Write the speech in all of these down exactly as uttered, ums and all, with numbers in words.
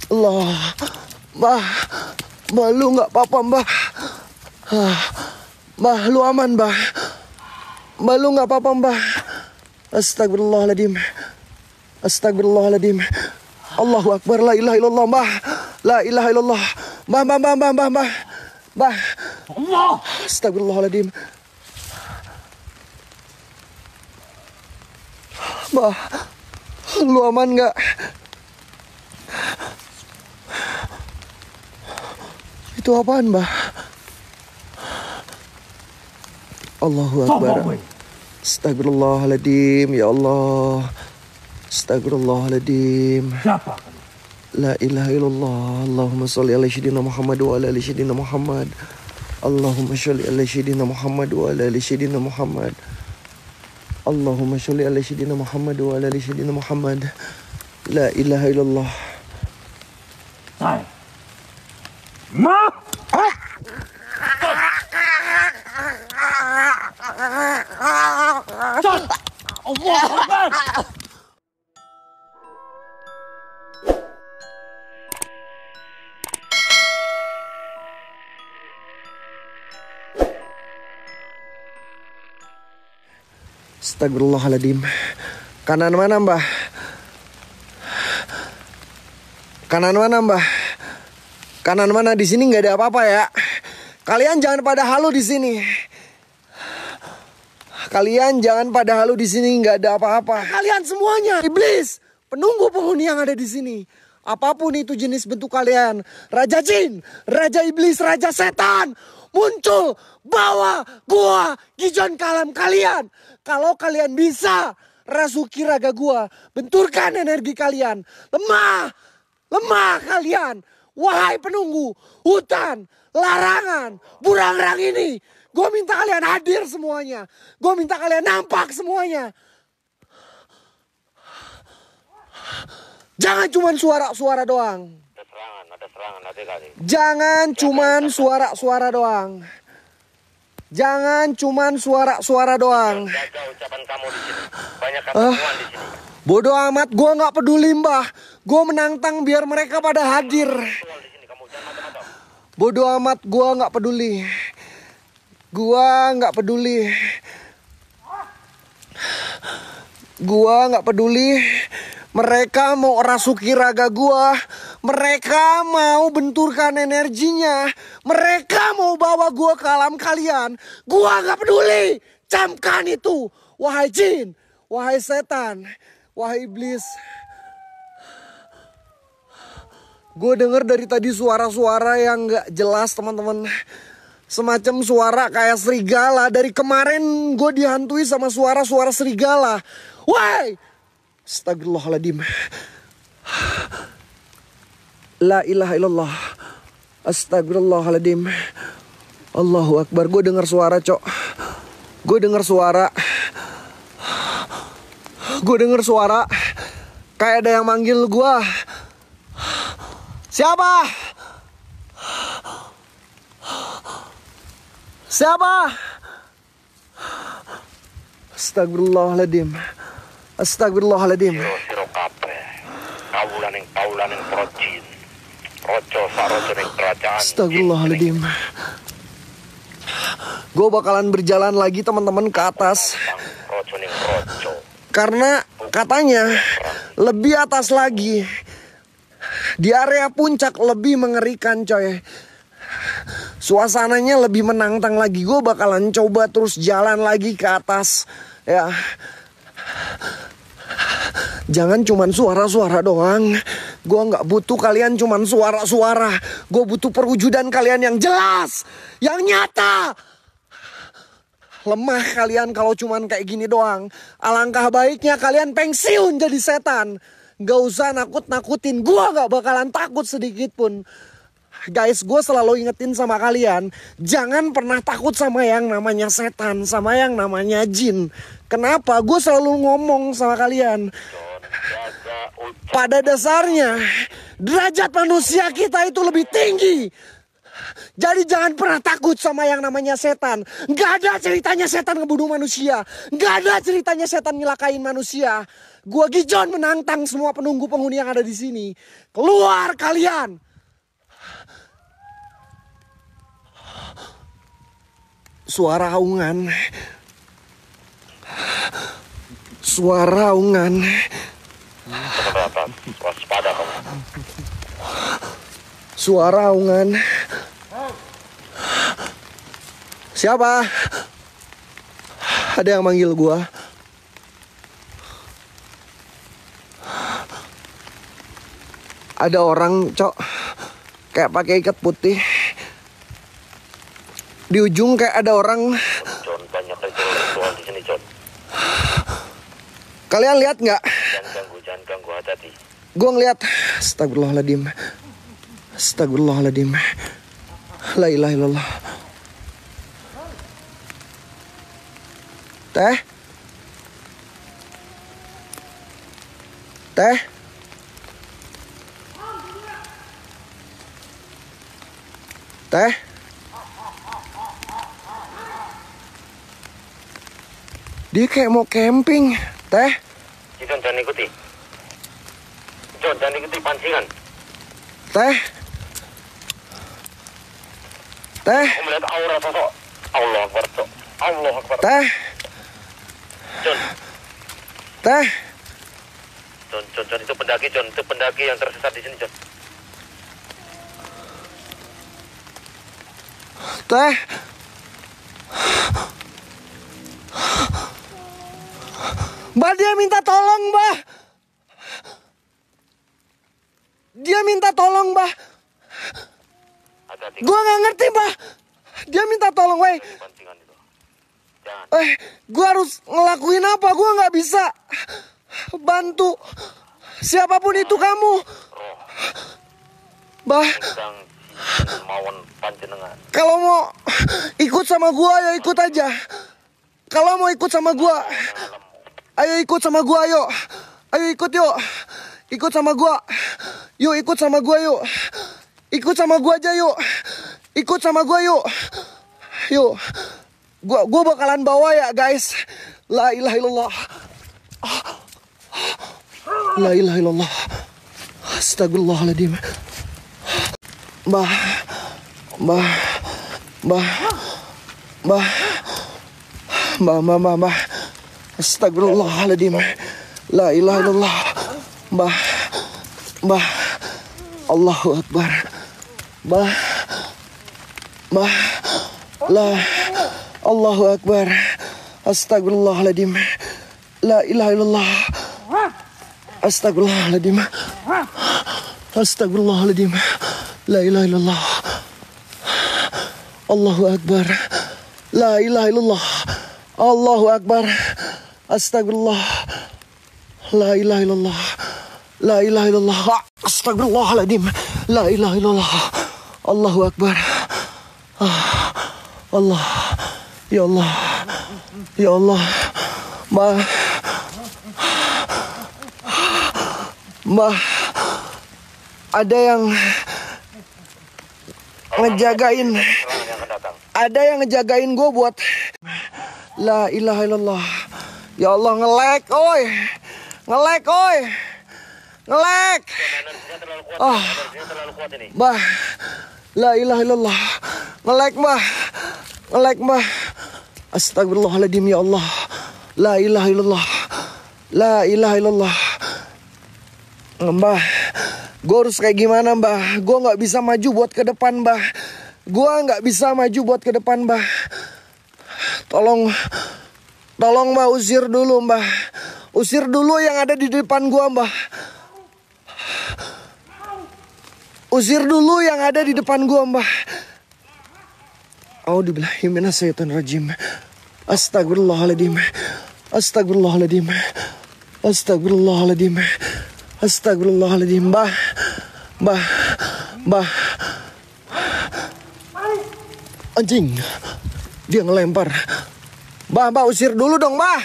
Allah. Mbah, mbah lu nggak apa-apa mbah. Mbah lu aman mbah. Mbah lu nggak apa-apa mbah. Astagfirullahaladzim. Astagfirullahaladzim. Allahu Akbar. La ilaha illallah mbah. La ilaha illallah. Mbah, mbah, mbah, mbah, mbah, mbah. Mbah. Allah. Astagfirullahaladzim. Mbah, lu aman nggak? Itu apaan, Mbah? Allahu Akbar. Astagfirullahaladzim, ya Allah. Astagfirullahaladzim. Siapa? La ilaha illallah. Allahumma sholli ala sayyidina Muhammad wa ala ali sayyidina Muhammad. Allahumma sholli ala sayyidina Muhammad wa ala ali sayyidina Muhammad. Allahumma sholli ala sayyidina Muhammad wa ala ali sayyidina Muhammad. La ilaha illallah. Hai. Ma. Ah. Allah Akbar. Astagfirullahaladzim. Kanan mana, Mbah? Kanan mana, Mbah? Kanan mana? Di sini nggak ada apa-apa ya. Kalian jangan pada halu di sini. Kalian jangan pada halu di sini, nggak ada apa-apa. Kalian semuanya iblis, penunggu penghuni yang ada di sini. Apapun itu jenis bentuk kalian, raja jin, raja iblis, raja setan, muncul bawa gua gijon kalam kalian. Kalau kalian bisa rasuki raga gua, benturkan energi kalian. Lemah, lemah kalian. Wahai penunggu hutan, larangan, burangrang ini. Gue minta kalian hadir semuanya. Gue minta kalian nampak semuanya. Jangan cuman suara-suara doang. Ada serangan, ada serangan, ada kali. Jangan cuman suara-suara doang. Jangan cuman suara-suara doang. Jaga ucapan kamu di sini. Banyak Ah, ketemuan di sini. bodoh amat, gue nggak peduli mbah. Gue menantang biar mereka pada hadir. Soal di sini kamu jangan macam-macam. Bodoh amat, gue nggak peduli. Gua nggak peduli. Gua nggak peduli. Mereka mau rasuki raga gua. Mereka mau benturkan energinya. Mereka mau bawa gua ke alam kalian. Gua nggak peduli. Camkan itu. Wahai jin. Wahai setan. Wahai iblis. Gue denger dari tadi suara-suara yang nggak jelas, teman-teman. Semacam suara kayak serigala. Dari kemarin gue dihantui sama suara-suara serigala. Woi! Astagfirullahaladzim. La ilaha illallah. Astagfirullahaladzim. Allahu Akbar. Gue denger suara, cok. Gue denger suara. Gue denger suara. Kayak ada yang manggil gue. Siapa? Siapa? Astagfirullahaladzim. Astagfirullahaladzim. Siro-siro kape. Kaulan yang kaulan yang projin. Roco saroco yang kerajaan. Astagfirullahaladzim. Gue bakalan berjalan lagi, teman-teman, ke atas. Roco yang roco. Karena katanya lebih atas lagi. Di area puncak lebih mengerikan, coy. Suasananya lebih menantang lagi. Gue bakalan coba terus jalan lagi ke atas. Ya. Jangan cuman suara-suara doang. Gue gak butuh kalian cuman suara-suara. Gue butuh perwujudan kalian yang jelas. Yang nyata. Lemah kalian kalau cuman kayak gini doang. Alangkah baiknya kalian pensiun jadi setan. Gak usah nakut-nakutin. Gue gak bakalan takut sedikit pun. Guys, gue selalu ingetin sama kalian, jangan pernah takut sama yang namanya setan, sama yang namanya jin. Kenapa? Gue selalu ngomong sama kalian. Pada dasarnya, derajat manusia kita itu lebih tinggi. Jadi jangan pernah takut sama yang namanya setan. Gak ada ceritanya setan ngebunuh manusia. Gak ada ceritanya setan nyelakain manusia. Gua Gijon menantang semua penunggu penghuni yang ada di sini. Keluar kalian. Suara aungan. Suara aungan. Keberatan, waspada kamu. Suara aungan. Siapa? Ada yang manggil gua. Ada orang, Cok, kayak pakai ikat putih. Di ujung kayak ada orang. John, banyak ritual-ritual di sini, John. Kalian lihat nggak? Jangan ganggu, jangan ganggu, hati-hati. Gua ngeliat. Astagfirullahaladzim. Astagfirullahaladzim. La ilaha illallah. Teh? Teh? Teh? Dia kayak mau camping. Teh? John, jangan ikuti. John, jangan ikuti pancingan. Teh? Teh? Aku melihat aura sosok. Allah Akbar, Cok. Allah Akbar. Teh? John, Teh? John, John, John, itu pendaki, John. Itu pendaki yang tersesat di sini, John. Teh? Mbak, dia minta tolong, Mbak. Dia minta tolong, Mbak. Hati-hati. Gua nggak ngerti, Mbak. Dia minta tolong, weh. Pancingan itu. Jangan. Eh, gua harus ngelakuin apa? Gua nggak bisa bantu siapapun itu kamu. Roh, Mbah, sedang si mawon panjenengan. kalau mau ikut sama gua, ayo ikut aja. Kalau mau ikut sama gua, ayo ikut sama gua, ayo. Ayo ikut yuk. Ikut sama gua. Yuk ikut sama gua yuk. Ikut sama gua aja yuk. Ikut sama gua yuk. Yuk. Gua gua bakalan bawa ya, guys. La ilaha illallah. La ilaha illallah. Astagfirullahaladzim. Mbah. Mbah. Mbah. Mbah. Mbah, mbah, mbah, mbah. Astagfirullahaladzim. La ilaha illallah. Mbah. Mbah. Allahu Akbar. Mbah. Mbah. La. Allahu Akbar. Astagfirullahaladzim. La ilaha illallah. Astagfirullahaladzim. Astagfirullahaladzim. La ilaha illallah. Allahu Akbar. La ilaha illallah. Allahu Akbar. Astagfirullah. La ilaha illallah. La ilaha illallah. Astagfirullahaladzim. La ilaha illallah. Allahu Akbar. Ah, Allah. Ya Allah. Ya Allah. Ma. Ma. Ada yang ngejagain. Ada yang ngejagain gue buat. La ilaha illallah. Ya Allah, ngelek, oi. Ngelek, oi. Ngelek. Ah. Mbah. La ilaha illallah. Ngelek, Mbah. Ngelek, Mbah. Astagfirullahaladzim, ya Allah. La ilaha illallah. La ilaha illallah. Mbah, gue harus kayak gimana, Mbah? Gue gak bisa maju buat ke depan, Mbah. Gue gak bisa maju buat ke depan, Mbah. Tolong, tolong, Mbah, usir dulu, Mbah. Usir dulu yang ada di depan gue, Mbah. Usir dulu yang ada di depan gue, Mbah. A'udzubillahi minasyaitonirrajim. Astagfirullahaladzim. Astagfirullahaladzim. Astagfirullahaladzim. Astagfirullahaladzim. Mbah. Mbah. Mbah. Anjing. Dia ngelempar. Mbah, Mbah, usir dulu dong, Mbah.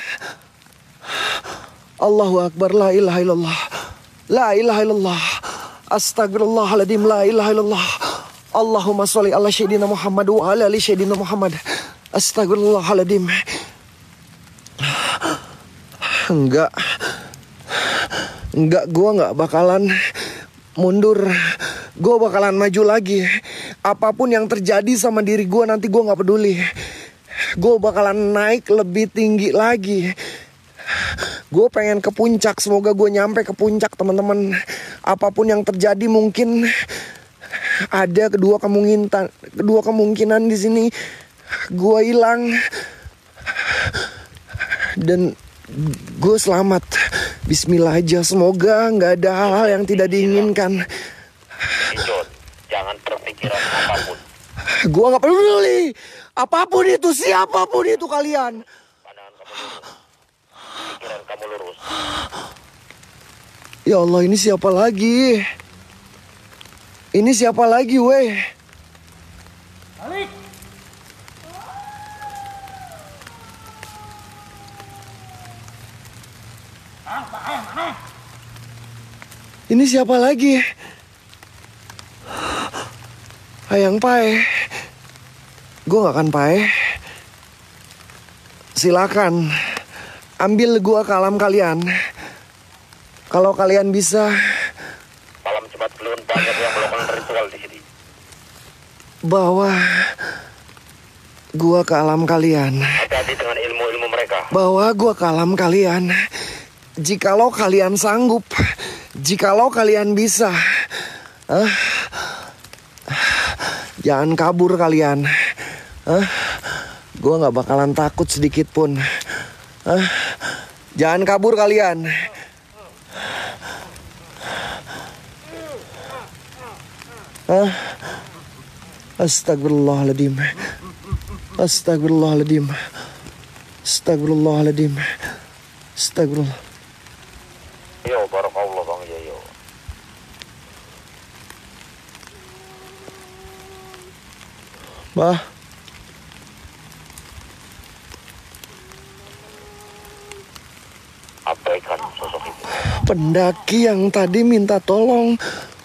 Allahu Akbar. La ilaha illallah. La ilaha illallah. Astagfirullahaladzim. La ilaha illallah. Allahumma sholli ala sayyidina Muhammad wa ala ali sayyidina Muhammad. Astagfirullahaladzim. Enggak. Enggak, gue nggak bakalan mundur. Gue bakalan maju lagi. Apapun yang terjadi sama diri gue nanti gue nggak peduli. Gue bakalan naik lebih tinggi lagi. Gue pengen ke puncak. Semoga gue nyampe ke puncak, teman-teman. Apapun yang terjadi mungkin ada kedua kemungkinan, kedua kemungkinan di sini. Gue hilang dan gue selamat. Bismillah aja. Semoga nggak ada hal-hal yang tidak diinginkan. John, jangan berpikiran apapun. Gue nggak peduli. Apapun itu, siapapun itu kalian. Pandangan kamu lurus. Pikiran kamu lurus. Ya Allah, ini siapa lagi? Ini siapa lagi, weh? Balik. Ini siapa lagi? Hayang Pai. Gue gak akan Pai. Silakan ambil gua ke alam kalian. Kalau kalian bisa. Malam Jumat Kliwon banyak yang melakukan ritual di sini. Bawa gua ke alam kalian. Hati-hati dengan ilmu-ilmu mereka. Bawa gua ke alam kalian. Jikalau kalian sanggup. Jikalau kalian bisa. Ah, jangan kabur kalian. Ah, gue gak bakalan takut sedikit pun. Ah, jangan kabur kalian. Ah, astagfirullahaladzim. Astagfirullahaladzim. Astagfirullahaladzim. Astagfirullah. Yo, barakallah Bang Yoyo. Bah, Abaikan sosok itu. pendaki yang tadi minta tolong.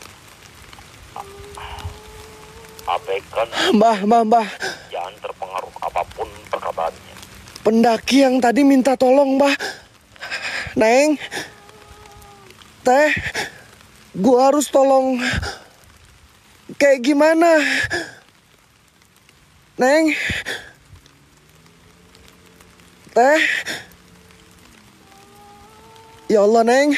Abaikan. Mbah, mbah, mbah. Jangan terpengaruh apapun perkataannya. Pendaki yang tadi minta tolong, mbah. Neng, teh, gua harus tolong. Kayak gimana? Neng, teh. Ya Allah, Neng.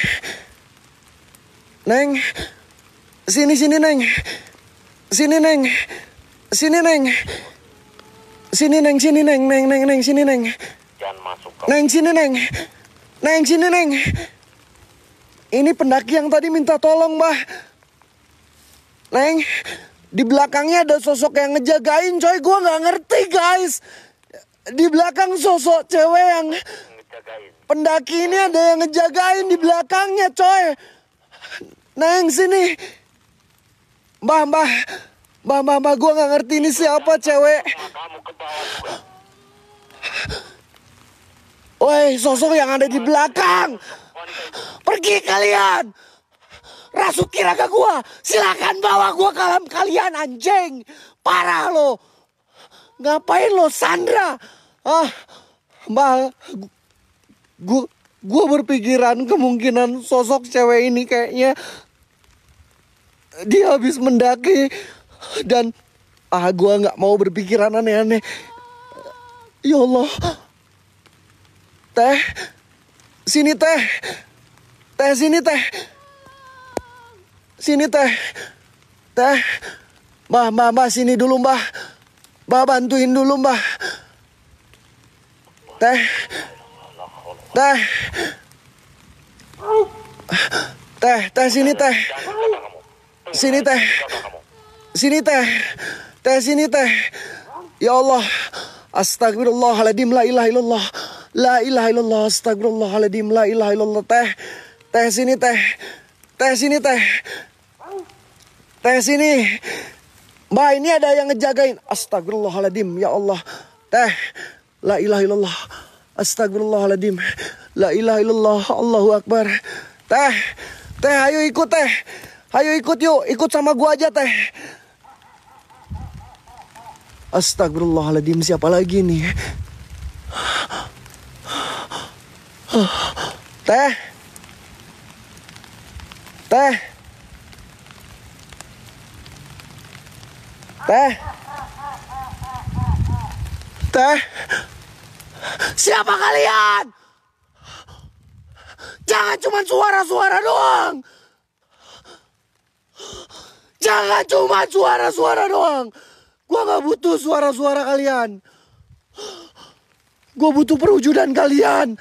Neng, sini, sini, Neng. Sini, Neng. Sini, Neng. Sini, Neng, sini, Neng. Neng, Neng, Neng, sini, Neng. Jangan masuk ke Neng, sini, Neng. Neng, sini, Neng. Ini pendaki yang tadi minta tolong, Mbah. Neng, di belakangnya ada sosok yang ngejagain, coy. Gue gak ngerti, guys. Di belakang sosok cewek yang... ngejagain. Pendaki ini ada yang ngejagain di belakangnya, coy. Neng, sini. Mbah, mbah. Mbah, mbah, mbah. Gue gak ngerti ini siapa, cewek. Kamu ke bawah juga. Woi, sosok yang ada di belakang. Pergi kalian. Rasuki raga gua. Silakan bawa gua ke alam kalian, anjing. Parah lo. Ngapain lo, Sandra? Ah, Mbak. Gua, gua berpikiran kemungkinan sosok cewek ini kayaknya dia habis mendaki. Dan ah, gua nggak mau berpikiran aneh-aneh. Ya Allah. Teh, sini teh, teh sini teh, sini teh, teh, mbah mbah mbah sini dulu mbah, mbah bantuin dulu mbah, teh, teh, teh, teh sini teh, sini teh, sini teh, teh sini teh, ya Allah, astagfirullahaladzim, la ilaha illallah. La ilaha illallah, astagfirullahaladzim, la ilaha illallah. Teh, teh sini teh, teh sini teh, teh sini. Mbak, ini ada yang ngejagain. Astagfirullahaladzim, ya Allah. Teh, la ilaha illallah, astagfirullahaladzim, la ilaha illallah, Allahu Akbar. Teh, teh ayo ikut teh, ayo ikut yuk, ikut sama gua aja teh. Astagfirullahaladzim, siapa lagi nih? Teh, Teh. Teh. Teh. Siapa kalian? Jangan cuma suara-suara doang. Jangan cuma suara-suara doang. Gua gak butuh suara-suara kalian. Gua butuh perwujudan kalian.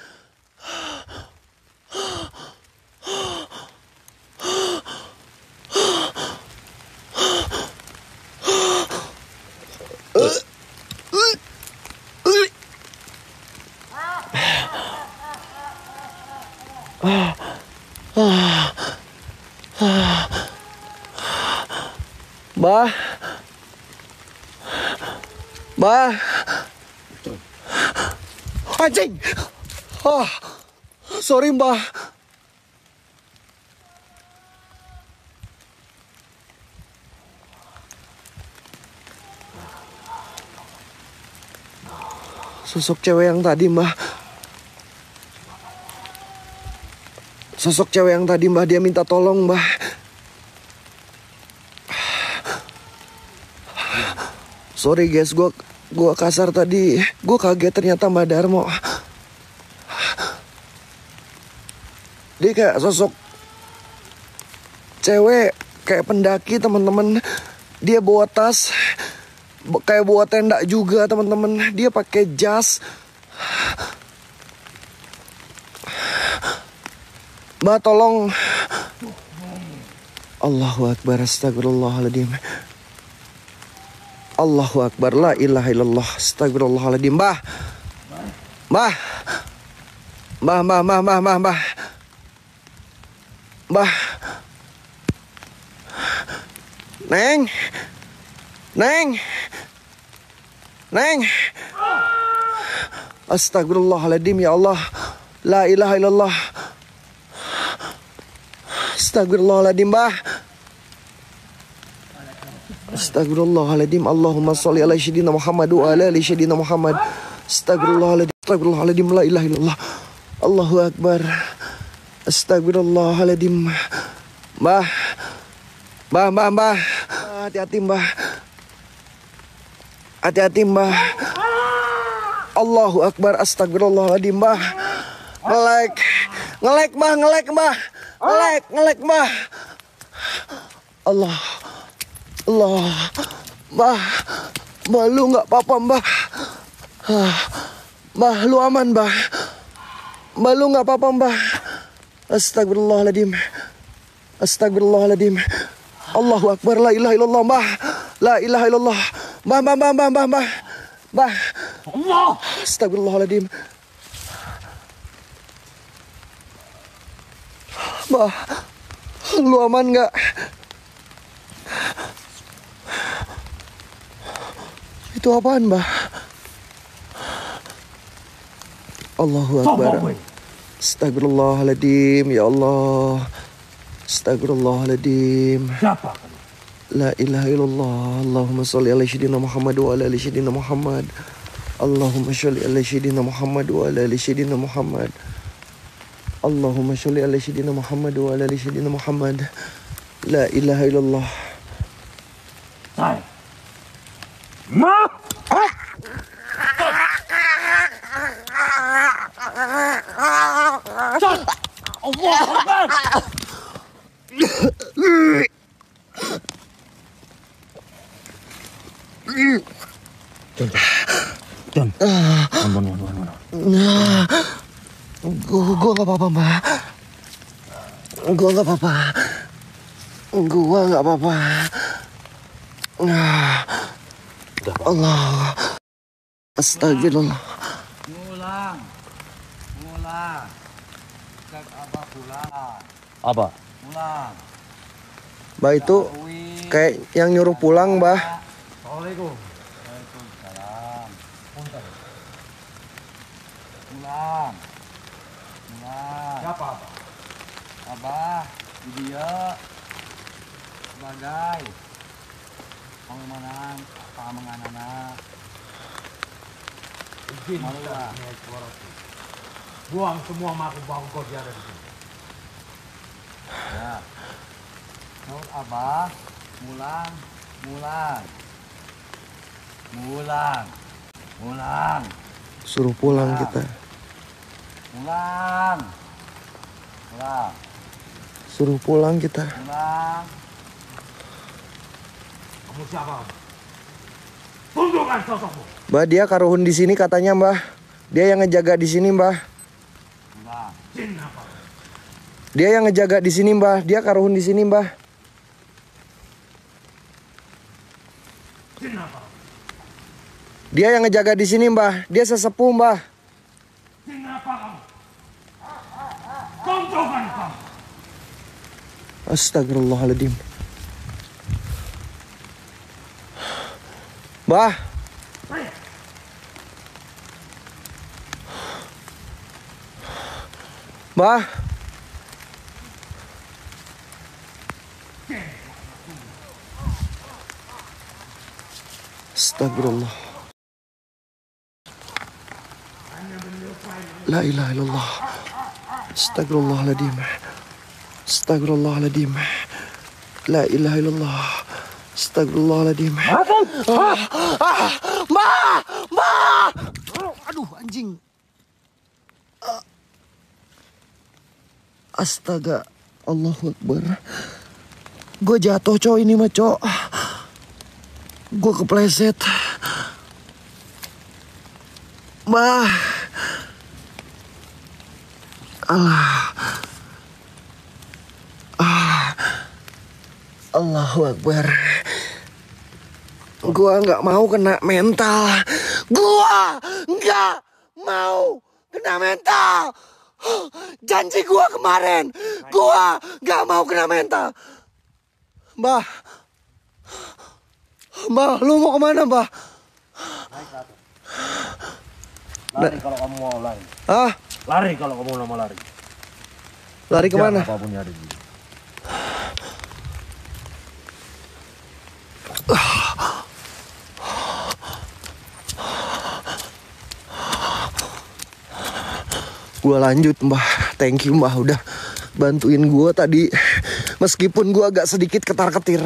Mbah. Mbah. Anjing. Oh, sorry Mbah. Sosok cewek yang tadi Mbah. Sosok cewek yang tadi Mbah, dia minta tolong Mbah. Sorry guys, gue gua kasar tadi. Gue kaget ternyata Mbak Darmo. Dia kayak sosok cewek, kayak pendaki teman-teman. Dia bawa tas, kayak bawa tenda juga teman-teman. Dia pakai jas. Mbak tolong. Allahu Akbar, astagfirullahaladzim. Allahu Akbar, la ilaha illallah, astagfirullahaladzim. Mbah. Mbah. Mbah, mbah, mbah, mbah, mbah, mbah. Mbah. Neng. Neng. Neng. Astagfirullahaladzim, ya Allah. La ilaha illallah. Astagfirullahaladzim, Mbah. Astagfirullahaladzim. Allahumma sholli ala sayyidina Muhammad wa ala ali sayyidina Muhammad. Astagfirullahaladzim. Astagfirullahaladzim. La ilaha illallah. Allahu Akbar. Astagfirullahaladzim. Mbah. Mbah, mbah, mbah. Hati-hati, Mbah. Hati-hati, Mbah. Allahu Akbar. Astagfirullahaladzim, Mbah. Ngelek. Ngelek, Mbah. Ngelek, Mbah. Ngelek, ngelek, Mbah. Allah. Allah. Mbah. Mbah, lu gak apa-apa, Mbah. Mbah, lu aman, Mbah. Mbah, lu gak apa-apa, Mbah. Astagfirullahaladzim. Astagfirullahaladzim. Allahu Akbar. La ilaha illallah, Mbah. La ilaha illallah. Mbah, mbah, mbah, mbah, mbah, mbah. Mbah. Allah. Astagfirullahaladzim. Mbah, lu aman gak? Itu apaan, Mbah? Allahu Akbar. Astagfirullahaladzim, ya Allah. Astagfirullahaladzim. Siapa? La ilaha illallah. Allahumma sholli ala sayyidina Muhammad wa ala ali sayyidina Muhammad. Allahumma sholli ala sayyidina Muhammad wa ala ali sayyidina Muhammad. Allahumma sholli ala sayyidina Muhammad wa ala ali sayyidina Muhammad. La ilaha illallah. Hai. Ma. Ah. Allah Akbar. Don. Don, don, don, don. Gue gue gak apa-apa, Mbak. Gue gak apa-apa. Gue gak apa-apa. Allah. Astagfirullah. Pulang. Pulang. Cek apa pulang? Apa? Pulang. Mbak itu kayak yang nyuruh pulang, Mbak. Assalamualaikum. Waalaikumsalam. Punten. Pulang. Pulang. Siapa, Abah? Abah, di dia sebagai pengamanan pengamanan izin malulah. Buang semua makhluk bangkot yang ada di sini. Ya. Menurut Abah, Mulan, Mulan. Mulan. Mulan. Suruh pulang Mulan. kita. Mulan. Mulan. Suruh pulang kita. Mulan. Kamu siapa? Tunjukkan sosokmu. Mbah, dia karuhun di sini katanya, Mbah. Dia yang ngejaga di sini, Mbah. Mulan. Jin apa? Dia yang ngejaga di sini, Mbah. Dia karuhun di sini, Mbah. Jin apa? Dia yang ngejaga di sini, Mbah. Dia sesepuh, Mbah. Jin apa kamu? Tunjukkan kamu. Astagfirullahaladzim. Mbah. Mbah. Astagfirullah. La ilaha illallah. Astagfirullahaladzim. Astagfirullahaladzim. La ilaha illallah. Astagfirullahaladzim. Ah, ah, Mbah, Mbah. Aduh, anjing. Ah. Astaga, Allahu Akbar. Gue jatuh, cok, ini mah, cok. Gue kepleset. Mbah. Allah. Ah. Allahu Akbar. Gua nggak mau kena mental. Gua nggak mau kena mental. Janji gua kemarin. Gua nggak mau kena mental. Mbah. Mbah, lu mau kemana, Mbah? Lari kalau kamu mau lari. Ah? Lari kalau kamu mau lari. Lari kemana? Apapun yang ada di sini. Gua lanjut, Mbah. Thank you, Mbah, udah bantuin gua tadi. Meskipun gua agak sedikit ketar-ketir.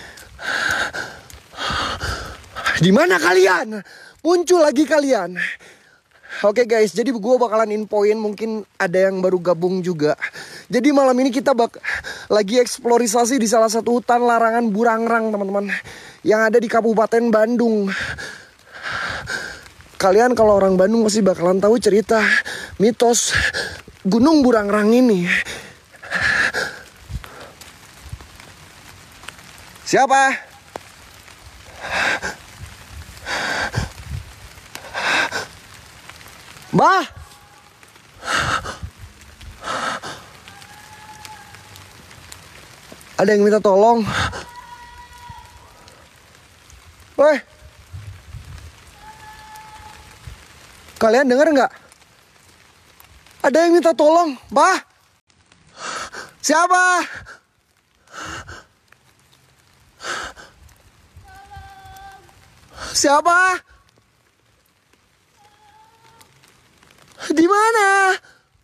Di mana kalian? Muncul lagi kalian. Oke guys, jadi gue bakalan infoin, mungkin ada yang baru gabung juga. Jadi malam ini kita bak lagi eksplorisasi di salah satu hutan larangan Burangrang, teman-teman, yang ada di Kabupaten Bandung. Kalian kalau orang Bandung pasti bakalan tahu cerita mitos Gunung Burangrang ini. Siapa? Mbah. Ada yang minta tolong. Woi. Kalian dengar nggak? Ada yang minta tolong, Mbah. Siapa? Siapa? Di mana?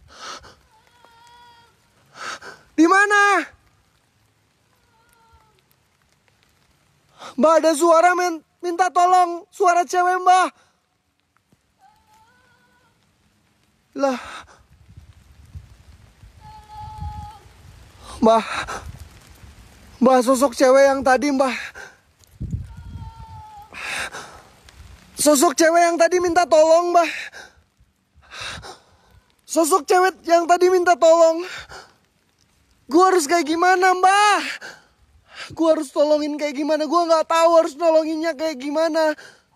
Di mana? Mbak, ada suara men minta tolong, suara cewek, Mbak. Lah. Mbak. Mbak, sosok cewek yang tadi, Mbak. Sosok cewek yang tadi minta tolong, Mbak. Sosok cewek yang tadi minta tolong. Gue harus kayak gimana, Mbak? Gue harus tolongin kayak gimana? Gue nggak tahu harus nolonginnya kayak gimana.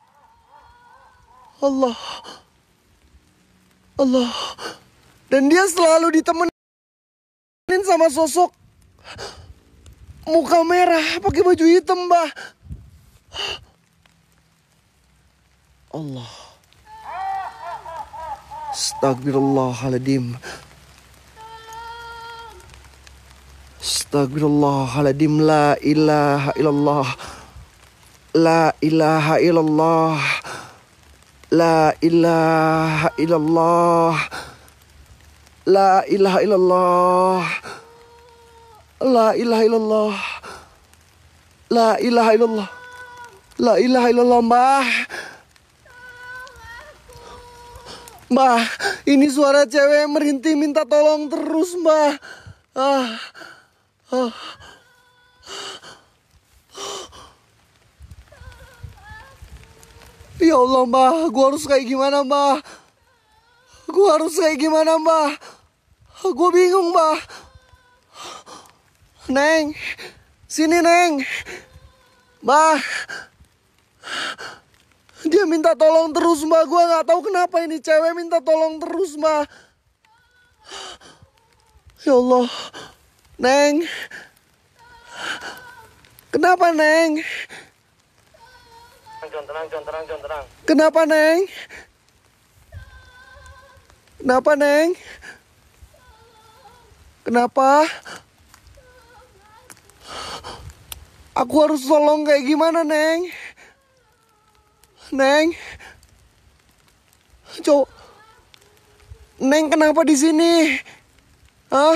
Allah, Allah. Dan dia selalu ditemenin sama sosok muka merah, pakai baju hitam, Mbak. Allah. Astagfirullahaladzim. Astagfirullahaladzim. La ilaha illallah. La ilaha illallah. La ilaha illallah. La ilaha illallah. La ilaha illallah. La ilaha illallah. La ilaha illallah, Mbah. Mbah, ini suara cewek merintih minta tolong terus, Mbah. Ah. Ah. Ya Allah, Mbah, gua harus kayak gimana, Mbah? Gua harus kayak gimana, Mbah? Gua bingung, Mbah. Neng, sini, Neng. Mbah. Dia minta tolong terus, Mbah. Gua nggak tahu kenapa ini cewek minta tolong terus, Mbah. Ya Allah. Neng. Kenapa, Neng? Tenang, tenang, John, tenang, John, tenang. Kenapa, Neng? Kenapa, Neng? Kenapa? Aku harus tolong kayak gimana, Neng? Neng? Coba. Neng, kenapa di sini? Hah?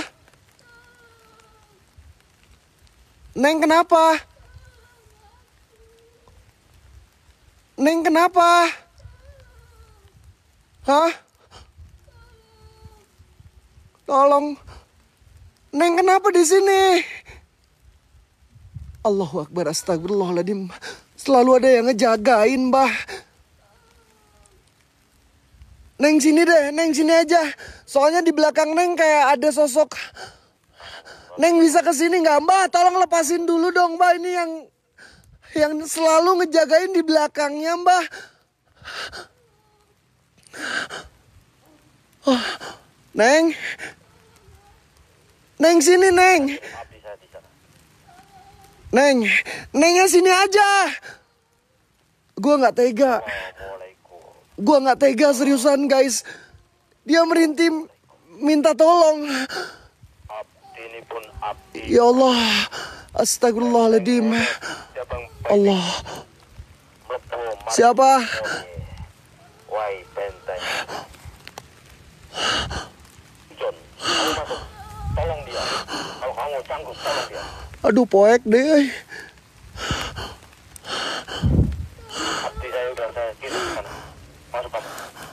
Neng, kenapa? Neng, kenapa? Hah? Tolong. Neng, kenapa di sini? Allahu Akbar, astagfirullahaladzim. Selalu ada yang ngejagain, Mbah. Neng, sini deh, Neng, sini aja. Soalnya di belakang Neng kayak ada sosok. Neng, bisa ke sini nggak, Mbah? Tolong lepasin dulu dong, Mbah. Ini yang yang selalu ngejagain di belakangnya, Mbah. Oh, Neng. Neng, sini, Neng. Neng, Nengnya sini aja. Gua nggak tega. Gua nggak tega seriusan, guys. Dia merintih minta tolong. Ini pun abdi. Ya Allah, astagfirullahaladzim. Allah. Siapa? Wai benteng. John, kamu masuk. Tolong dia. Kalau kamu sanggup, tolong dia. Aduh, poek deh. Abdi saya udah saya kirim ke sana. Masuk kamu.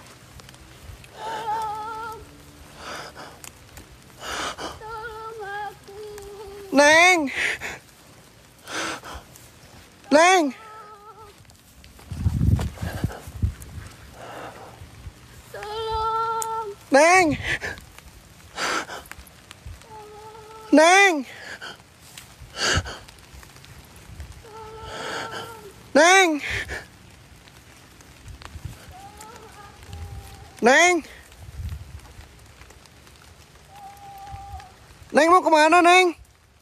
Neng. Neng. Neng. Neng. Neng. Neng. Neng mau kemana, Neng?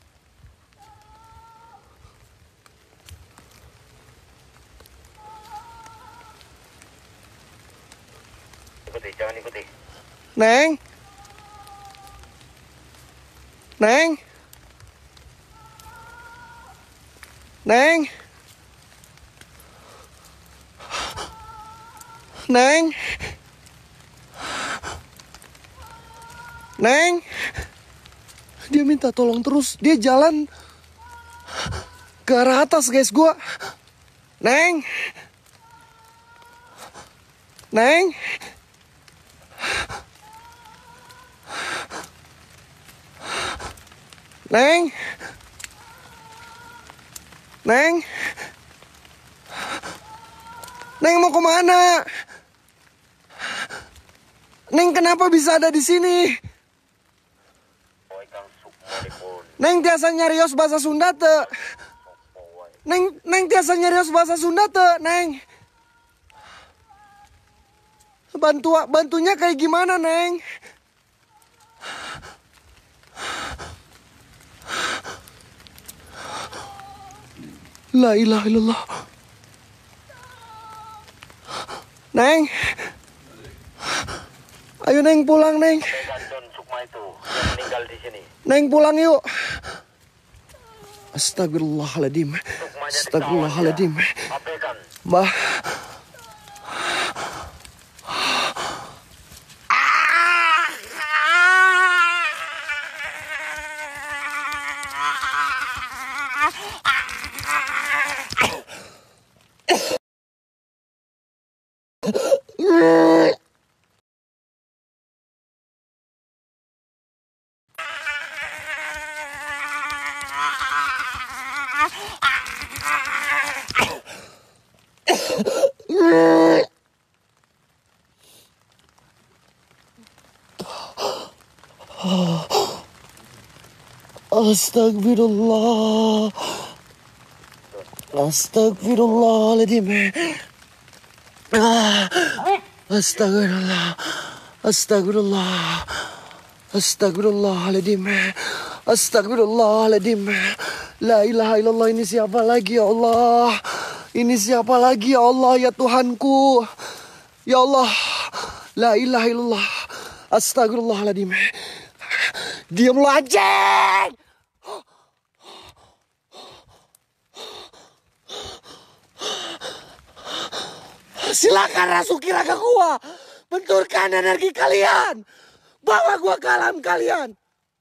Ikuti, jangan ikuti. Neng. Neng. Neng. Neng. Neng. Dia minta tolong terus. Dia jalan ke arah atas, guys. Gua. Neng. Neng. Neng. Neng. Neng mau kemana? Neng, kenapa bisa ada di sini? Neng tiasa nyarios bahasa Sunda te. Neng, Neng tiasa nyarios bahasa Sunda te, Neng. Bantu, bantunya kayak gimana, Neng? La ilaha illallah. Neng. Ayo, Neng, pulang, Neng. John Sukma itu yang meninggal di sini. Neng, pulang yuk. Astagfirullahaladzim. Astagfirullahaladzim. Mbah. Astagfirullah. Astagfirullahaladzim. Ah, Astagfirullah. Astagfirullah. Astagfirullahaladzim. Astagfirullahaladzim. La ilaha illallah, ini siapa lagi ya Allah? Ini siapa lagi ya Allah, ya Tuhanku? Ya Allah. La ilaha illallah. Astagfirullahaladzim. Diam lu anjing. Silakan rasuki raga gua. Benturkan energi kalian. Bawa gua ke alam kalian.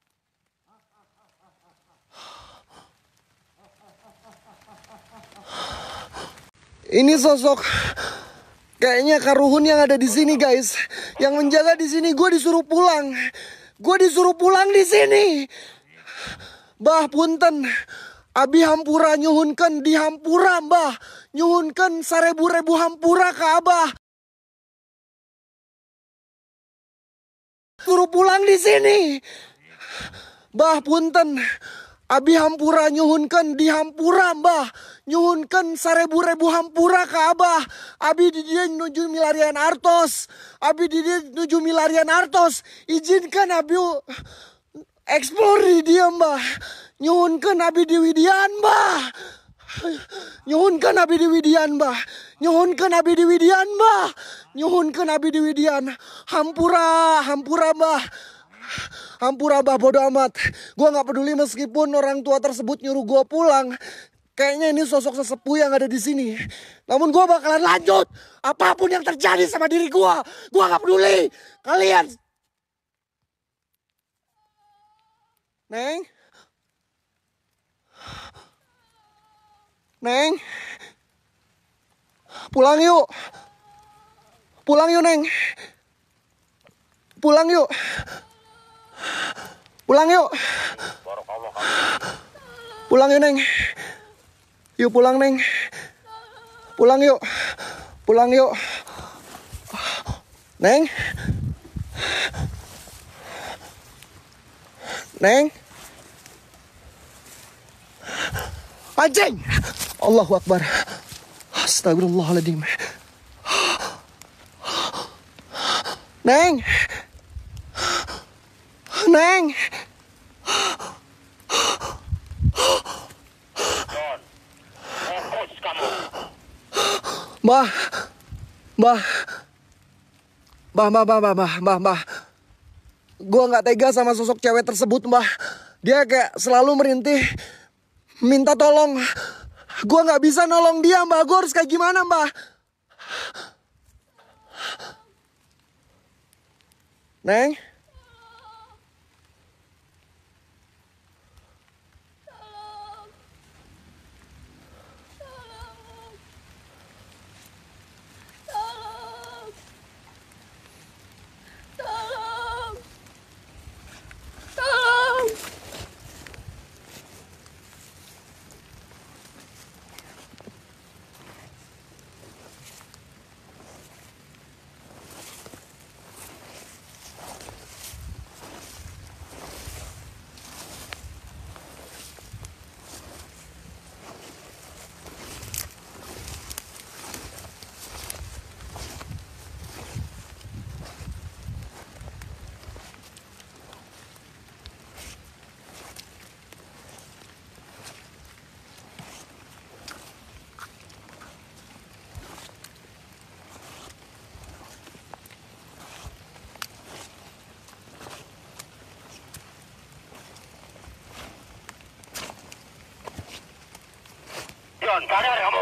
Ini sosok kayaknya Karuhun yang ada di sini, guys. Yang menjaga di sini. Gua disuruh pulang. Gua disuruh pulang di sini. Bah punten. Abi hampura nyuhunkan di hampura, Mbah. Nyuhunkan sarebu-rebu hampura ke Abah. Suruh pulang di sini. Bah punten. Abi hampura nyuhunkan di hampura, Mbah. Nyuhunkan sarebu-rebu hampura ke Abah. Abi di dia nuju milarian artos. Abi di dia nuju milarian artos. Izinkan Abi explore di dia, Mbah. Nyuhunkan Abi di Widian, Mbah. Nyuhunkan Abi di Widian, Mbah. Nyuhunkan Abi di Widian, Mbah. Nyuhunkan Abi di Widian. Hampura, hampura, Mbah. Hampura, Mbah, bodo amat. Gua nggak peduli meskipun orang tua tersebut nyuruh gua pulang. Kayaknya ini sosok sesepuh yang ada di sini. Namun gua bakalan lanjut. Apapun yang terjadi sama diri gua, gua nggak peduli. Kalian, Neng, Neng, pulang yuk. Pulang yuk, Neng. Pulang yuk. Pulang yuk. Pulang yuk, Neng. Yuk pulang, Neng. Pulang yuk. Pulang yuk. Neng. Neng. Anjing. Allahu Akbar. Astagfirullahaladzim. Neng. Neng. Fokus kamu. Mbah. Mbah. Mbah, mbah, mbah, mbah, mbah, mbah, mbah. Gua nggak tega sama sosok cewek tersebut, Mbah. Dia kayak selalu merintih, minta tolong. Gua nggak bisa nolong dia, Mbah. Gua harus kayak gimana, Mbah? Neng? John, sadar kamu.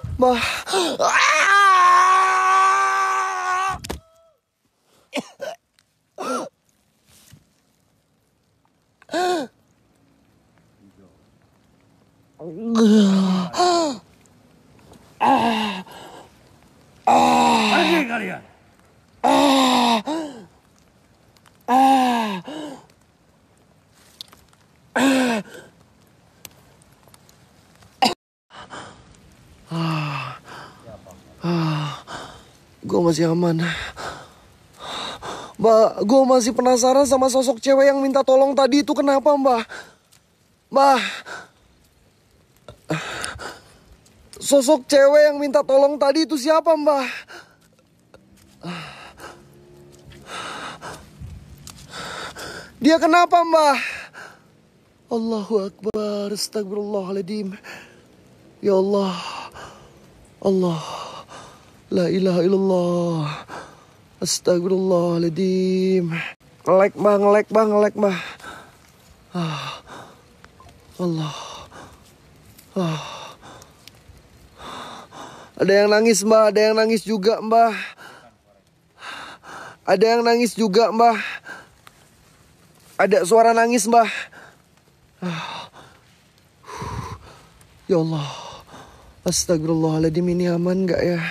Mbah. Pergi kalian. Gue masih aman. Mbak, gue masih penasaran sama sosok cewek yang minta tolong tadi itu kenapa, Mbak? Mbak, sosok cewek yang minta tolong tadi itu siapa, Mbak? Dia kenapa, Mbak? Allahu Akbar, astagfirullahaladzim. Ya Allah, Allah, la ilaha illallah, astagfirullahaladzim. Ngelek, Mbak, ngelek, Mbak, ngelek, Mbak. Ah, Allah. Ah. Ada yang nangis, Mbak, ada yang nangis juga, Mbak. Ada yang nangis juga, Mbak. Ada suara nangis, Mbak. Ah. Ya Allah. Astagfirullahaladzim, ini aman gak ya?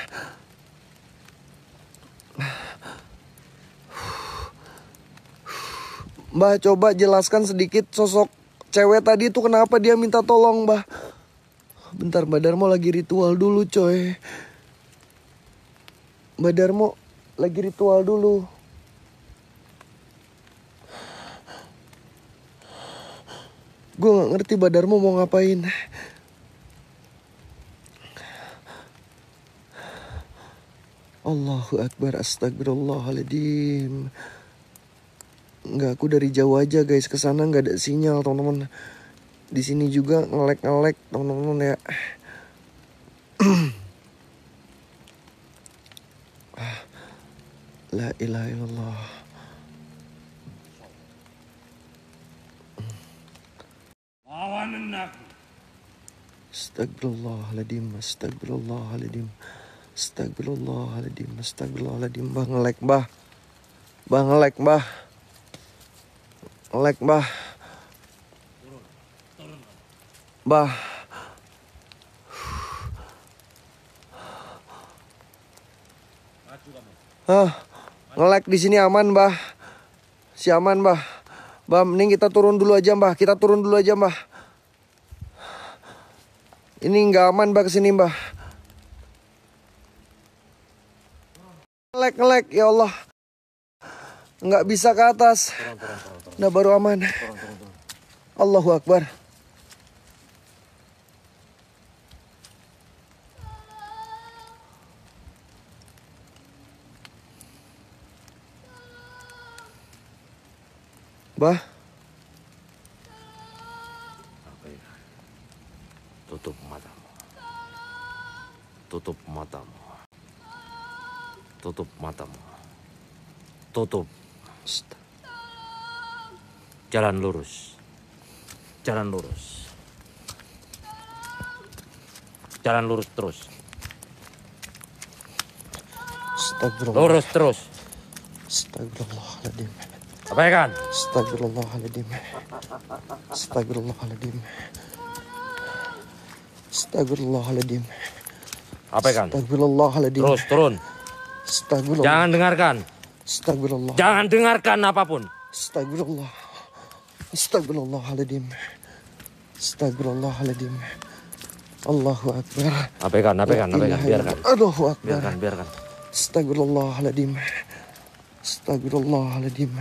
Mbak, coba jelaskan sedikit sosok cewek tadi itu kenapa dia minta tolong, Mbak. Bentar, Mbak Darmo lagi ritual dulu, coy. Mbak Darmo lagi ritual dulu. Gue gak ngerti Mbak Darmo mau ngapain. Allahu Akbar, astagfirullahaladzim. Enggak, aku dari jauh aja guys, kesana nggak ada sinyal teman-teman. Di sini juga ngelek-ngelek teman-teman ya. La ilaha illallah. Lawanin aku. Astagfirullahaladzim, astagfirullahaladzim. Astagfirullahaladzim, astagfirullahaladzim. Bah ngelek, bah. Bah ngelek, bah. Ngelek, bah. Bah. Hah, ngelek di sini aman, Mbah. Si aman, Mbah. Mbah, mending kita turun dulu aja, Mbah. Kita turun dulu aja, Mbah. Ini nggak aman, Mbah, kesini, Mbah. Ngelek, ngelek, ya Allah. Nggak bisa ke atas. Nah, baru aman. Allahu Akbar. Bah. Tutup matamu. Tutup matamu. Tutup matamu. Tutup. Jalan lurus. Jalan lurus. Jalan lurus terus. Astagfirullah. Lurus terus. Astagfirullahaladzim. Abaikan. Astagfirullahaladzim. Astagfirullahaladzim. Astagfirullahaladzim. Abaikan. Astagfirullahaladzim. Terus turun. Astagfirullah. Jangan dengarkan. Astagfirullah. Jangan dengarkan apapun. Astagfirullah. Astagfirullahaladzim. Astagfirullahaladzim. Allahu Akbar. Abaikan, abaikan, abaikan. Biarkan. Allahu Akbar. Biarkan, biarkan. Astagfirullahaladzim. Astagfirullahaladzim.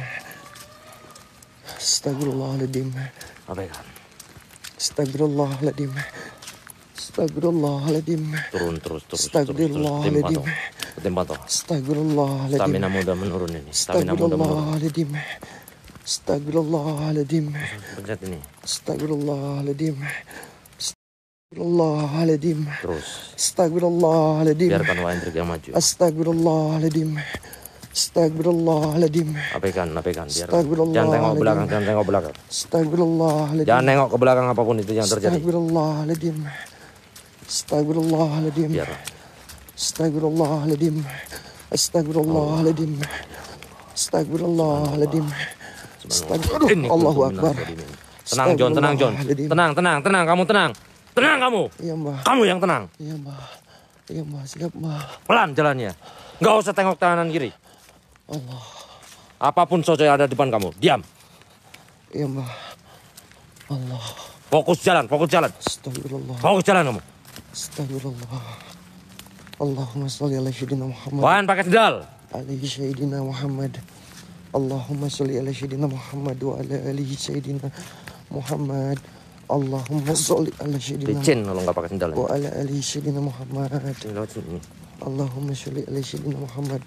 Astagfirullahaladzim. Abaikan. Astagfirullahaladzim. Astagfirullahaladzim. Turun terus, terus, terus, terus. Astagfirullahaladzim. Ketimpa toh. Astagfirullahaladzim. Stamina muda menurun ini. Stamina muda menurun. Astagfirullahaladzim. Astagfirullahaladzim. Pencet ini. Astagfirullahaladzim. Astagfirullahaladzim. Terus. Astagfirullahaladzim. Biarkan Wayandrik yang maju. Astagfirullahaladzim. Astagfirullahaladzim. Abaikan, abaikan. Biarkan. Astagfirullahaladzim. Jangan tengok ke belakang, jangan tengok ke belakang. Astagfirullahaladzim. Jangan nengok ke belakang apapun itu yang terjadi. Astagfirullahaladzim. Astagfirullahaladzim. Biar. Astagfirullahaladzim. Astagfirullahaladzim. Astagfirullahaladzim. Astagfirullah. Aduh, Allahu Akbar. Tenang John, tenang John. Tenang, tenang, tenang, kamu tenang. Tenang kamu. Iya Mbah. Kamu yang tenang. Iya Mbah. Iya Mbah, siap Mbah. Pelan jalannya. Nggak usah tengok kanan kiri. Allah. Apapun saja yang ada di depan kamu, diam. Iya Mbah. Allah. Fokus jalan, fokus jalan. Astagfirullah. Fokus jalan kamu. Astagfirullah. Allahumma sholli ala sayyidina Muhammad. Wan pakai sendal. Alaihi sayyidina Muhammad. Allahumma sholli ala sayyidina Muhammad wa ala alihi sayyidina Muhammad. Allahumma sholli ala sayyidina Licin kalau nggak pakai sendal. wa ala alihi sayyidina Muhammad. Lewat sini. Allahumma sholli ala sayyidina Muhammad.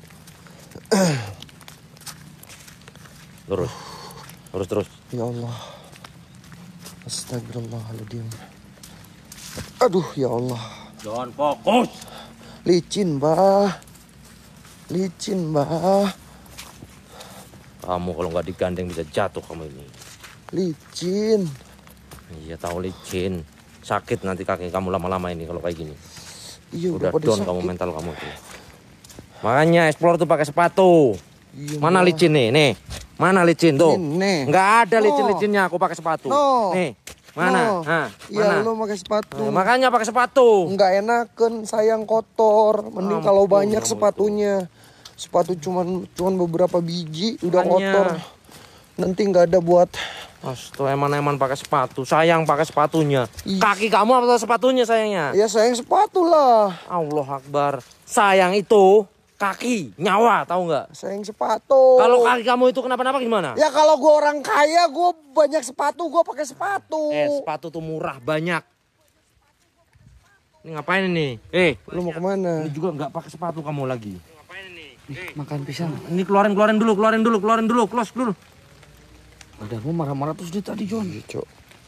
Lurus. Lurus terus. Ya Allah. Astagfirullahaladzim. Aduh ya Allah. John fokus. Licin Mbah. Licin Mbah. Kamu kalau nggak digandeng bisa jatuh kamu ini. Licin. Iya tahu licin. Sakit nanti kaki kamu lama-lama ini kalau kayak gini. Iya Udah pada down sakit. kamu mental kamu tuh. Makanya explore tuh pakai sepatu. Iya, Mana Mbah. licin nih? Nih. Mana licin tuh? Ini, nih. Nggak ada No. licin-licinnya aku pakai sepatu. No. Nih. Mana? No. Hah, Iya mana? lo pakai sepatu. Nah, makanya pakai sepatu. Nggak enakan sayang kotor. Mending Ampun, kalau banyak kamu sepatunya. Sepatu cuman cuman beberapa biji udah Makanya. kotor. Nanti nggak ada buat. Astaga, eman-eman pakai sepatu. Sayang pakai sepatunya. Ih. Kaki kamu atau sepatunya sayangnya? Ya sayang sepatu lah. Allah Akbar. Sayang itu kaki, nyawa, tahu nggak? Sayang sepatu. Kalau kaki kamu itu kenapa-napa gimana? Ya kalau gue orang kaya, gue banyak sepatu, gue pakai sepatu. Eh, sepatu tuh murah banyak. Ini ngapain ini? Eh, Lu mau kemana? ini juga nggak pakai sepatu kamu lagi. Makan pisang. Ini keluarin, keluarin dulu, keluarin dulu, keluarin dulu, close dulu. Udah gue marah-marah terus dia tadi John. Cok.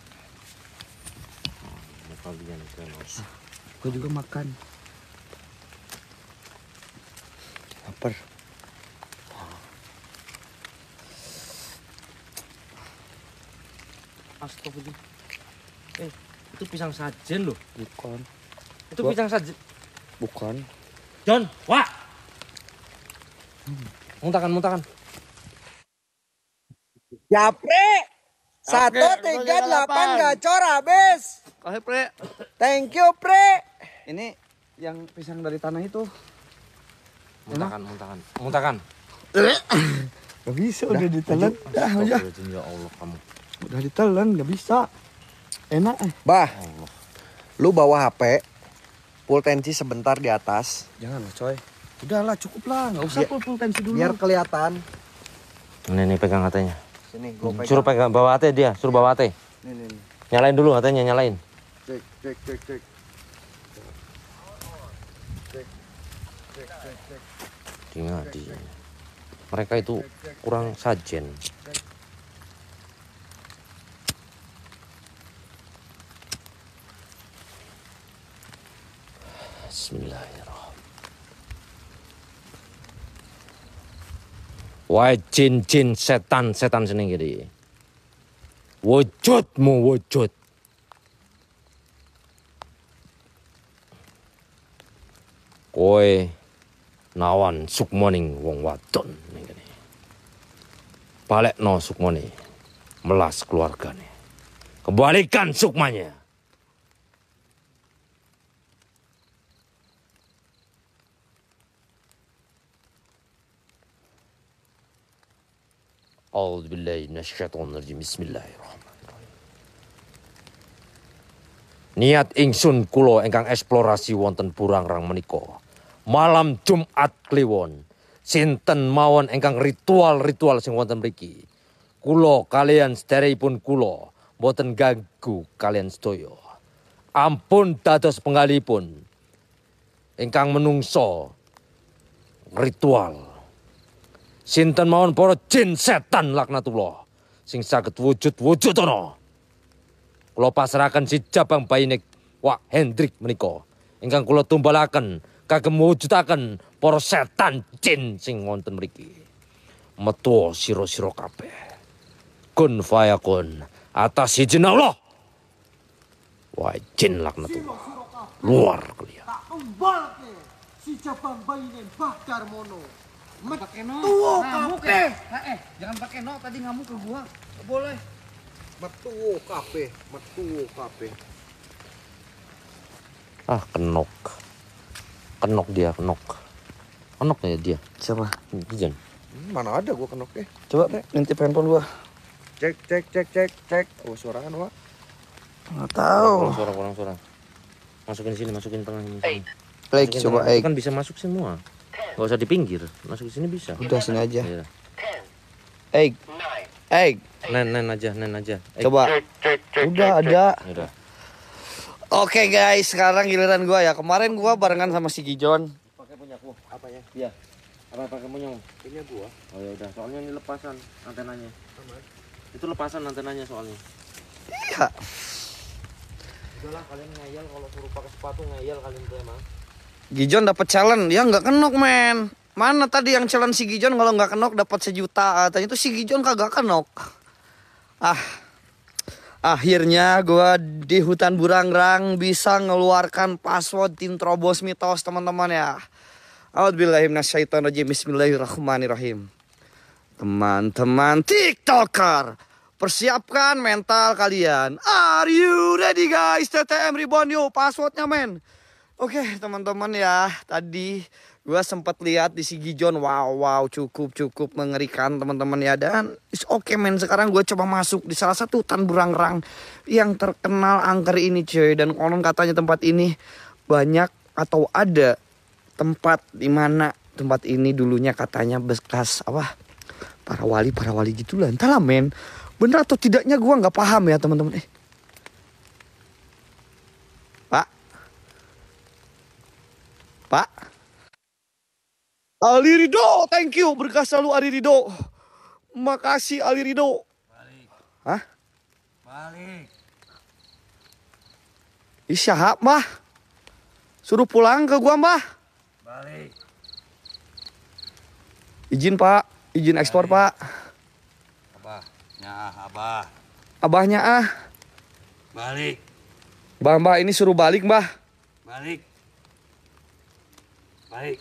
Gue juga makan. Lapar. Astagfirullah. Eh, itu pisang sajen loh. Bukan. Itu Gua- pisang sajen. Bukan. John, wah. Muntahkan, muntahkan. Japre. Satu tiga delapan gacor habis. Oke, Pre. Thank you, Pre. Ini yang pisang dari tanah itu. Muntahkan, muntahkan, muntahkan. Gak bisa udah ditelan. Dah, aja. Astagfirullahaladzim, ya Allah kamu. Udah ditelan gak bisa. Enak eh. Bah. Lu bawa H P. Full tensi sebentar di atas. Jangan lah, coy. Udahlah, cukup lah. Nggak usah Biar- full full tensi dulu. Biar kelihatan. Ini nih pegang hatenya. Sini gua pegang. Suruh pegang bawa hati dia, suruh bawa hati. Nih, nih, nih. Nyalain dulu hatenya, nyalain. Cek, cek, cek, cek. Ngadi. Mereka itu kurang sajen. Bismillahirrahmanirrahim. Wahai jin-jin setan-setan seneng gini. Wujudmu wujud. Kowe nawan sukmoning wong wadon ning kene. Balekno sukmone melas keluargane. Kembalikan sukmanya. A'udzubillahi minasyaitonirrajim. Bismillahirrahmanirrahim. Niat ingsun kula ingkang eksplorasi wonten Burangrang menika. Malam Jumat kliwon. Sinten mawon ingkang ritual-ritual sing wonten mriki. Kula kalian sederekipun kula boten ganggu kalian sedaya. Ampun dados penggalipun ingkang menungso ritual. Sinten mawon para jin setan laknatullah sing saged wujud-wujud ana. Kula pasrahaken si jabang bayinik Wak Hendrik menika ingkang kula tumbalaken kagem wujudaken para setan jin sing wonten mriki. Metu sira-sira kabeh. Kun fayakun atas izin Allah. Wah jin laknatullah. luar kalian. Tak kembal ke si Jabang Bainen Bakar Mono. Pakai no. Tuh Ngamuk kabeh. ya. Eh, jangan pakai no tadi ngamuk ke gua. Nggak boleh. Metu kabeh, metu kabeh. Ah, kenok. Kenok dia, kenok. Kenok ya dia. Siapa? Gijon. Mana ada gua kenok eh. Coba ngintip handphone gua. Cek cek cek cek cek. Oh suara kan, Wak? Nggak tahu. Kurang suara, kurang suara. Masukin sini, masukin tengah ini. Eik, Masukin coba tengah. Eik. Itu kan bisa masuk semua. Gak usah di pinggir, masuk sini bisa. Udah sini aja. Iya. Eik. Eik. Nen, nen aja, nen aja. Eh, Coba. Udah ada. Udah. Oke guys, sekarang giliran gua ya. Kemarin gua barengan sama si Gijon. Pakai punyaku. Apa ya? Iya. Apa pakai punya? Punya gua. Oh ya udah, soalnya ini lepasan antenanya. Itu lepasan antenanya soalnya. Iya. Udahlah kalian ngeyel kalau suruh pakai sepatu ngeyel kalian tuh emang. Gijon dapat challenge, dia nggak kenok men. Mana tadi yang challenge si Gijon kalau nggak kenok dapat sejuta. Tanya itu si Gijon kagak kenok. Ah, akhirnya gua di hutan Burangrang bisa ngeluarkan password tim Trobos Mitos teman-teman ya. A'udzubillahiminasyaitonirrajim. Bismillahirrahmanirrahim. Teman-teman TikToker, persiapkan mental kalian. Are you ready guys? T T M Reborn yuk passwordnya men. Oke teman-teman ya, tadi gue sempat lihat di si Gijon, wow wow cukup cukup mengerikan teman-teman ya, dan is oke okay, men. Sekarang gue coba masuk di salah satu hutan Burangrang yang terkenal angker ini cuy, dan konon katanya tempat ini banyak atau ada tempat di mana tempat ini dulunya katanya bekas apa para wali para wali gitulah, entahlah men. Bener atau tidaknya gue nggak paham ya teman-teman. Eh, Pak. Pak. Ali Rido, thank you. Berkah selalu Ali Rido. Makasih Ali Rido. Balik. Hah? Balik. Isyahab mah. Suruh pulang ke gua mah. Balik. Izin pak. Izin ekspor pak. Abah. Ya, abah. Abahnya ah. Balik. Mbah mbah ini suruh balik mbah. Balik. Balik.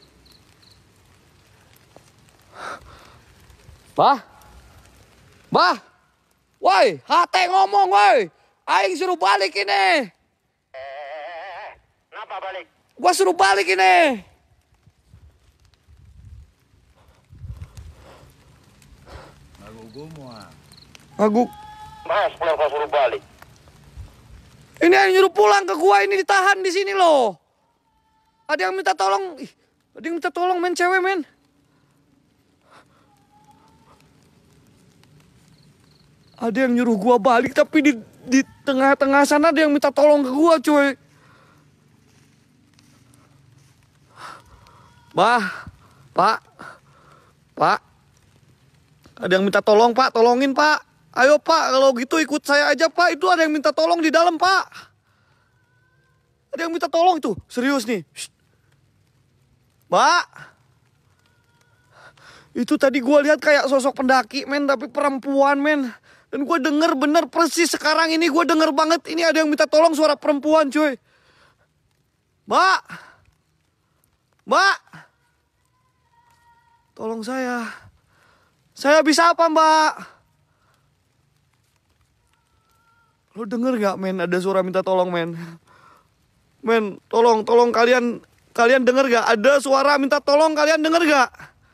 Bah. Bah. Woi, hate ngomong woi. Aing suruh balik ini. Eh, kenapa balik? Gua suruh balik ini. Lalu gue mau. Aku Mas, pulang kau suruh balik. ini yang nyuruh pulang ke gua, ini ditahan di sini loh. Ada yang minta tolong. Ih, ada yang minta tolong men, cewek men. Ada yang nyuruh gua balik tapi di di tengah-tengah sana ada yang minta tolong ke gua, cuy. Bah, Pak. Pak. Ada yang minta tolong, Pak. Tolongin, Pak. Ayo, Pak. Kalau gitu ikut saya aja, Pak. Itu ada yang minta tolong di dalam, Pak. Ada yang minta tolong itu. Serius nih. Shh. Pak. Itu tadi gua lihat kayak sosok pendaki, men. Tapi perempuan, men. Dan gue denger bener persis sekarang ini gue denger banget ini ada yang minta tolong suara perempuan cuy. Mbak. Mbak. Tolong saya. Saya bisa apa mbak? Lo denger gak men ada suara minta tolong men? Men tolong tolong kalian kalian denger gak ada suara minta tolong, kalian denger gak?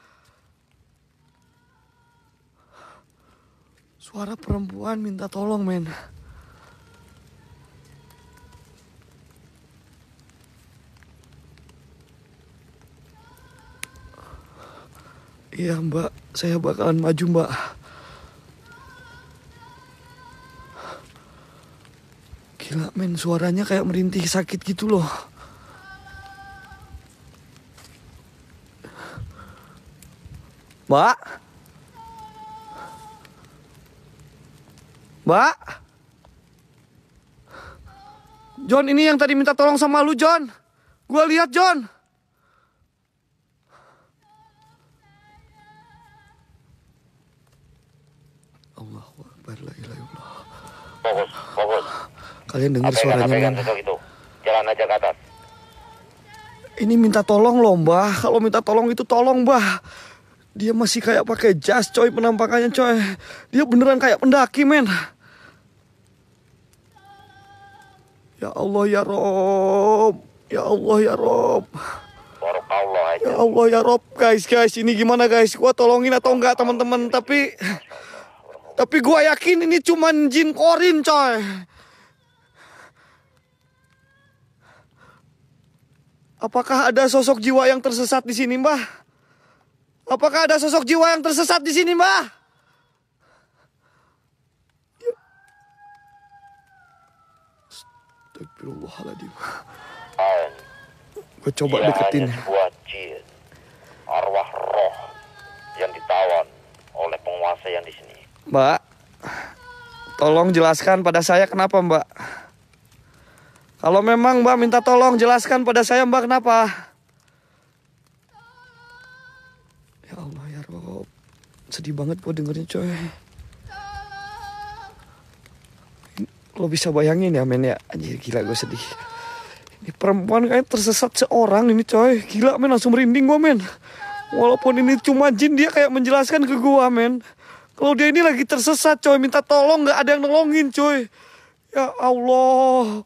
Suara perempuan minta tolong, men. Iya, Mbak. Saya bakalan maju, Mbak. Gila, men. Suaranya kayak merintih sakit gitu loh. Mbak. Mbak. John, ini yang tadi minta tolong sama lu, John. Gua lihat, John. Allahu Akbar, la ilaha illallah. Fokus, fokus. Kalian dengar Apa yang suaranya, pegang men? sosok itu? Jalan aja ke atas. Ini minta tolong loh mbah. Kalau minta tolong itu tolong mbah. Dia masih kayak pakai jas coy penampakannya coy. Dia beneran kayak pendaki men. Ya Allah ya Rob. Ya Allah ya Rob. Barakallah aja. Ya Allah ya Rob. Guys guys ini gimana guys. Gua tolongin atau enggak teman-teman. Tapi Tapi gua yakin ini cuman jin korin coy. Apakah ada sosok jiwa yang tersesat di sini, Mbah? Apakah ada sosok jiwa yang tersesat di sini, Mbah? Ya. Astagfirullahaladzim. Gue coba Dia deketin. hanya sebuah jin, arwah roh yang ditawan oleh penguasa yang di sini. Mbak, tolong jelaskan pada saya kenapa, Mbak? Kalau memang Mbak minta tolong jelaskan pada saya Mbak kenapa? Ya Allah ya Rob. Sedih banget gue dengernya coy. Lo bisa bayangin ya men ya. Anjir gila gue sedih. Ini perempuan kayak tersesat seorang ini coy. Gila men langsung merinding gue men. Walaupun ini cuma jin dia kayak menjelaskan ke gue men. Kalau dia ini lagi tersesat coy. Minta tolong gak ada yang nolongin coy. Ya Allah.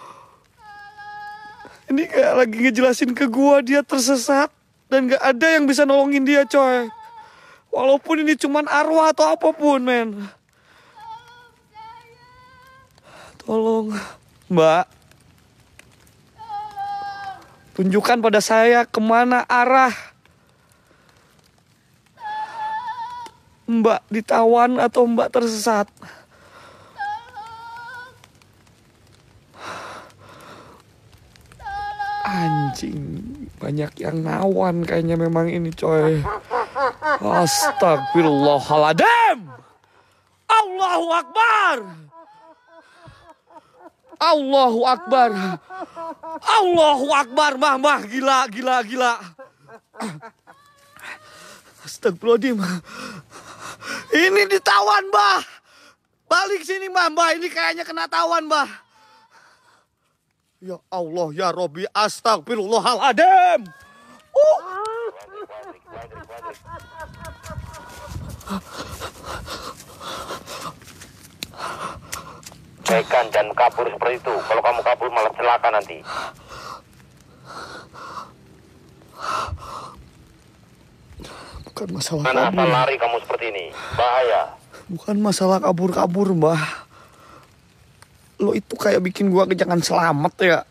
Ini kayak lagi ngejelasin ke gua dia tersesat dan gak ada yang bisa nolongin dia coy. Walaupun ini cuman arwah atau apapun men. Tolong Mbak. Tunjukkan pada saya kemana arah Mbak ditawan atau Mbak tersesat. Anjing, banyak yang nawan kayaknya memang ini coy. Astagfirullahaladzim. Allahu Akbar. Allahu Akbar. Allahu Akbar, mah mah gila gila gila. Astagfirullahaladzim. Ini ditawan, Mbah. Balik sini, Mbah. Mbah, ini kayaknya kena tawan, Mbah. Ya Allah, ya Robbi, astagfirullahaladzim. Uh. Baikan dan kabur seperti itu. Kalau kamu kabur malah celaka nanti. Bukan masalah Mana kabur. asal lari kamu seperti ini? Bahaya. Bukan masalah kabur-kabur, Mbah. Lo itu kayak bikin gua jangan selamat ya.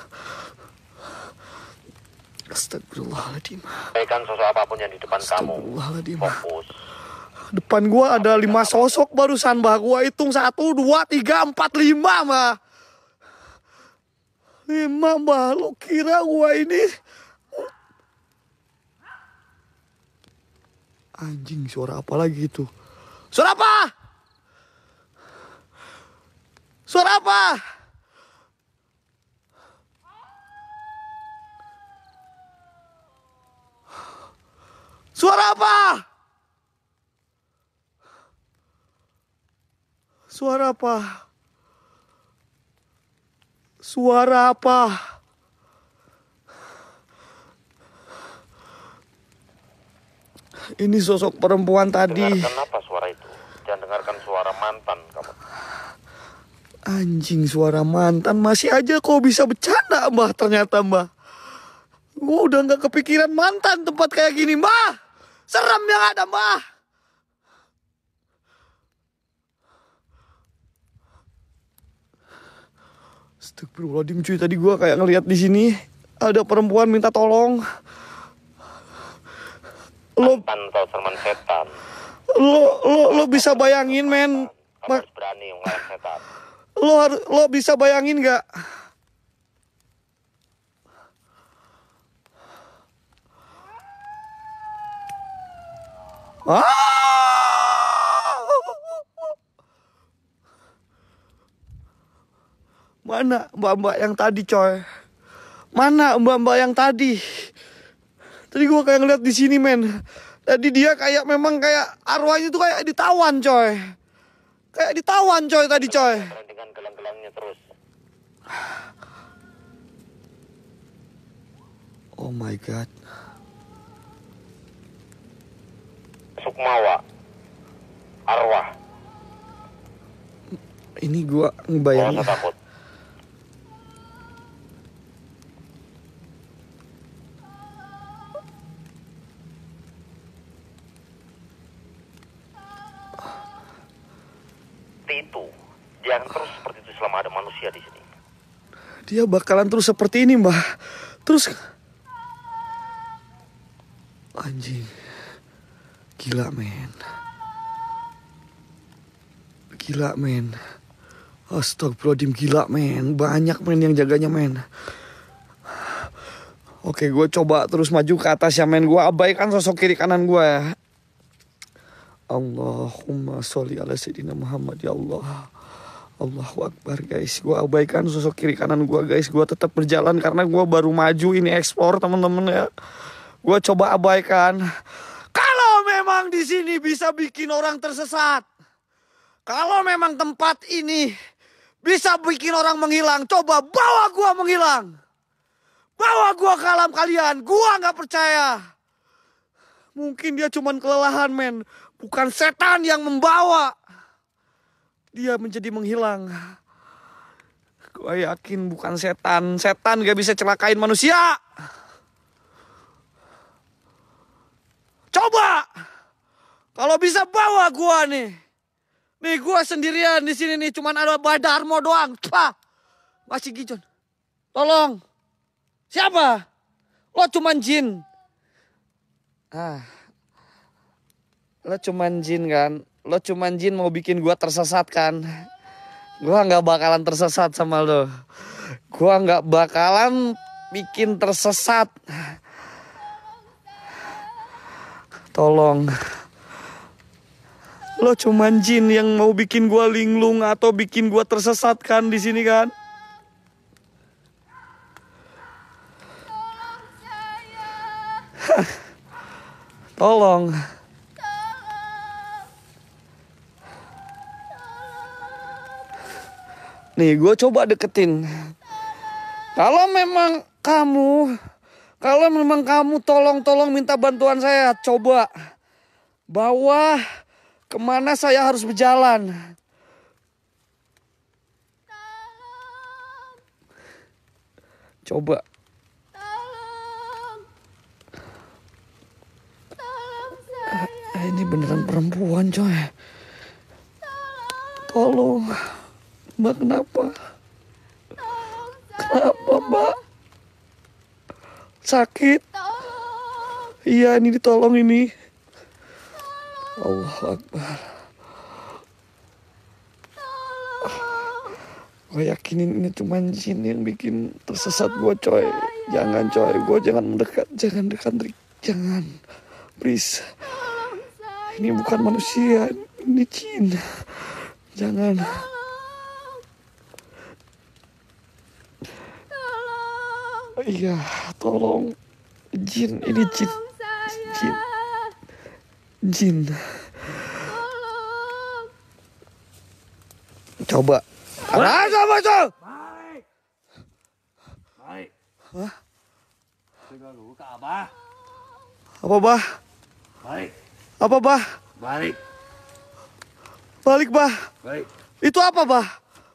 Astagfirullahaladzim. Baikan sosok apapun yang di depan kamu. Astagfirullahaladzim. Fokus. Depan gua ada lima sosok barusan, Mbah. Gua hitung satu, dua, tiga, empat, lima, Mbah. Lima, Mbah. Lo kira gua ini... Anjing, suara apa lagi itu? Suara apa? Suara apa? Suara apa? Suara apa? Suara apa? Ini sosok perempuan tadi. Dengarkan apa suara itu? Jangan dengarkan suara mantan kamu. Anjing, suara mantan. Masih aja kok bisa bercanda, Mbah, ternyata, Mbah. Gue udah gak kepikiran mantan tempat kayak gini, Mbah. Serem yang ada, Mbah. Astagfirullahaladzim, cuy. Tadi gue kayak ngeliat di sini ada perempuan minta tolong. Lo, Mantan atau serman setan. lo, lo, lo bisa bayangin, men. Kamu harus berani melawan setan. Lo, har- lo bisa bayangin gak? Ah! Mana mbak-mbak yang tadi, coy? Mana mbak-mbak yang tadi? Tadi gua kayak ngeliat di sini, men. Tadi dia kayak memang kayak arwahnya tuh kayak ditawan, coy. Kayak ditawan, coy, tadi, coy. Dengan gelang-gelangnya terus. Oh my god. Sukmawa. Arwah. Ini gua Gak ngebayangin. usah takut. Itu, dia akan terus seperti itu selama ada manusia di sini. Dia bakalan terus seperti ini, Mbah. Terus anjing. Gila, men. Gila, men. Astagfirullahaladzim, gila, men. Banyak, men, yang jaganya, men. Oke, gue coba terus maju ke atas ya, men. Gue abaikan sosok kiri kanan gue ya. Allahumma sholli ala sayyidina Muhammad, ya Allah. Allahu Akbar, guys. Gue abaikan sosok kiri kanan gue, guys. Gue tetap berjalan karena gue baru maju ini explore, teman-teman ya. Gue coba abaikan. Kalau memang di sini bisa bikin orang tersesat, kalau memang tempat ini bisa bikin orang menghilang, coba bawa gue menghilang. Bawa gue ke alam kalian. Gue nggak percaya. Mungkin dia cuman kelelahan, men. Bukan setan yang membawa dia menjadi menghilang. Gue yakin bukan setan. Setan gak bisa celakain manusia. Coba. Kalau bisa bawa gue nih. Nih gue sendirian di sini nih. Cuman ada Badarmo doang. Pah. Masih Gijon. Tolong. Siapa? Lo cuman jin. Ah. Lo cuman jin kan? Lo cuman jin mau bikin gua tersesat kan? Gua gak bakalan tersesat sama lo. Gua gak bakalan bikin tersesat. Tolong. Lo cuman jin yang mau bikin gua linglung atau bikin gua tersesat kan di sini kan? Tolong. Nih gue coba deketin. Kalau memang kamu, kalau memang kamu tolong-tolong minta bantuan saya, coba bawa kemana saya harus berjalan. Coba. Eh, ini beneran perempuan, coy. Tolong. Mbak, kenapa? Kenapa, Mbak? Sakit? Iya, ini ditolong ini. Allahu Akbar. Gue yakinin ini cuma jin yang bikin tersesat gue, coy. Jangan, coy. Gue jangan mendekat. Jangan dekat, Rick. Jangan. Please. Ini bukan manusia. Ini jin. Jangan. Iya, tolong. Jin, ini jin. Jin. Jin. Coba. Ada apa tuh? Balik. Balik. Hah? Sudah lu ke Abah. Apa, Bah? Balik. Apa, Bah? Balik. Balik, Bah. Balik. Itu apa, Bah?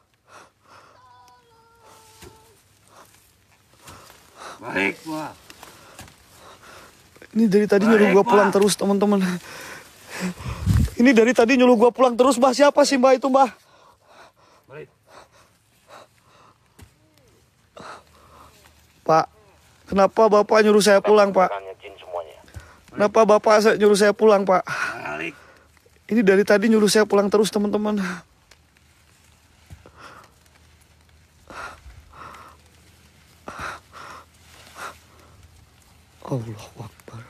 Balik, Bah. Ini dari tadi nyuruh gua pulang terus, teman-teman. Ini dari tadi nyuruh gua pulang terus, Bah. Siapa sih, Mbak, itu, Mbah? Balik. Pak, kenapa Bapak nyuruh saya pulang, Pak? Bukannya jin semuanya. Kenapa Bapak saya nyuruh saya pulang, Pak? Balik. Ini dari tadi nyuruh saya pulang terus, teman-teman. Allahu Akbar.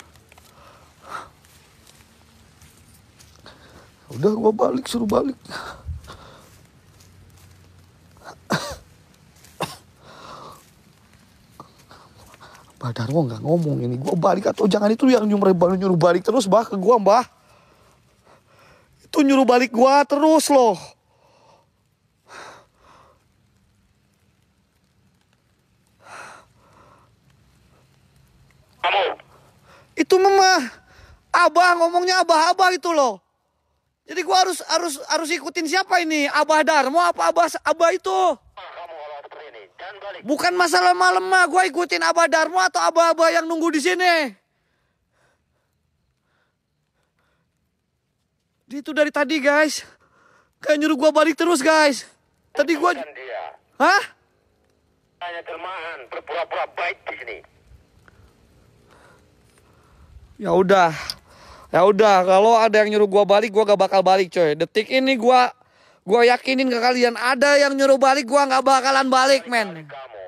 Udah gua balik, suruh balik. Badarmo nggak ngomong ini. Gua balik atau jangan itu yang nyuruh nyuruh balik terus, Bah, ke gua, Mbah. Itu nyuruh balik gua terus loh. Itu mama Abah ngomongnya Abah-Abah itu loh. Jadi gua harus harus harus ikutin siapa ini? Abah Darmo apa Abah Abah itu? Kamu kalau seperti ini, jangan balik. Bukan masalah malam mah, gua ikutin Abah Darmo atau Abah-Abah yang nunggu di sini. Dia itu dari tadi guys, kayak nyuruh gua balik terus guys. Tadi gua, Dan dia hah? hanya kelemahan berpura-pura baik di sini. Ya udah, ya udah. Kalau ada yang nyuruh gua balik, gua gak bakal balik coy. Detik ini gua, gua yakinin ke kalian, ada yang nyuruh balik, gua gak bakalan balik men. Kamu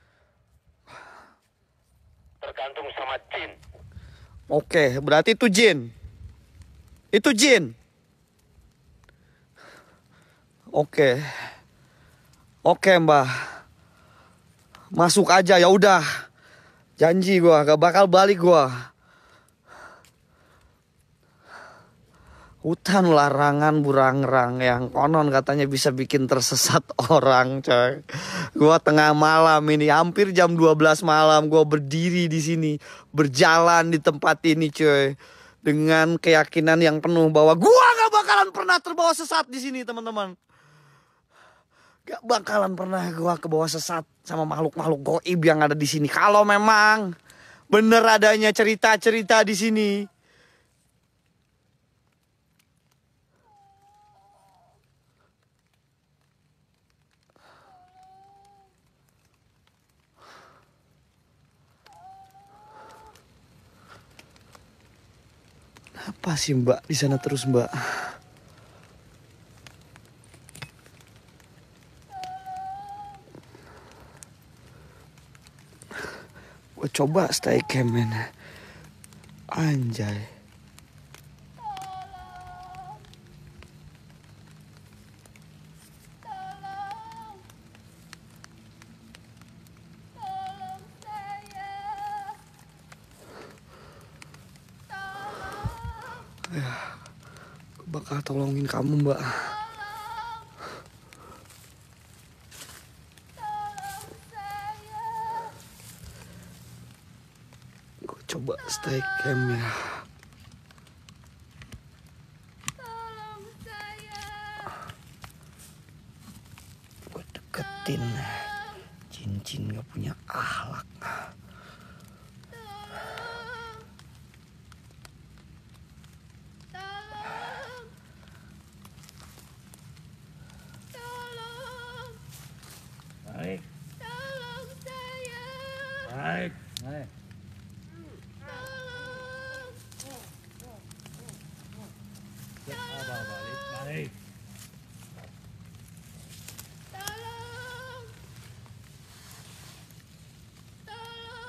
tergantung sama jin. Oke, berarti itu jin. Itu jin. Oke. Oke, Mbah. Masuk aja ya udah. Janji gua gak bakal balik gua. Hutan larangan burangrang yang konon katanya bisa bikin tersesat orang, coy. Gua tengah malam ini, hampir jam dua belas malam gua berdiri di sini, berjalan di tempat ini, coy. Dengan keyakinan yang penuh bahwa gua gak bakalan pernah terbawa sesat di sini, teman-teman. Gak bakalan pernah gua kebawa sesat sama makhluk-makhluk goib yang ada di sini. Kalau memang bener adanya cerita-cerita di sini. Apa sih Mbak di sana terus Mbak? Gue coba stay cam men. Anjay. Gue bakal tolongin kamu Mbak. Gue coba stay cam ya. Gue deketin cincin gak punya akhlak. Baik. Tolong saya. Baik. Baik. Cek Abah balik. Baik. Tolong. Tolong.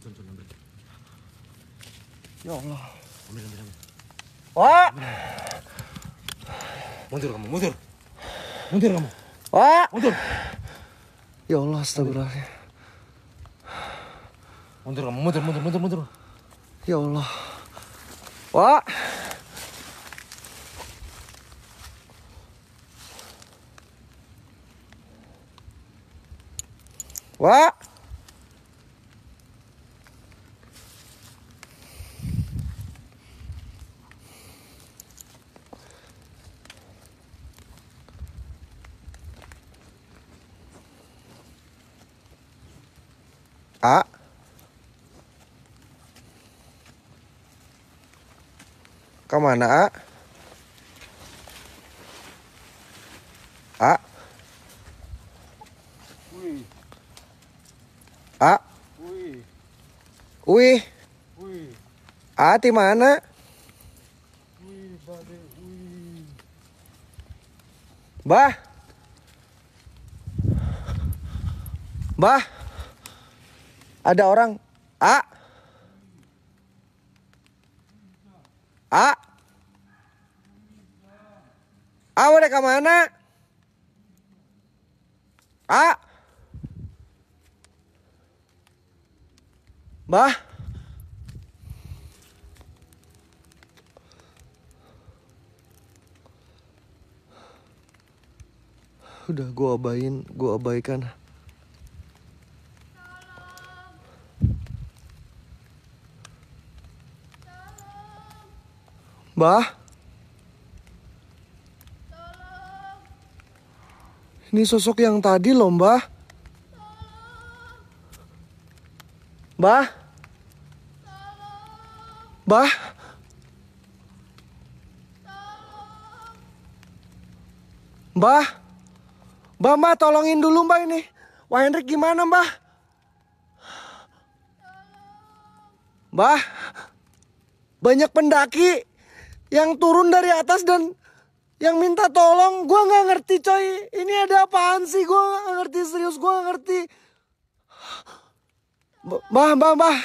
Ya Allah. Ambil, ambil, ambil. Wak. Mundur kamu, mundur. Mundur kamu. Wak. Mundur. Ya Allah, astagfirullah. Mundur kamu, mundur, mundur, mundur, mundur. Ya Allah. Wak. Wak. A. Kemana A? A. A. Wih. A di mana? Bah. Bah. Ada orang. A. A. A udah ke mana? A. Bah. Udah gua abain, gua abaikan. Bah. Ini sosok yang tadi loh, Mbah. Bah. Bah. Mbah. Mbah, Mbah, tolongin dulu, Mbah ini. Wah, Hendrik gimana, Mbah? Mbah. Banyak pendaki yang turun dari atas dan yang minta tolong. Gua nggak ngerti, coy. Ini ada apaan sih? Gua nggak ngerti, serius. Gua nggak ngerti. Mbah, mbah, mbah.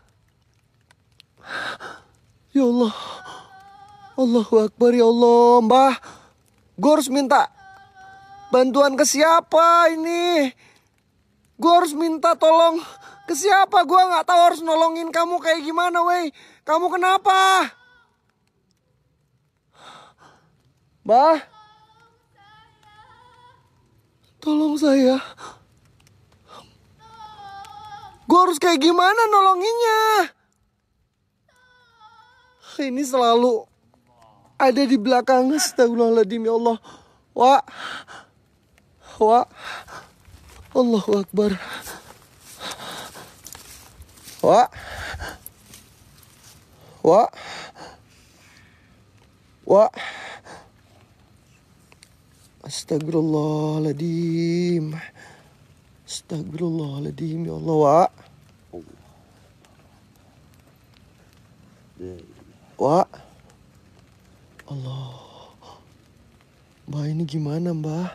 Ya Allah. Allahu Akbar, ya Allah, Mbah. Gue harus minta bantuan ke siapa ini? Gue harus minta tolong ke siapa? Gue nggak tahu harus nolongin kamu kayak gimana, wey. Kamu kenapa? Bah, tolong saya. Gue harus kayak gimana nolonginnya? Ini selalu ada di belakang. Astagfirullahaladzim, ya Allah. Wah, wah, Allahu Akbar. Wah, wah, wah. Astagfirullahaladzim. Astagfirullahaladzim, ya Allah, Wak. Wak. Allah. Mbak, ini gimana, Mbak?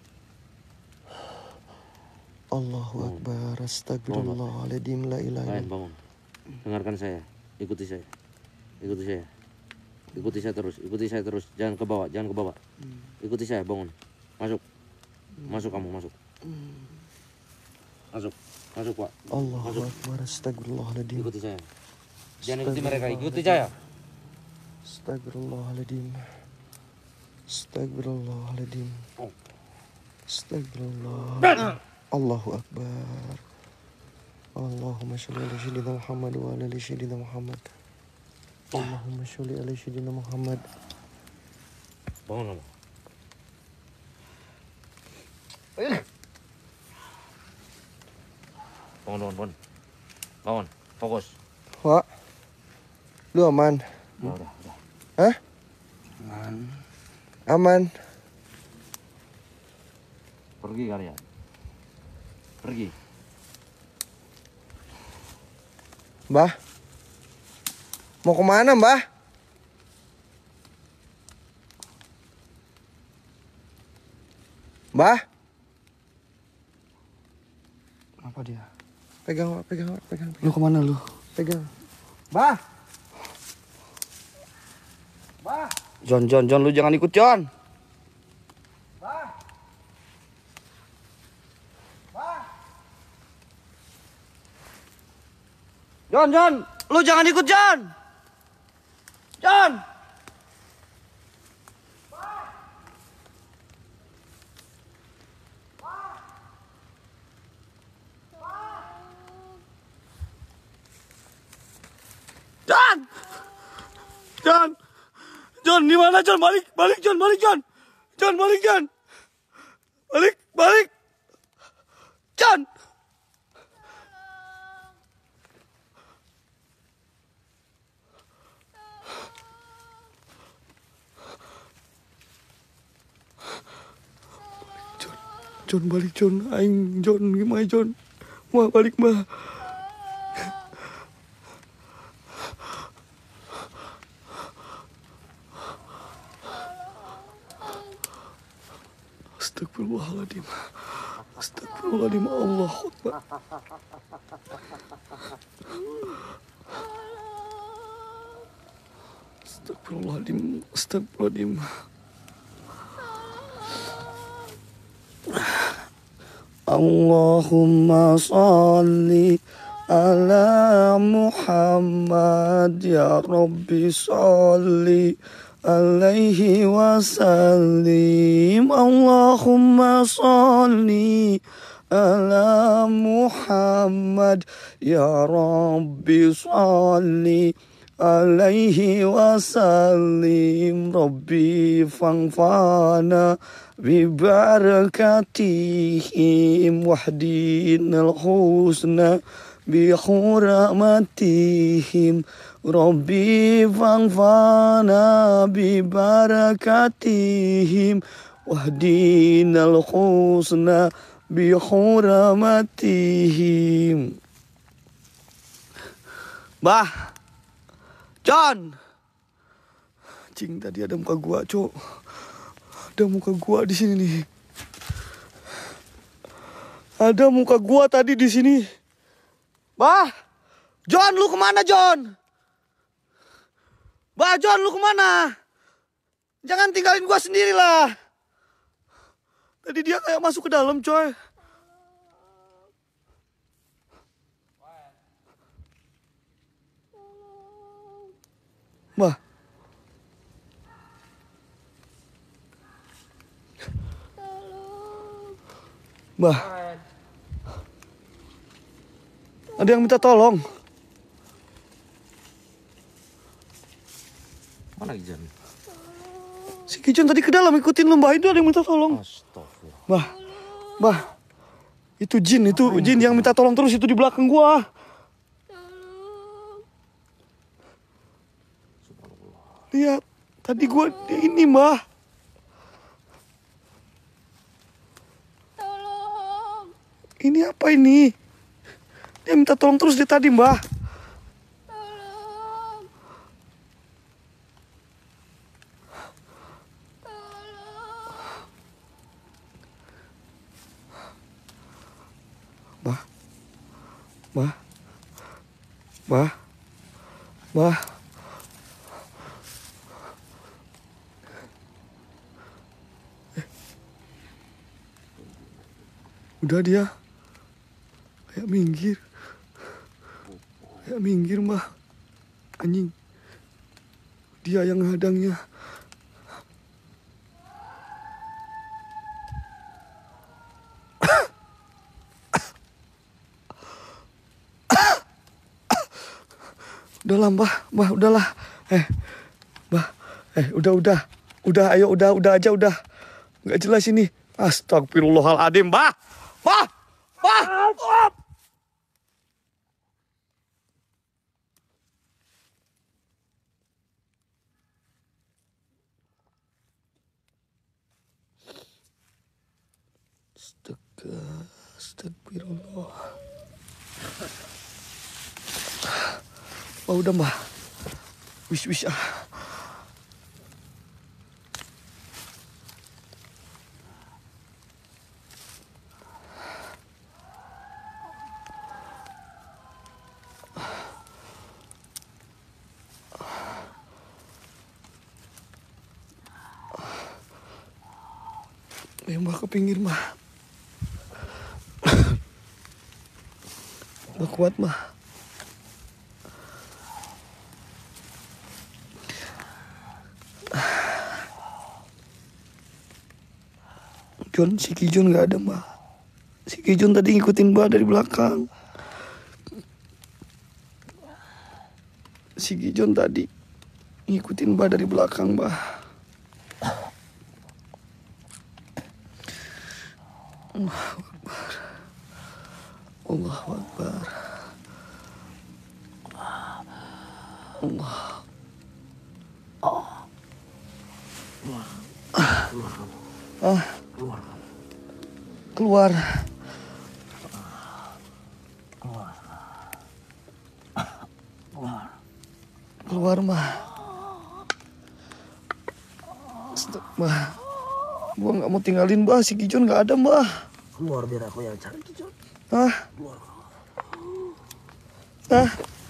Allahu Akbar. Astagfirullahaladzim. La ilaha Lain, bangun. Dengarkan saya. Ikuti saya. Ikuti saya. Ikuti saya terus. Ikuti saya terus. Jangan ke bawah. Jangan ke bawah. Ikuti saya. Bangun. Masuk. Masuk kamu. Masuk. Masuk. Masuk, Pak. Allahu Masuk. Akbar. Astagfirullahaladzim. Ikuti saya. Jangan ikuti mereka. Ikuti saya. Astagfirullahaladzim. Astagfirullahaladzim. Astagfirullah. Allahu Akbar. Allahumma sholli ala sayyidina Muhammad wa ala ali sayyidina Muhammad. Allahumma sholli ala sayyidina Muhammad. Bangun kamu. Bangun, bangun, bangun. Bangun. Fokus. Wak, lu aman? Udah, udah, udah. Hah? Aman. Aman. Pergi kalian. Pergi. Mbah, mau kemana, Mbah? Mbah, Apa dia? Pegang, Wak. Pegang, Wak. Pegang. Lu kemana lu? Pegang. Bah. Bah. John, John, John, lu jangan ikut John. Bah. Bah. John, John, lu jangan ikut John. John. John. John. John, di mana John? Balik, balik John, balik John. John, balik John. Balik, balik. John. John, John balik John. Aing John gimana John? Mah balik mah. Astagfirullahaladzim. Astagfirullahaladzim. Allah Akbar. Astagfirullahaladzim. Astagfirullahaladzim. Allahumma salli ala Muhammad ya Rabbi salli alaihi wasallim. Allahumma salli ala Muhammad ya Rabbi salli alaihi wasallim. Rabbi fangfana bibarakatihim wahdinal husna bihurmatihim. Rabbi fangfana bibarakatihim wahdinal husna bihurmatihim. Bah, John. Cing, tadi ada muka gua, Cok. Ada muka gua di sini nih. Ada muka gua tadi di sini. Bah, John, lu kemana John? Bah, John, lu kemana? Jangan tinggalin gua sendirilah. Tadi dia kayak masuk ke dalam, coy. Bah. Bah. Ada yang minta tolong. Mana Gijan? Si Gijan tadi ke dalam ikutin lu, Mbah. Itu ada yang minta tolong. Astagfirullah. Bah. Bah. Itu jin, itu jin yang minta tolong terus itu di belakang gua. Lihat, tadi gua ini, Mbah. Tolong. Ini apa ini? Dia minta tolong terus dia tadi, Mbah. Tolong. Tolong. Mbah. Mbah. Mbah. Mbah. Eh. Udah dia. Kayak minggir. Kayak minggir, Mbah. Anjing. Dia yang hadangnya. Udahlah, Mbah, Mbah, udahlah. Eh, Mbah, eh, udah, udah. Udah, ayo, udah, udah aja, udah. Nggak jelas ini. Astagfirullahaladzim, Mbah. Mbah, Mbah. Oh. Astaga, astagfirullah. Oh, udah, Mbah. Wis, wis, ah. Ayo Mbah ke pinggir Mbah. Mbah kuat Mbah. John, si Kijun nggak ada Mbah. Si Kijun tadi ngikutin Mbah dari belakang. Si Kijun tadi ngikutin Mbah dari belakang Mbah. Allahu Akbar. Allahu Akbar. Allah. Ah. Keluar. Keluar Mbah. Stop Mbah. Gua nggak mau tinggalin Mbah, si Kijun nggak ada Mbah. Keluar biar aku yang cari Kijun. Ah. Ah.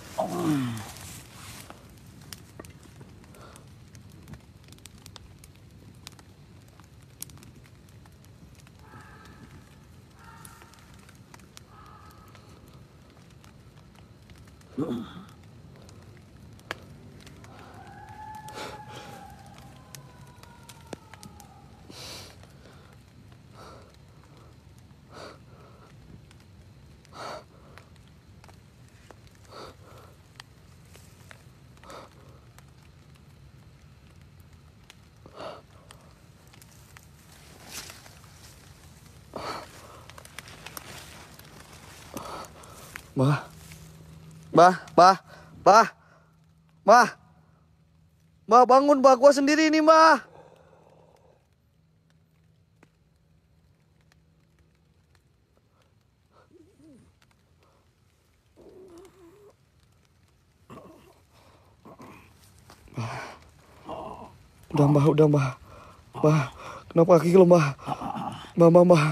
Bah, bah, bah, bah, bah, bah bangun bah, gua sendiri nih bah. Udah mbah, udah mbah, bah, kenapa kaki lo mbah, mbah, mbah, mbah.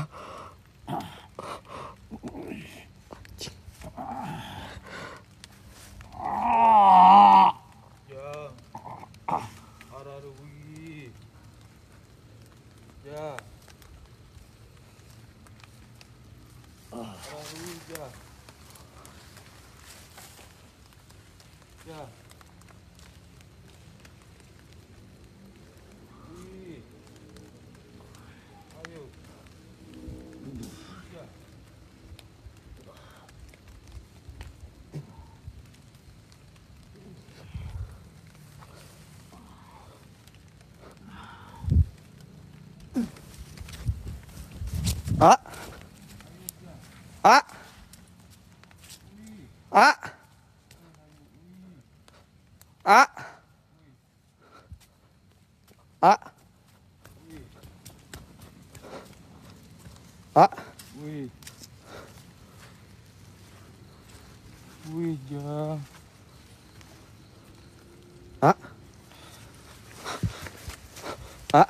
Ya. Ya. Ya. Wih. Ayo. Ya. Ah. Ah. Ah. Ah. Ah. Ah. Wih. Wih, ja. Ah. Ah.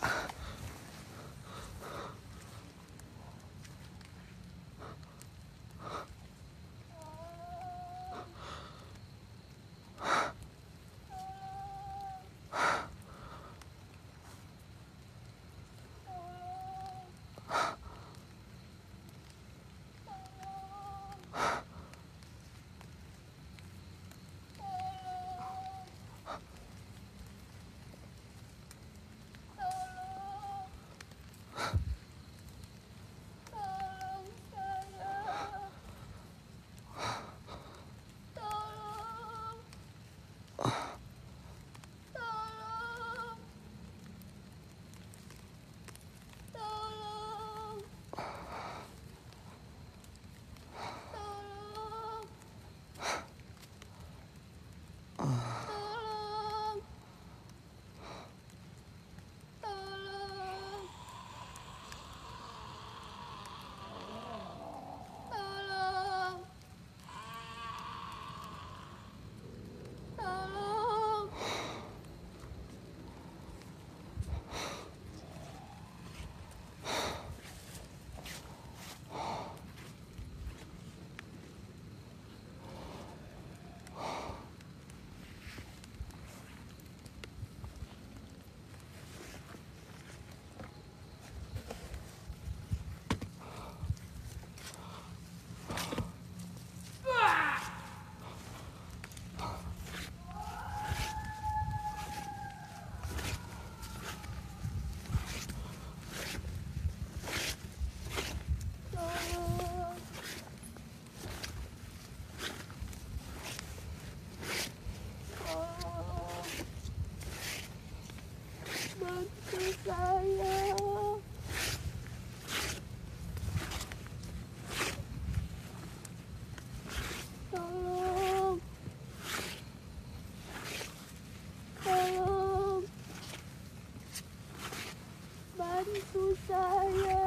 bantu saya.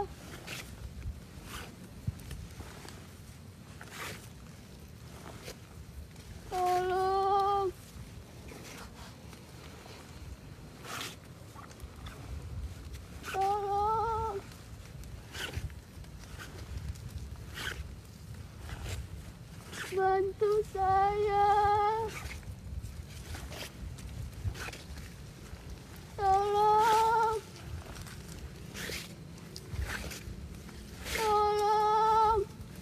Tolong. Tolong. Bantu saya. Tolong. Tolong.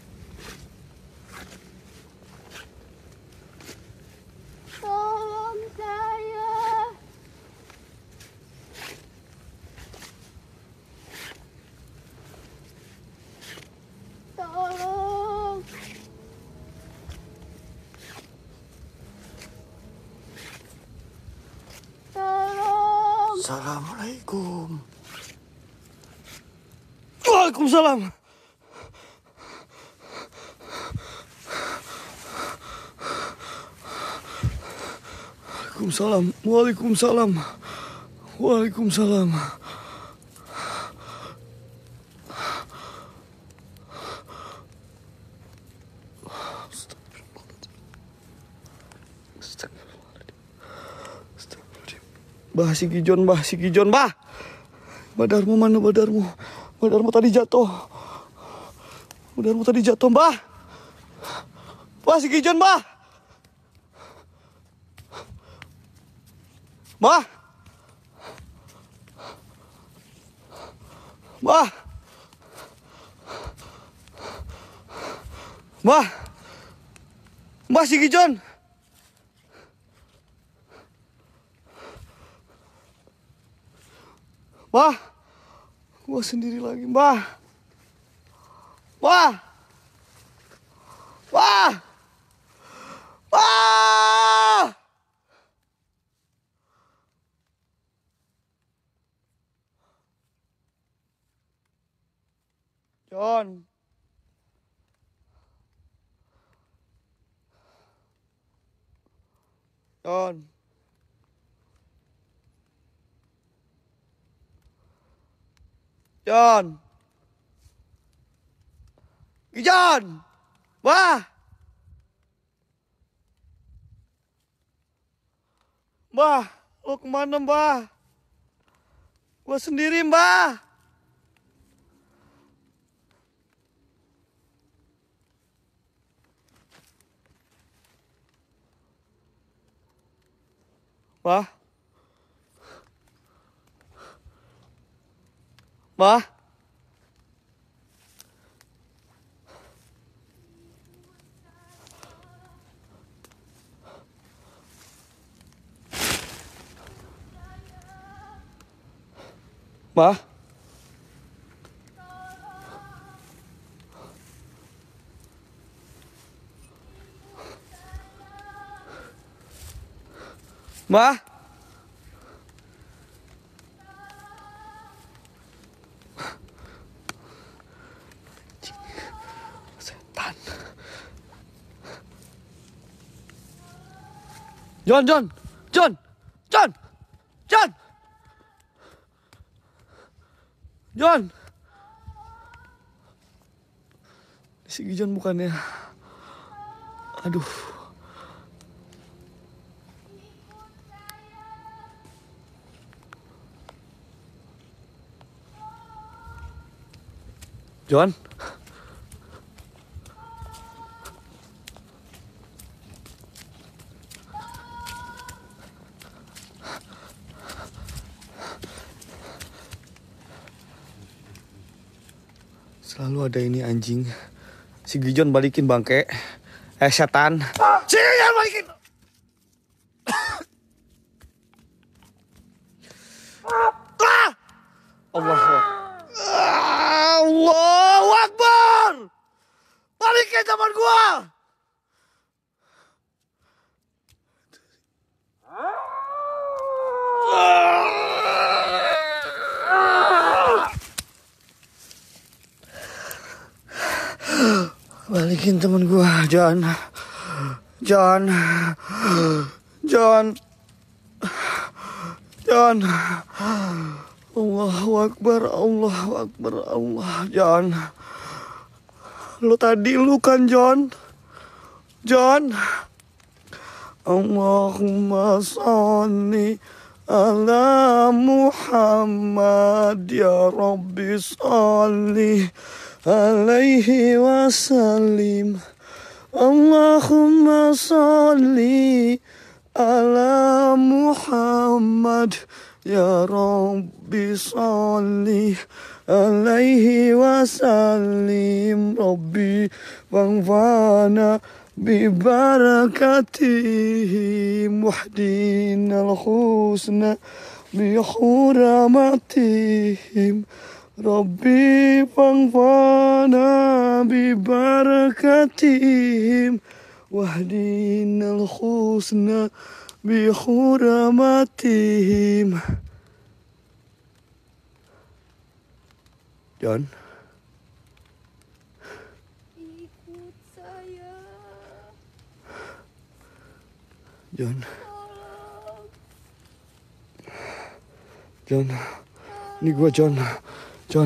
Tolong saya. Tolong. Tolong. Assalamualaikum. Waalaikumsalam. Waalaikumsalam. Waalaikumsalam. Waalaikumsalam. Bah, si Gijon, bah, si Gijon, bah. Badarmu mana badarmu? Badarmu tadi jatuh. Badarmu tadi jatuh, bah. Bah, si Gijon, bah. Bah. Bah. Bah. Bah, si Gijon. Bah, gua sendiri lagi, Mbah. Bah. Bah. Bah. John. John. John. Gijon. Mbah. Mbah, lo kemana, Mbah? Gua sendiri, Mbah. Mbah. Mbah. Mbah. Mbah. Setan. John, John, John, John, John, John. Si Gijon bukannya. Aduh. John. Selalu ada ini anjing. Si Gijon balikin bangke. Eh setan. Si Gijon balikin. Ah! Allah. Allahu Akbar. Balikin teman gua. Balikin temen gua, John. John. John. John. Allahu Akbar, Allahu Akbar, Allah. John, lu tadi lu kan John? John, Allahumma sholli ala Muhammad ya Rabbi sholli alaihi wasallim. Allahumma sholli ala Muhammad ya Rabbi sholli alaihi wasallim. Rabbi wanfa'na bibarakatihim wahdinal husna bihuramatihim. Rabbi wanfa'na bibarakatihim wahdinal husna bihuramatihim. John, Ikut saya. John, Tolong. John, ini gua John, John.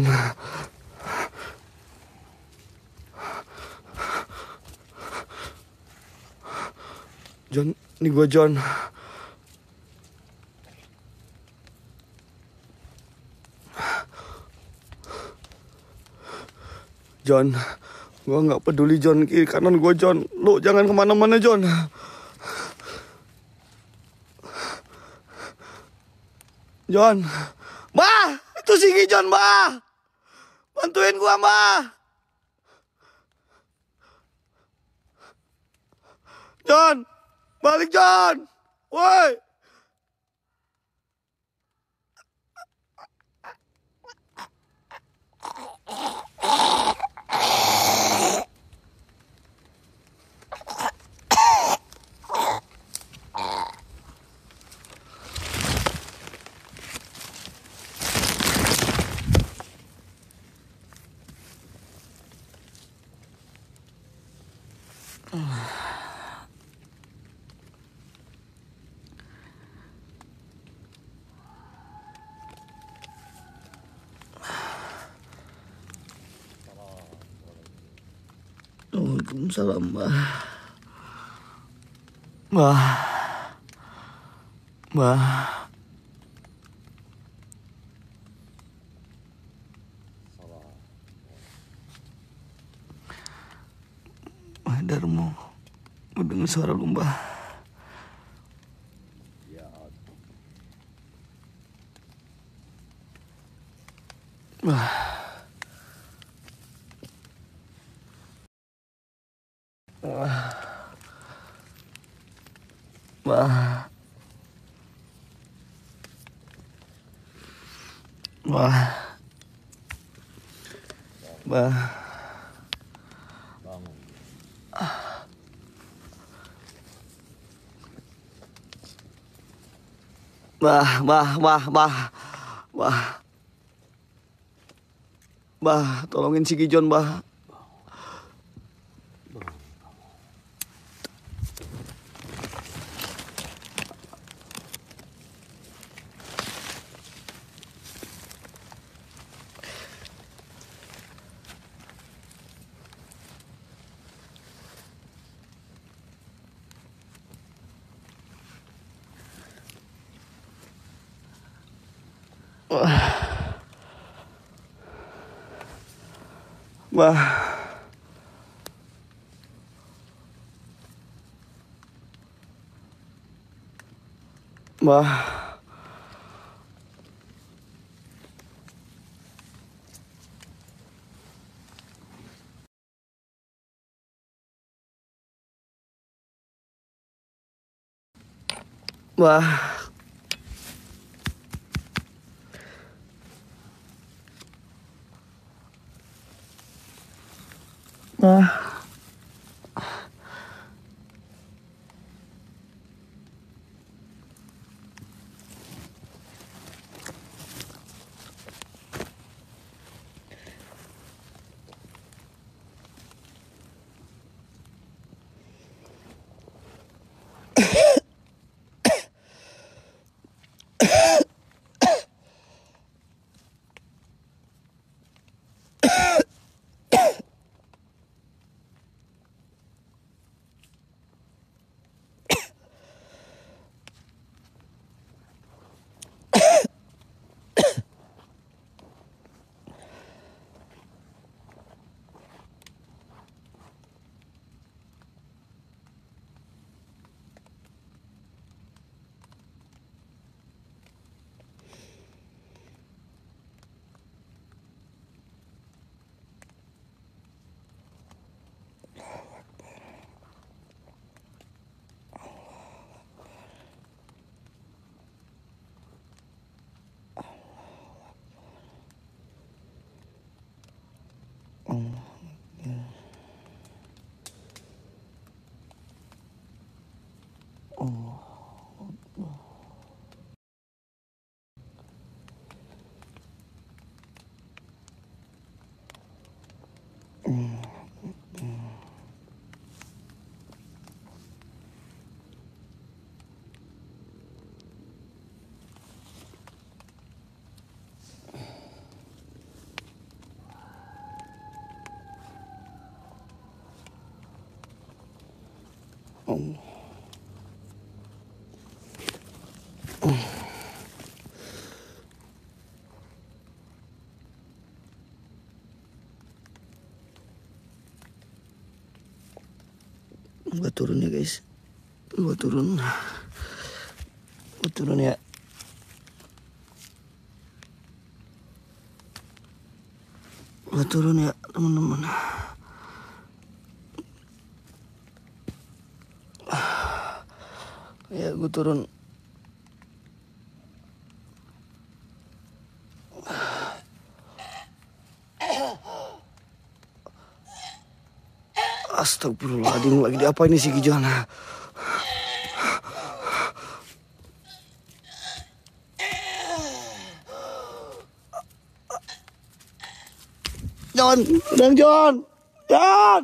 John, ini gua John. John, gua nggak peduli John, kiri kanan gua John. Lu jangan kemana-mana John. John, Mbah, itu Sigi John, Mbah. Bantuin gua, Mbah. John, balik John. Woi. Waalaikumsalam, Mbah. Mbah. Mbah. Mbah Darmo, gue dengar suara lu, Mbah. Mbah. Mbah. Mbah. Mbah. Mbah, mbah, mbah, mbah. Mbah. Mbah, tolongin si Gijon, Mbah. Mbah. Mbah. Mbah. Mbah. Oh. Gua turun ya guys. Gua turun. Gua turun ya. Gua turun ya teman-teman. Ya gua turun. Astagfirullahaladzim, lagi diapain nih si Gijon? Jon, udah Jon, Jon,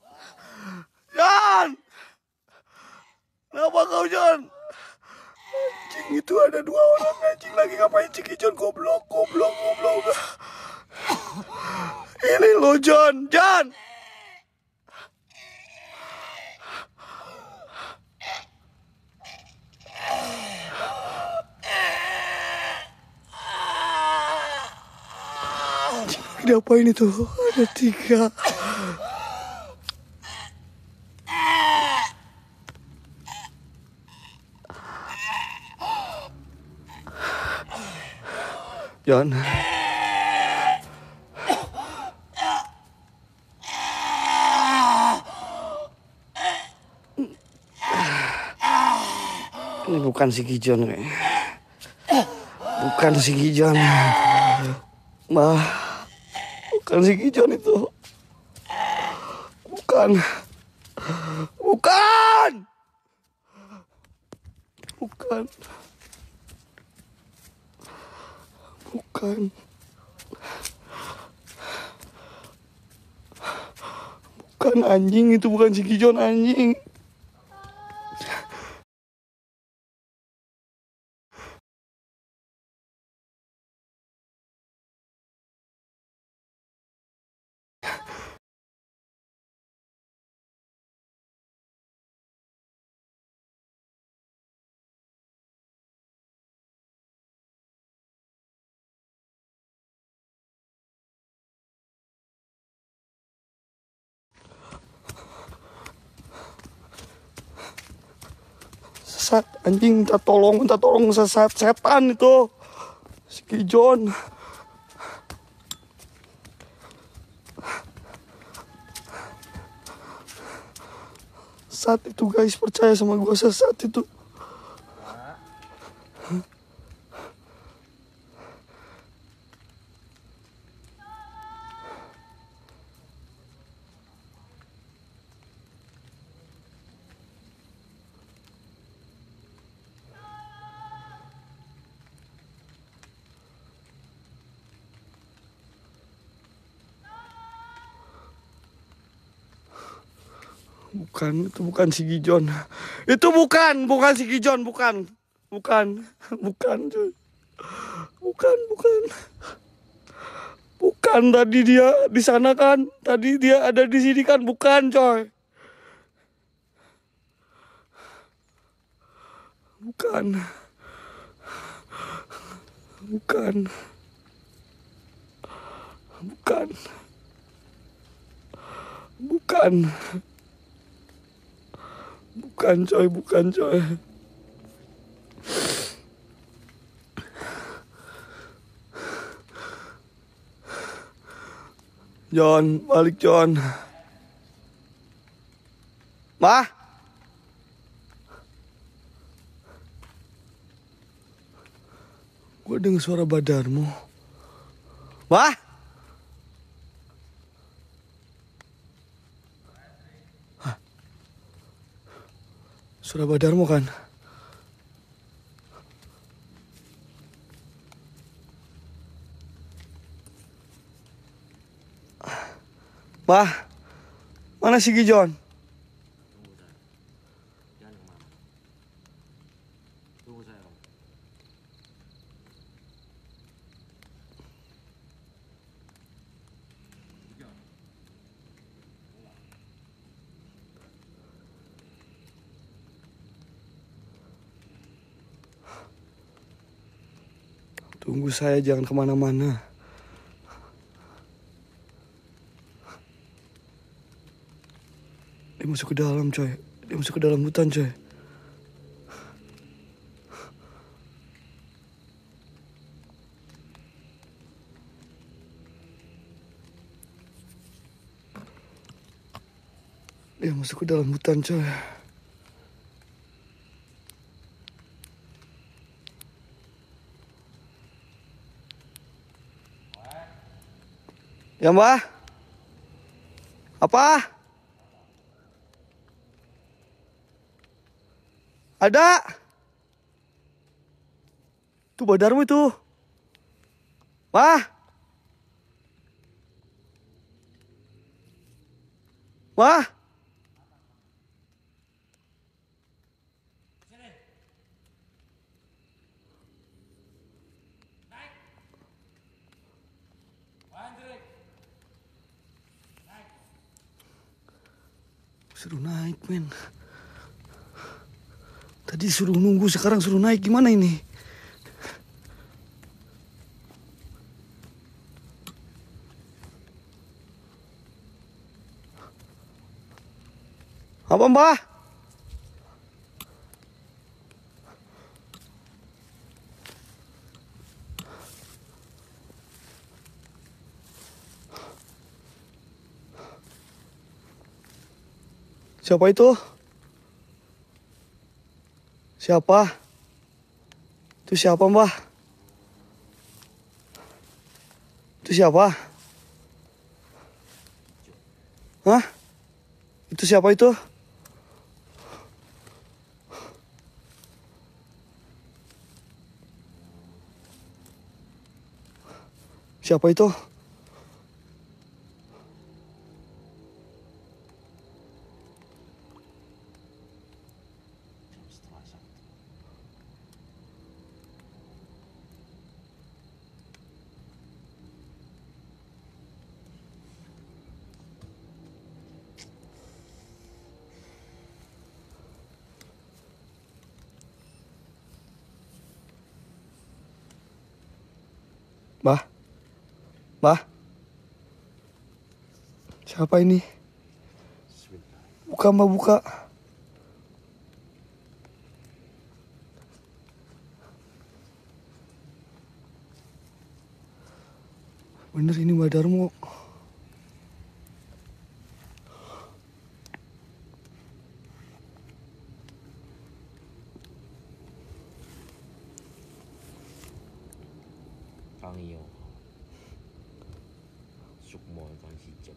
Jon, kenapa kau Jon? Anjing, itu ada dua orang anjing lagi ngapain si Gijon? Goblok, goblok, goblok. Ini lo Jon, Jon. Diapain itu? Ada tiga. Jon. Ini bukan si Gijon kayaknya. Bukan si Gijon. Bah. Bukan si Gijon itu. Bukan. Bukan. Bukan. Bukan. Bukan anjing, itu bukan si Gijon anjing. Sesat anjing, minta tolong, minta tolong, sesat setan itu si Gijon. Sesat itu guys, percaya sama gue, sesat itu. Bukan, itu bukan si Gijon. Itu bukan, bukan si Gijon, bukan. Bukan, bukan. Bukan, bukan. Bukan, tadi dia di sana kan. Tadi dia ada di sini kan, bukan coy. Bukan. Bukan. Bukan. Bukan. Bukan coy, bukan coy. Jon, balik Jon. Mah? Gue dengar suara badarmu. Mah? Suara badarmu kan? Bah, mana si Gijon? Tunggu saya, jangan kemana-mana. Dia masuk ke dalam, coy. Dia masuk ke dalam hutan, coy. Dia masuk ke dalam hutan, coy. Ya, Mbah? Apa? Ada? Tuh badarmu itu. Wah. Wah. Suruh naik, men. Tadi suruh nunggu, sekarang suruh naik. Gimana ini? Apa, Mbah? Siapa itu? Siapa? Itu siapa, Mbah? Itu siapa? Hah? Itu siapa itu? Siapa itu? Mbah? Mbah? Siapa ini? Buka, Mbah, buka. Bener ini Mbah Darmo. Kangyo. Sukmo kan hijab.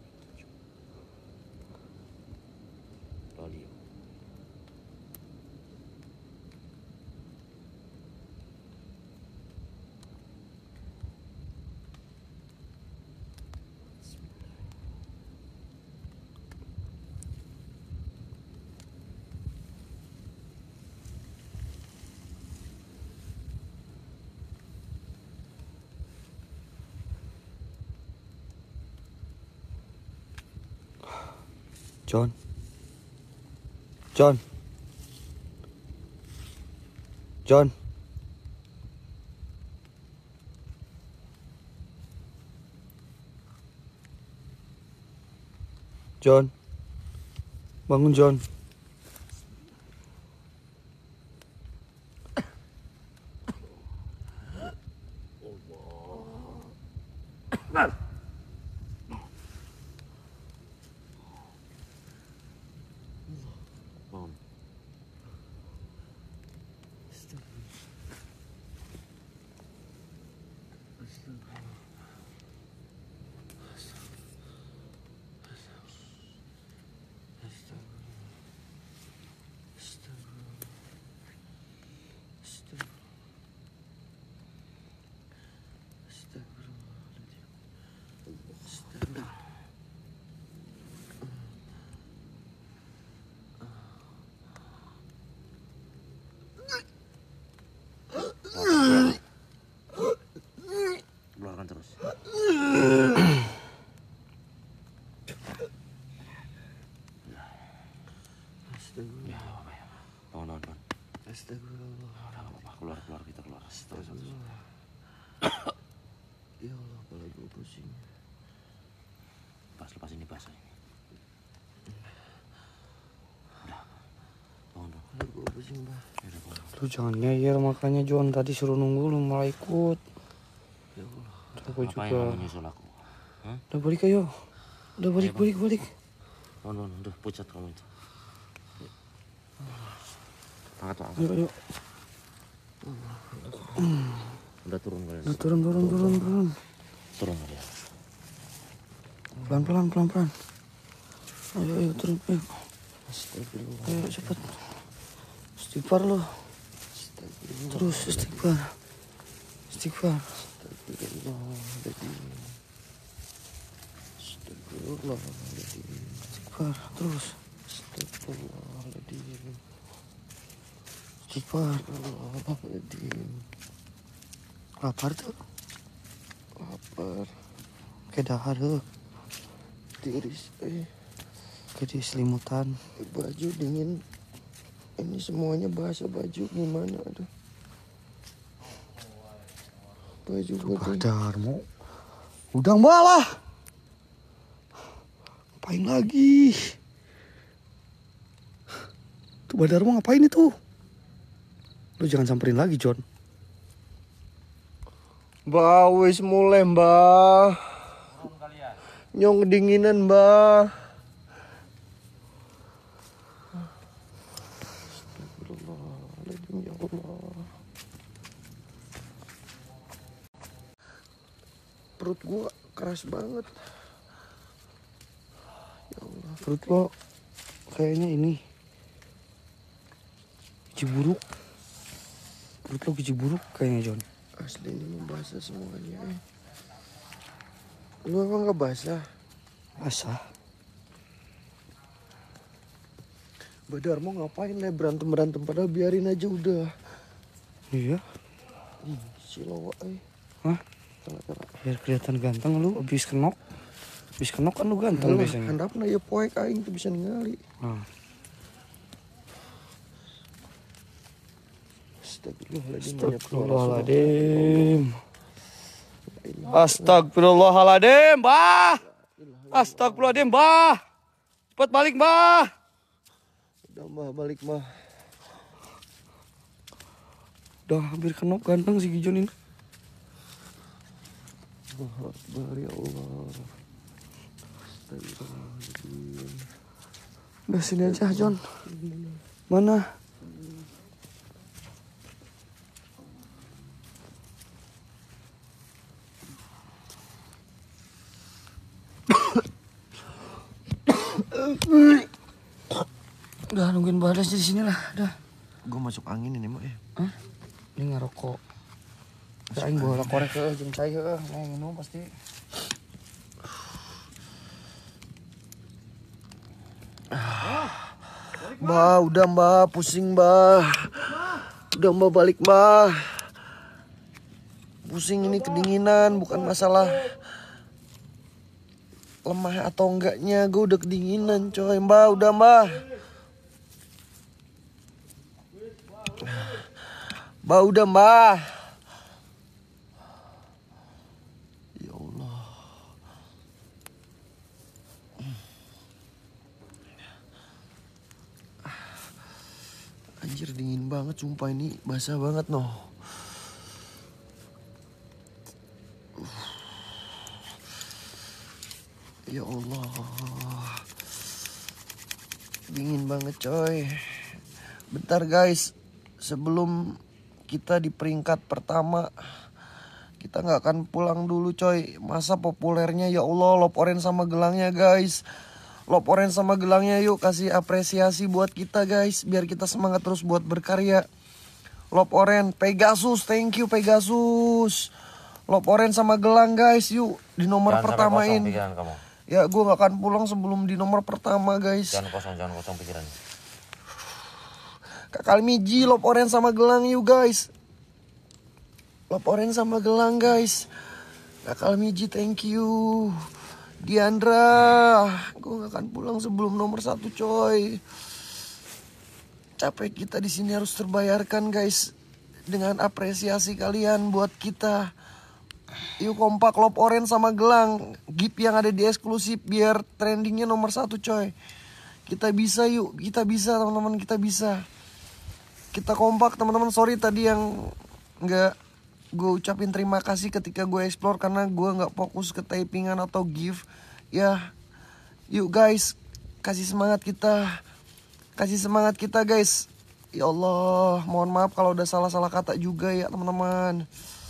Bali. John. John. John. John. Bangun, John. Lu jangan ngeyel makanya John, tadi suruh nunggu lu malah ikut. Aku juga. Ngapain menyusul aku? Hah? Udah balik ayo. Udah balik Ayo, balik balik. Oh, no, no, udah pucat kamu itu. Angkat tuh, angkat. Ayo ayo. Udah turun kalian. Udah turun turun turun turun. Turun kalian. Pelan pelan pelan pelan. Ayo ayo turun ayo. Astagfirullah. Ayo cepat. Istighfar lo. Terus istighfar. Istighfar. Astagfirullahaladzim. Astagfirullahaladzim. Istighfar terus. Astagfirullahaladzim. Istighfar. Astagfirullahaladzim. Lapar tuh. Lapar. Kayak dahar tuh. Tiris. Eh. Kayak di selimutan. Baju dingin. Ini semuanya basah baju gimana? Aduh. Baju gue tuh. Darmo. Udah malah. Ngapain lagi? Tuh Badarmo ngapain itu? Lu jangan samperin lagi John. Mbah wis mulai mbah. Nyong kedinginan mbah. Astagfirullahaladzim ya Allah. Perut gua keras banget. Ya Allah. Perut lo kayaknya ini gizi buruk. Perut lo gizi buruk kayaknya John. Asli ini membasah semuanya. Eh. Lu emang gak basah? Basah. Badarmo ngapain lah berantem-berantem padahal biarin aja udah. Iya. Ih, si Lowa eh. Hah? Kena-kena. Biar kelihatan ganteng lu abis kenok. Abis kenok kan lu ganteng Alah, biasanya. handapna ya poek aing tuh bisa ningali. Nah. Astagfirullahaladzim. Astagfirullahaladzim. Astagfirullahaladzim, Bah. Astagfirullahaladzim, Bah. Cepat balik, Bah. Udah mah balik mah. Udah hampir kenok ganteng si Gijon ini. Allahu Akbar ya Allah. Astagfirullahaladzim. Udah sini aja, John. Mana? Udah nungguin badas di sini lah, udah. Gue masuk angin ini mah ya. Hah? Ini ngerokok. Ya aing bawa korek ke jeung cai heuh, nah minum pasti. Mbah, udah mbah, pusing mbah. Udah mbah balik mbah. Pusing ini kedinginan, bukan masalah lemah atau enggaknya. Gue udah kedinginan coy. Mbah, udah mbah. Mbah, udah mbah. Ya Allah. Anjir dingin banget sumpah ini, basah banget noh. Ya Allah. Dingin banget coy. Bentar guys, sebelum kita di peringkat pertama, kita nggak akan pulang dulu coy. Masa populernya ya Allah, lop oren sama gelangnya guys. Lop oren sama gelangnya yuk, kasih apresiasi buat kita guys, biar kita semangat terus buat berkarya. Lop oren, Pegasus, thank you Pegasus. Lop oren sama gelang guys, yuk di nomor Jangan pertamain. sampai kosong pikiran kamu. Ya gue gak akan pulang sebelum di nomor pertama guys. Jangan kosong, jangan kosong pikiran. Kakak Miji, lop oren sama gelang yuk guys. Lop oren sama gelang guys. Kakak Miji, thank you. Diandra, gue gak akan pulang sebelum nomor satu coy. Capek kita di sini harus terbayarkan guys, dengan apresiasi kalian buat kita. Yuk kompak lop oren sama gelang, gift yang ada di eksklusif biar trendingnya nomor satu coy. Kita bisa yuk, kita bisa teman-teman, kita bisa. kita kompak teman-teman. Sorry tadi yang nggak gue ucapin terima kasih ketika gue explore karena gue nggak fokus ke typingan atau give. Ya, yuk guys, kasih semangat kita, kasih semangat kita guys. Ya Allah, mohon maaf kalau udah salah-salah kata juga ya teman-teman.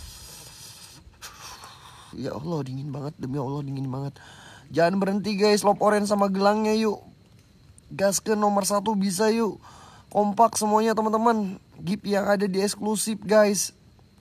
Ya Allah, dingin banget, demi Allah dingin banget. Jangan berhenti guys, lop orange sama gelangnya yuk. Gas ke nomor satu bisa yuk. Kompak semuanya teman-teman. Gift yang ada di eksklusif guys.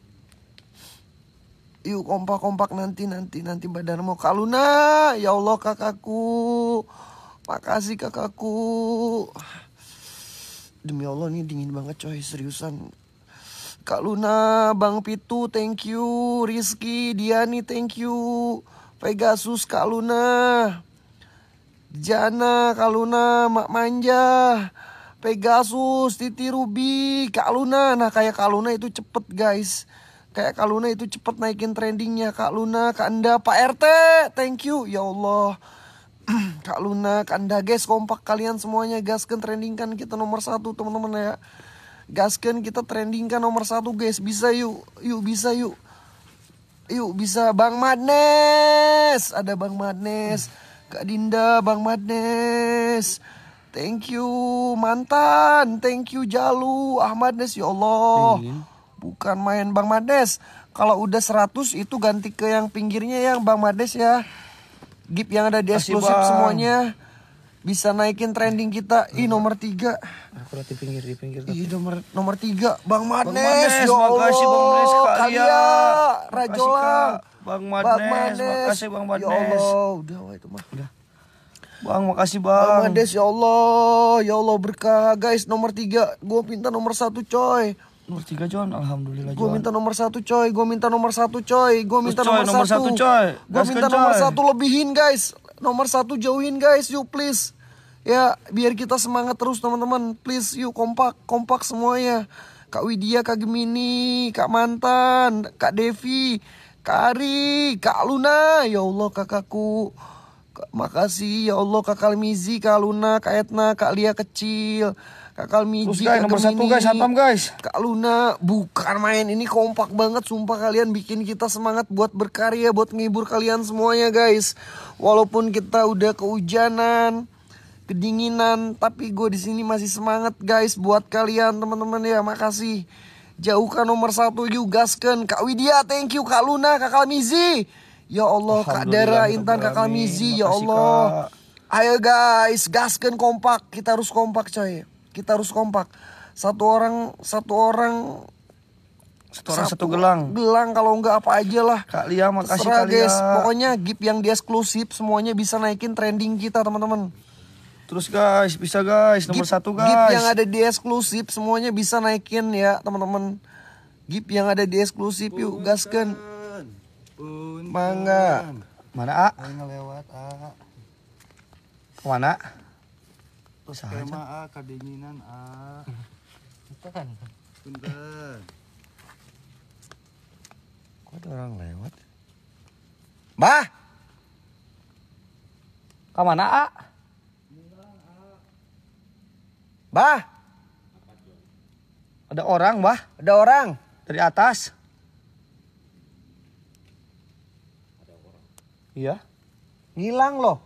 Yuk kompak-kompak nanti nanti nanti badan mau Kak Luna. Ya Allah kakakku. Makasih kakakku. Demi Allah ini dingin banget coy, seriusan. Kak Luna, Bang Pitu, thank you. Rizky, Diani, thank you. Pegasus, Kak Luna. Jana, Kak Luna, Mak Manja. Pegasus, Titi Ruby, Kak Luna. Nah kayak Kak Luna itu cepet guys. Kayak Kak Luna itu cepet naikin trendingnya. Kak Luna, Kak Anda, Pak R T, thank you. Ya Allah. Kak Luna, Kak Anda guys, kompak kalian semuanya. Gaskan trendingkan kita nomor satu teman-teman ya. Gaskan kita trendingkan nomor satu guys. Bisa yuk, yuk bisa yuk. Yuk bisa Bang Madness. Ada Bang Madness, Kak Dinda, Bang Madness. Thank you mantan. Thank you Jalu, Ahmadnes. Ya Allah, bukan main Bang Madness. Kalau udah seratus itu ganti ke yang pinggirnya yang Bang Madness ya. Gift yang ada di eksklusif semuanya bisa naikin trending kita. Ih nomor tiga. Aku di pinggir di pinggir. Ih nomor nomor tiga Bang Madness. Bang Madness, ya Allah. makasih Bang Madness, Kak Kalia, Lia. Rajolang. Bang Madness, makasih Bang Madness. Ya Allah, udah wah itu mah. Udah. Bang makasih Bang Bang. Madness ya Allah, ya Allah berkah guys. Nomor tiga, gue minta nomor satu coy. Nomor tiga John, alhamdulillah John. Gue minta nomor satu coy, gue minta nomor satu coy, gue minta Terus, coy, nomor, nomor satu, satu, coy. Gue minta Gaskan, nomor coy. satu lebihin guys, nomor satu jauhin guys, yuk please. Ya biar kita semangat terus teman-teman, please yuk kompak, kompak semuanya. Kak Widya, Kak Gemini, Kak Mantan, Kak Devi, Kak Ari, Kak Luna, ya Allah kakakku. Kak- Makasih ya Allah Kak Kalmizi, Kak Luna, Kak Etna, Kak Lia kecil. Kak Terus Kalmiji, guys, Kak nomor satu Gemini, guys, hatam guys. Kak Luna, bukan main, ini kompak banget. Sumpah kalian bikin kita semangat buat berkarya, buat ngibur kalian semuanya guys. Walaupun kita udah kehujanan, kedinginan, tapi gue di sini masih semangat guys buat kalian teman-teman ya. Makasih. Jauhkan nomor satu, yuk gaskan. Kak Widya, thank you. Kak Luna, Kak Kalmizi. Ya Allah, Kak Dara, Intan, Kak Kalmizi. Ya Makasih, Allah. Kak. Ayo guys, gaskan kompak. Kita harus kompak coy. Kita harus kompak. Satu orang, satu orang, Satu orang satu gelang. Gelang kalau enggak apa aja lah. Kak Lia, makasih Terserah Kak Lia. guys. Pokoknya gift yang di eksklusif semuanya bisa naikin trending kita teman-teman. Terus guys, bisa guys, nomor Gift- satu Gift guys. yang ada di eksklusif semuanya bisa naikin ya teman-teman. Gift yang ada di eksklusif yuk gaskan. Mangga. Mana A? Ngelewat A. Kemana? Skema A, kedinginan A. Bukan. Punten. Kok ada orang lewat? Bah, Kemana A? bah, Ada orang, Bah, ada orang. dari atas. Iya. Ngilang loh.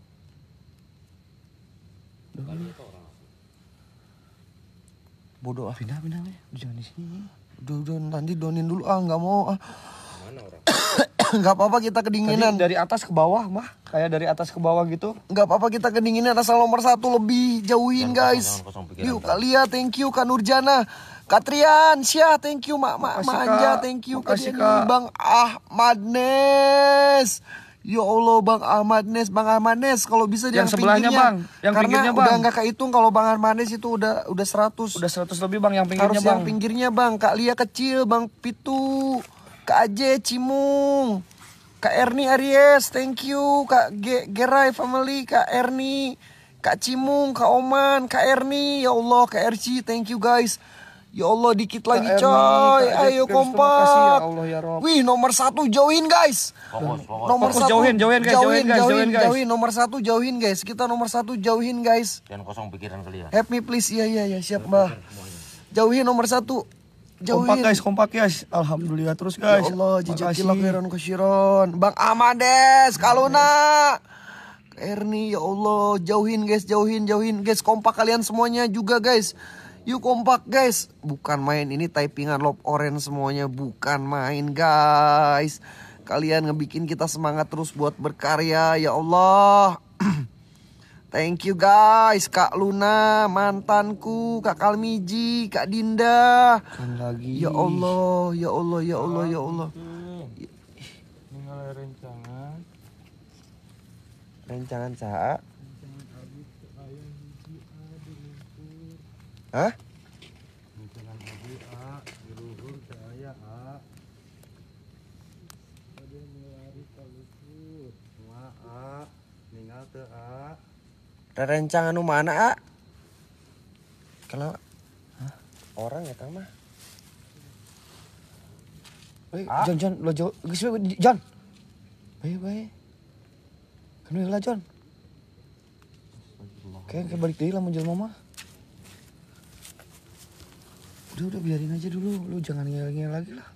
Bodoh ah. Pindah, pindah, pindah. Jangan di sini. Udah, udah nanti donin dulu ah, nggak mau ah. Nggak apa-apa kita kedinginan. Tadi dari atas ke bawah, Bah. Kayak dari atas ke bawah gitu. Nggak apa-apa kita kedinginan asal nomor satu lebih jauhin Jangan guys. kosong, kosong pikiran, Yuk Bang. Kak Lia, thank you. Kak Nurjana, Kak Trian, Syah, thank you. Mak Mak Makasih, Manja, Kak. thank you. Kak Makasih, Diani, Kak. Bang Ahmadnes. Ya Allah Bang Ahmadnes, Bang Ahmadnes kalau bisa Yang yang sebelahnya, pinggirnya. Bang. Yang Karena pinggirnya, udah Bang. nggak kehitung kalau Bang Ahmadnes itu udah udah seratus. Udah seratus lebih, Bang, yang Harus pinggirnya, yang Bang. pinggirnya Bang. Kak Lia kecil, Bang Pitu, Kak Aje Cimung, Kak Erni Aries, thank you. Kak Ge Gerai Family, Kak Erni, Kak Cimung, Kak Oman, Kak Erni, ya Allah, Kak Erci, thank you guys. Ya Allah dikit lagi Erni, coy, Kak ayo Jack, terima kasih, ya kompak. Allah, ya Rob. Wih nomor satu jauhin guys. Fokus, fokus. Nomor Fokus, satu jauhin, jauhin, guys, jauhin, guys, jauhin, jauhin, guys. jauhin. Nomor satu jauhin guys. Kita nomor satu jauhin guys. Jangan kosong pikiran kalian. Help me please, iya iya iya siap mbah. Jauhin nomor satu. Kompak Jauhin. guys, kompak guys. Alhamdulillah terus guys. Ya Allah, jejaki Makasih. khairan kasyiron. Bang Amades, Kaluna. Erni, ya Allah, jauhin guys, jauhin, jauhin guys. Kompak kalian semuanya juga guys. Yuk kompak guys. Bukan main, ini typingan Love Orange semuanya. Bukan main guys. Kalian ngebikin kita semangat terus buat berkarya, ya Allah. Thank you guys, Kak Luna, mantanku, Kak Kalmiji, Kak Dinda. Kan lagi. Ya Allah, ya Allah, ya Allah, ya Allah. Tinggal rencangan. Rencangan saha? Hah? Rencangan abi A, di luhur saya A. Ada melari kalusur. Semua A, tinggal ke A. Rencang anu mana, A? Kalau Hah? Orang ya tama. Baik, John, John, lo jauh, geus we, John. Baik, baik. Kan lah John. Kayak kayak balik deui lamun jelema mah. Udah, udah biarin aja dulu, lu jangan ngel-ngel lagi lah.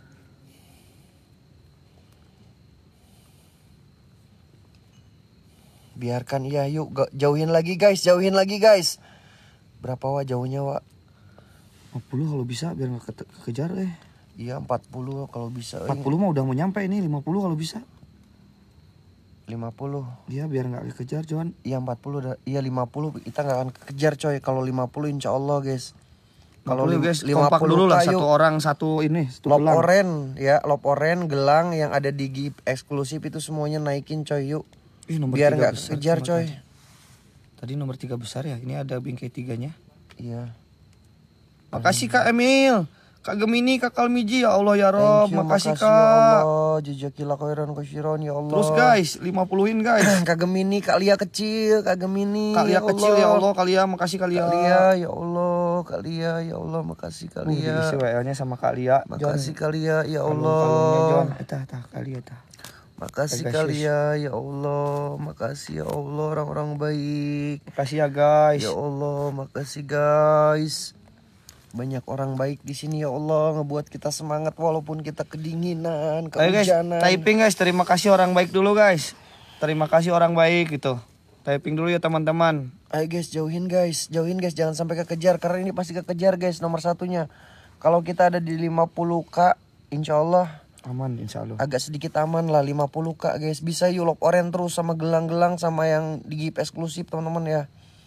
Biarkan iya, yuk ga- jauhin lagi guys, jauhin lagi guys. Berapa wa jauhnya wa? empat puluh kalau bisa biar gak ke- kekejar eh. Iya empat puluh kalau bisa. empat puluh mah udah mau nyampe ini, lima puluh kalau bisa. lima puluh. Iya biar gak kekejar John. Iya empat puluh dah. Iya lima puluh kita nggak akan kejar coy. Kalau lima puluh insya Allah guys. Kalau lim- guys, kompak dulu lah, satu orang satu ini, satu Lop gelang. oren ya, lop oren, gelang yang ada di gift eksklusif itu semuanya naikin coy yuk. Ih, nomor Biar tiga nggak besar, kejar coba coy. tadi. Tadi nomor tiga besar ya, ini ada bingkai tiganya. Iya. Makasih Kak Emil, Kak Gemini, Kak Kalmiji, ya Allah ya Rob, Thank you, makasih, makasih Kak. ya Allah. Jejaki khairan kasyiron ya Allah. Terus guys, lima puluhin guys. Kak Gemini, Kak Lia kecil, Kak Gemini. Kak Lia kecil ya Allah, Kak Lia, makasih Kak Lia. Kak Lia ya Allah, Kak Lia ya Allah, makasih Kak Uh, Lia. diisi W L-nya sama Kak Lia. Makasih Kak Lia ya Kalung-kalungnya John. Allah. Etah, etah Kak Lia etah. Makasih Agak Kak Lia ya Allah, makasih ya Allah orang-orang baik. Makasih ya guys. Ya Allah, makasih guys. Banyak orang baik di sini ya Allah, ngebuat kita semangat walaupun kita kedinginan, Ayo guys, kehujanan. typing guys, terima kasih orang baik dulu guys. Terima kasih orang baik gitu. Typing dulu ya teman-teman. Ayo guys, jauhin guys, jauhin guys, jangan sampai kekejar karena ini pasti kekejar guys nomor satunya. Kalau kita ada di lima puluh K, insya Allah Aman insya Allah. agak sedikit aman lah lima puluh K guys. Bisa yuk lop oren terus sama gelang-gelang sama yang di gift eksklusif teman-teman ya.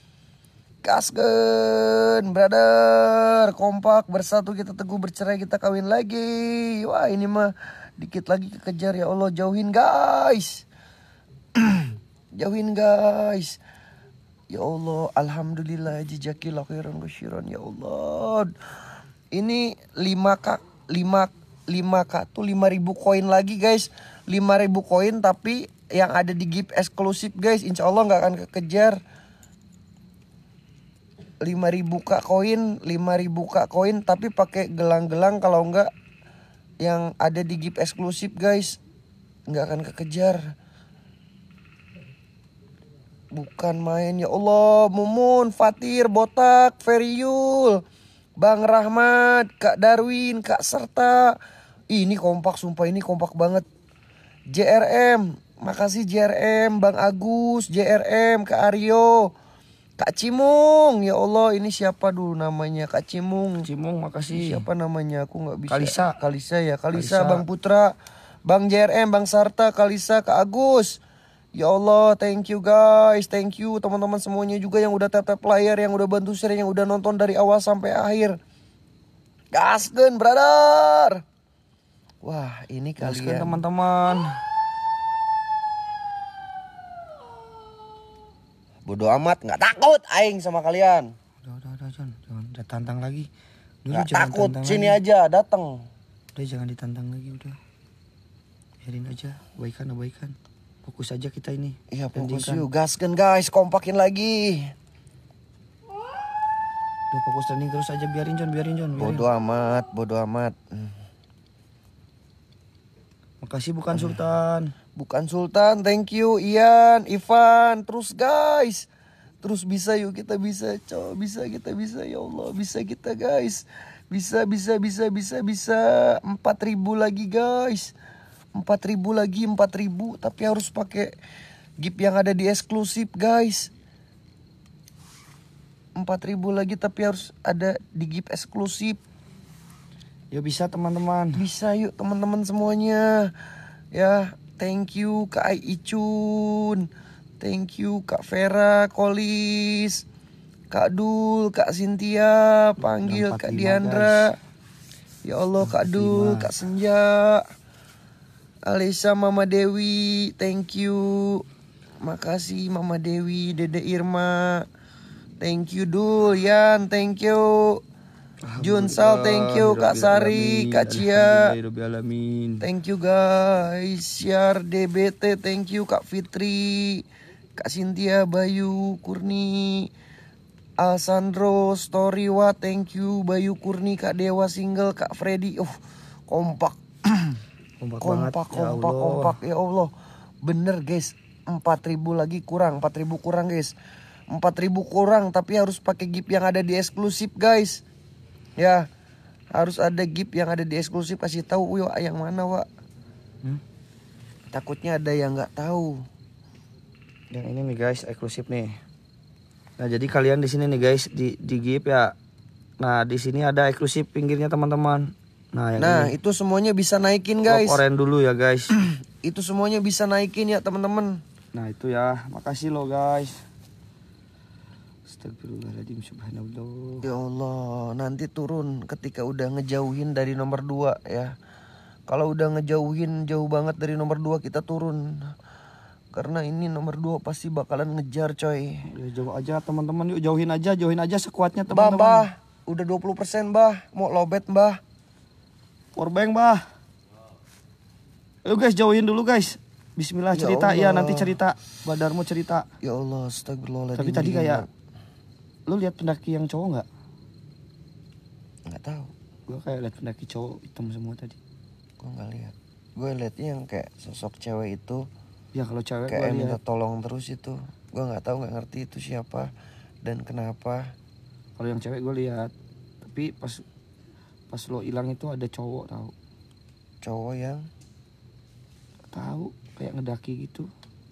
Gasken, brother, kompak bersatu kita teguh, bercerai kita kawin lagi. Wah ini mah dikit lagi kekejar ya Allah, jauhin guys. Jauhin guys. Ya Allah, alhamdulillah jazakallahu khairan kasyiran ya Allah. Ini lima K, lima lima K tuh lima ribu koin lagi guys. lima ribu koin tapi yang ada di gift eksklusif guys. Insya Allah nggak akan kekejar. lima ribu K koin, lima ribu K koin tapi pakai gelang-gelang, kalau enggak yang ada di gift eksklusif guys nggak akan kekejar. Bukan main ya Allah. Mumun, Fatir, Botak, Feriul, Bang Rahmat, Kak Darwin, Kak Serta. Ini kompak, sumpah ini kompak banget. J R M, makasih J R M, Bang Agus, J R M, Kak Aryo, Kak Cimung. Ya Allah, ini siapa dulu namanya? Kak Cimung. Cimung makasih. Siapa namanya? Aku nggak bisa. Kalisa. Kalisa ya, Kalisa, Kalisa. Bang Putra, Bang J R M, Bang Sarta, Kalisa, Kak Agus. Ya Allah, thank you guys, thank you teman-teman semuanya juga yang udah tap-tap layar, yang udah bantu share, yang udah nonton dari awal sampai akhir. Gaskeun, brother. Wah, ini Gaskeun kalian. teman-teman. Bodoh amat, nggak takut aing sama kalian. Udah, udah, udah, John. Jangan udah tantang lagi. Dulu Nggak jangan takut, tantang sini lagi. aja, datang. Udah jangan ditantang lagi udah. Biarin aja, abaikan, abaikan. Fokus aja kita ini. Iya, fokus Tandingkan. yuk, gaskeun guys, kompakin lagi. Udah fokus training terus aja, biarin John, biarin John. Biarin. Bodoh amat, bodoh amat. Hmm. Makasih bukan Sultan. Bukan Sultan, thank you Ian, Ivan, terus guys. terus bisa yuk, kita bisa cow, bisa kita bisa ya Allah, bisa kita guys, bisa bisa bisa bisa bisa empat ribu lagi guys, empat ribu lagi, empat ribu tapi harus pakai gift yang ada di eksklusif guys, empat ribu lagi tapi harus ada di gift eksklusif. Ya bisa teman-teman. Bisa yuk teman-teman semuanya ya. Thank you Kak Ai Icun, thank you Kak Vera Kolis, Kak Dul, Kak Cynthia, panggil Kak Diandra. Ya Allah Kak Dul, Kak Senja, Alisa, Mama Dewi, thank you. Makasih Mama Dewi, Dede Irma. Thank you Dul, Yan, thank you. Junsal, thank you. Kak Sari, Kak Cia, thank you guys. Syar D B T, thank you. Kak Fitri, Kak Cynthia, Bayu, Kurni, Alsandro, Storywa, thank you. Bayu Kurni, Kak Dewa Single, Kak Freddy. Oh, kompak. Kompak, kompak, banget. Ya kompak, Allah. kompak. Ya Allah. Bener guys, empat ribu lagi kurang, empat ribu kurang guys. empat ribu kurang tapi harus pakai gift yang ada di eksklusif guys. Ya, harus ada gift yang ada di eksklusif, kasih tahu Wak yang mana Wak. Hmm? Takutnya ada yang nggak tahu. Yang ini nih guys, eksklusif nih. Nah, jadi kalian di sini nih guys di di gift ya. Nah, di sini ada eksklusif pinggirnya teman-teman. Nah, yang nah ini. itu semuanya bisa naikin guys. Oren dulu ya guys. Itu semuanya bisa naikin ya teman-teman. Nah, itu ya. Makasih lo guys. Astagfirullahaladzim, subhanallah. Ya Allah, nanti turun ketika udah ngejauhin dari nomor dua ya. Kalau udah ngejauhin jauh banget dari nomor dua kita turun. Karena ini nomor dua pasti bakalan ngejar coy. Ya, jauh aja teman-teman, yuk jauhin aja, jauhin aja sekuatnya Bah, teman-teman. bah, udah dua puluh persen bah, mau lobet bah. Powerbank bah. Ayo guys, jauhin dulu guys. Bismillah, Ya cerita Allah. ya, nanti cerita. Badarmu cerita. Ya Allah, astagfirullahaladzim. Tapi tadi kayak lu lihat pendaki yang cowok nggak? Nggak tahu. Gue kayak lihat pendaki cowok hitam semua tadi. Gue nggak lihat. Gue liatnya yang kayak sosok cewek itu. Ya kalau cewek Kayak gue minta lihat. tolong terus itu. Gue nggak tahu, nggak ngerti itu siapa dan kenapa. Kalau yang cewek gue lihat. Tapi pas pas lo hilang itu ada cowok tahu. Cowok yang Tahu kayak ngedaki gitu.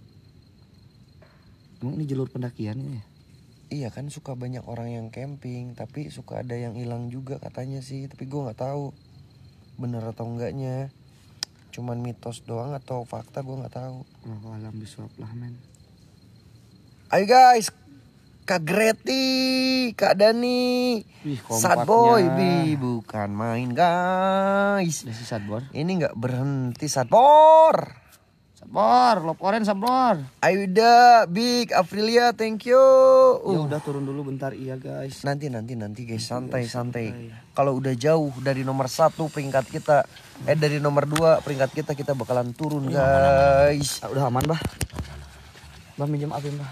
Emang ini jalur pendakian ini ya? iya kan suka banyak orang yang camping, tapi suka ada yang hilang juga katanya sih. Tapi gue nggak tahu bener atau enggaknya. Cuman mitos doang atau fakta gue nggak tahu. Oh, alam biswab lah men. Ayo guys, Kak Greti, Kak Dani, Wih, Sad kompaknya. Boy, Bi, bukan main guys. Udah sih Sadbor. Ini nggak berhenti Sadbor. Sadbor, loporen Sadbor. Ayuda, Big, Aprilia, thank you. Ya Uh, udah turun dulu bentar iya guys. nanti nanti nanti guys, santai santai. Kalau udah jauh dari nomor satu peringkat kita, eh dari nomor dua peringkat kita kita bakalan turun guys. Ah, udah aman bah. Bah minjem api bah.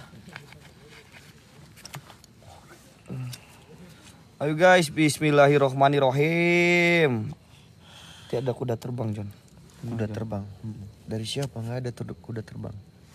Ayo guys, bismillahirrohmanirrohim. Tiada kuda terbang John. Kuda terbang. Dari siapa? Nggak ada tuh kuda terbang.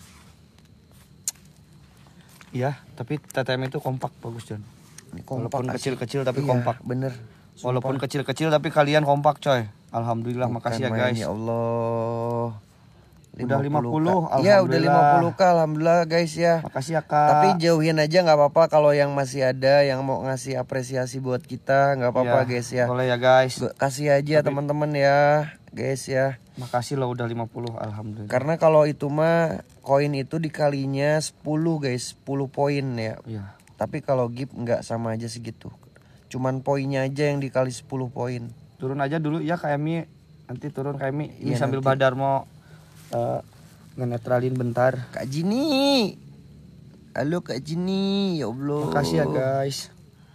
Iya, tapi T T M itu kompak bagus John. Ini Walaupun asli. kecil-kecil tapi Iya, kompak. Bener. Walaupun kecil-kecil tapi kalian kompak coy. Alhamdulillah, makasih ya guys. Ya Allah. Udah lima puluh, Kak. Iya udah lima alhamdulillah. puluh Kak, alhamdulillah guys ya. Makasih ya kak. Tapi jauhin aja nggak apa-apa kalau yang masih ada yang mau ngasih apresiasi buat kita nggak apa-apa Iya, guys ya. Boleh ya guys. Gua kasih aja teman-teman ya guys ya. Makasih lo udah lima puluh, alhamdulillah. Karena kalau itu mah koin itu dikalinya sepuluh guys, sepuluh poin ya. Iya. Tapi kalau gift nggak sama aja segitu. Cuman poinnya aja yang dikali sepuluh poin. Turun aja dulu ya Kak Emi. Nanti turun Kak Emi. Ini Iya, sambil nanti. Badar mau uh, ngenetralin bentar. Kak Jini. Halo Kak Jini, ya Allah. Makasih ya guys.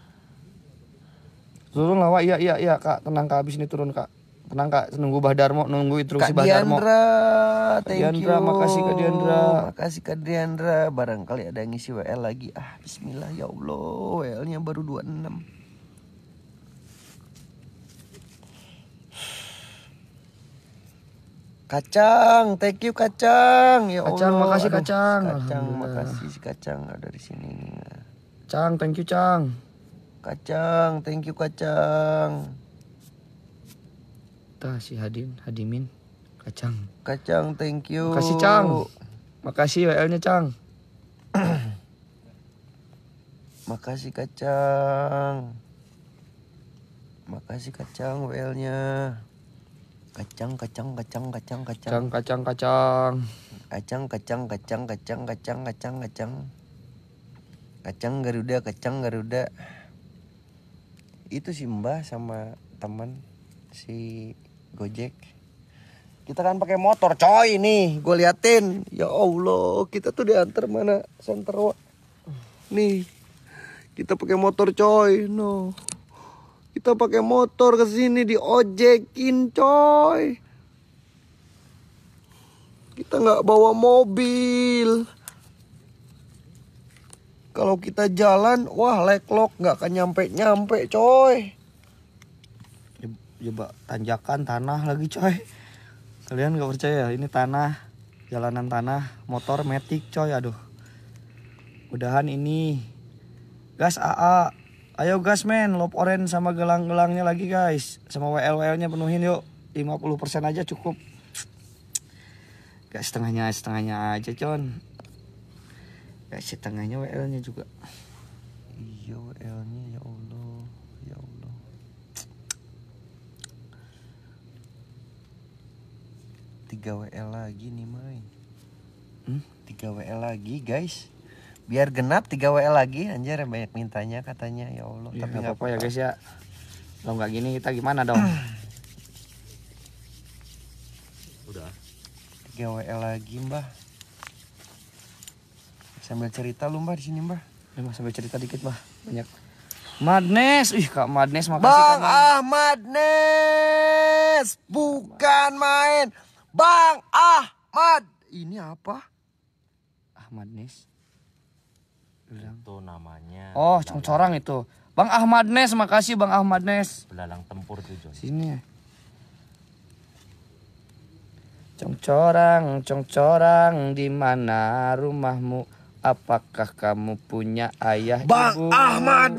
Turun lah Wak. Iya iya iya Kak. Tenang Kak, habis ini turun Kak. Tenang Kak, nunggu Badarmo, nunggu instruksi Kak Badarmo. Diandra, thank Diandra, you. makasih Kak Diandra. Makasih Kak Diandra. Barangkali ada yang ngisi W L lagi. Ah, bismillah ya Allah. W L-nya baru dua puluh enam. Kacang, thank you Kacang. Ya Kacang, Allah, makasih aduh, Kacang. Kacang, Alhamdulillah. makasih si Kacang ada di sini nih. Cang, thank you Cang. Kacang, thank you Kacang. Tah si Hadin, Hadimin. Kacang. Kacang, thank you. Makasih Cang. Makasih W L-nya Cang. Makasih Kacang. Makasih Kacang W L-nya. Kacang, kacang, kacang, kacang, kacang. Cang, kacang, kacang. Kacang, kacang, kacang, kacang, kacang, kacang, kacang. Kacang Garuda, kacang Garuda. Itu si Mbah sama teman si Gojek. Kita kan pakai motor coy nih, gue liatin. Ya Allah, kita tuh diantar mana Senterwa. Nih, kita pakai motor coy, no. Kita pakai motor ke sini diojekin coy. Kita nggak bawa mobil. Kalau kita jalan, wah leklok nggak akan nyampe-nyampe coy. Coba tanjakan tanah lagi coy. Kalian nggak percaya ini tanah, jalanan tanah, motor metik coy. Aduh. Mudahan ini gas A A. Ayo gas men, lop oren sama gelang-gelangnya lagi guys. Sama W L W L-nya penuhin yuk. lima puluh persen aja cukup. Gak setengahnya, setengahnya aja con. Gak setengahnya W L-nya juga. Iya W L-nya ya Allah, ya Allah. Tiga W L lagi nih main. Hmm? Tiga W L lagi guys. Biar genap tiga W L lagi, anjir banyak mintanya katanya ya Allah. Ya, tapi gak nggak apa-apa ya guys ya. Kalau nggak gini kita gimana dong? Udah. Tiga W L lagi mbah. Sambil cerita lu mbah di sini mbah. Ya, Mas, sambil cerita dikit bah, banyak. Madness, ih Kak Madness makasih Bang Kak. Ahmad Nes, bukan main. Bang Ahmad, ini apa? Ahmad Nes. Itu namanya. Oh, congcorang itu. Bang Ahmad Nes, makasih Bang Ahmad Nes. Belalang tempur tuh John. Sini. Congcorang, congcorang, di mana rumahmu? Apakah kamu punya ayah Bang ibu? Ahmad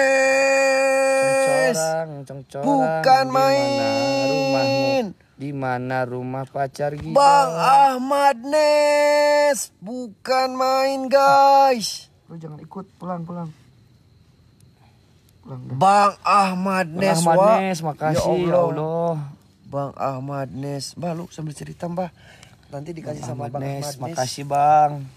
Nes, Congcorang, congcorang, bukan di mana main. rumahmu? Di mana rumah pacar kita? Bang Ahmad Nes, bukan main guys. Lu jangan ikut, pulang, pulang. Pulang. dah. Bang Ahmad Bang Nes, Ahmad Wak. Nes, makasih ya Allah. Bang Ahmad Nes, mbah lu sambil cerita mbah. Nanti dikasih Bang sama Ahmad Bang Nes, Ahmad Nes. makasih Bang.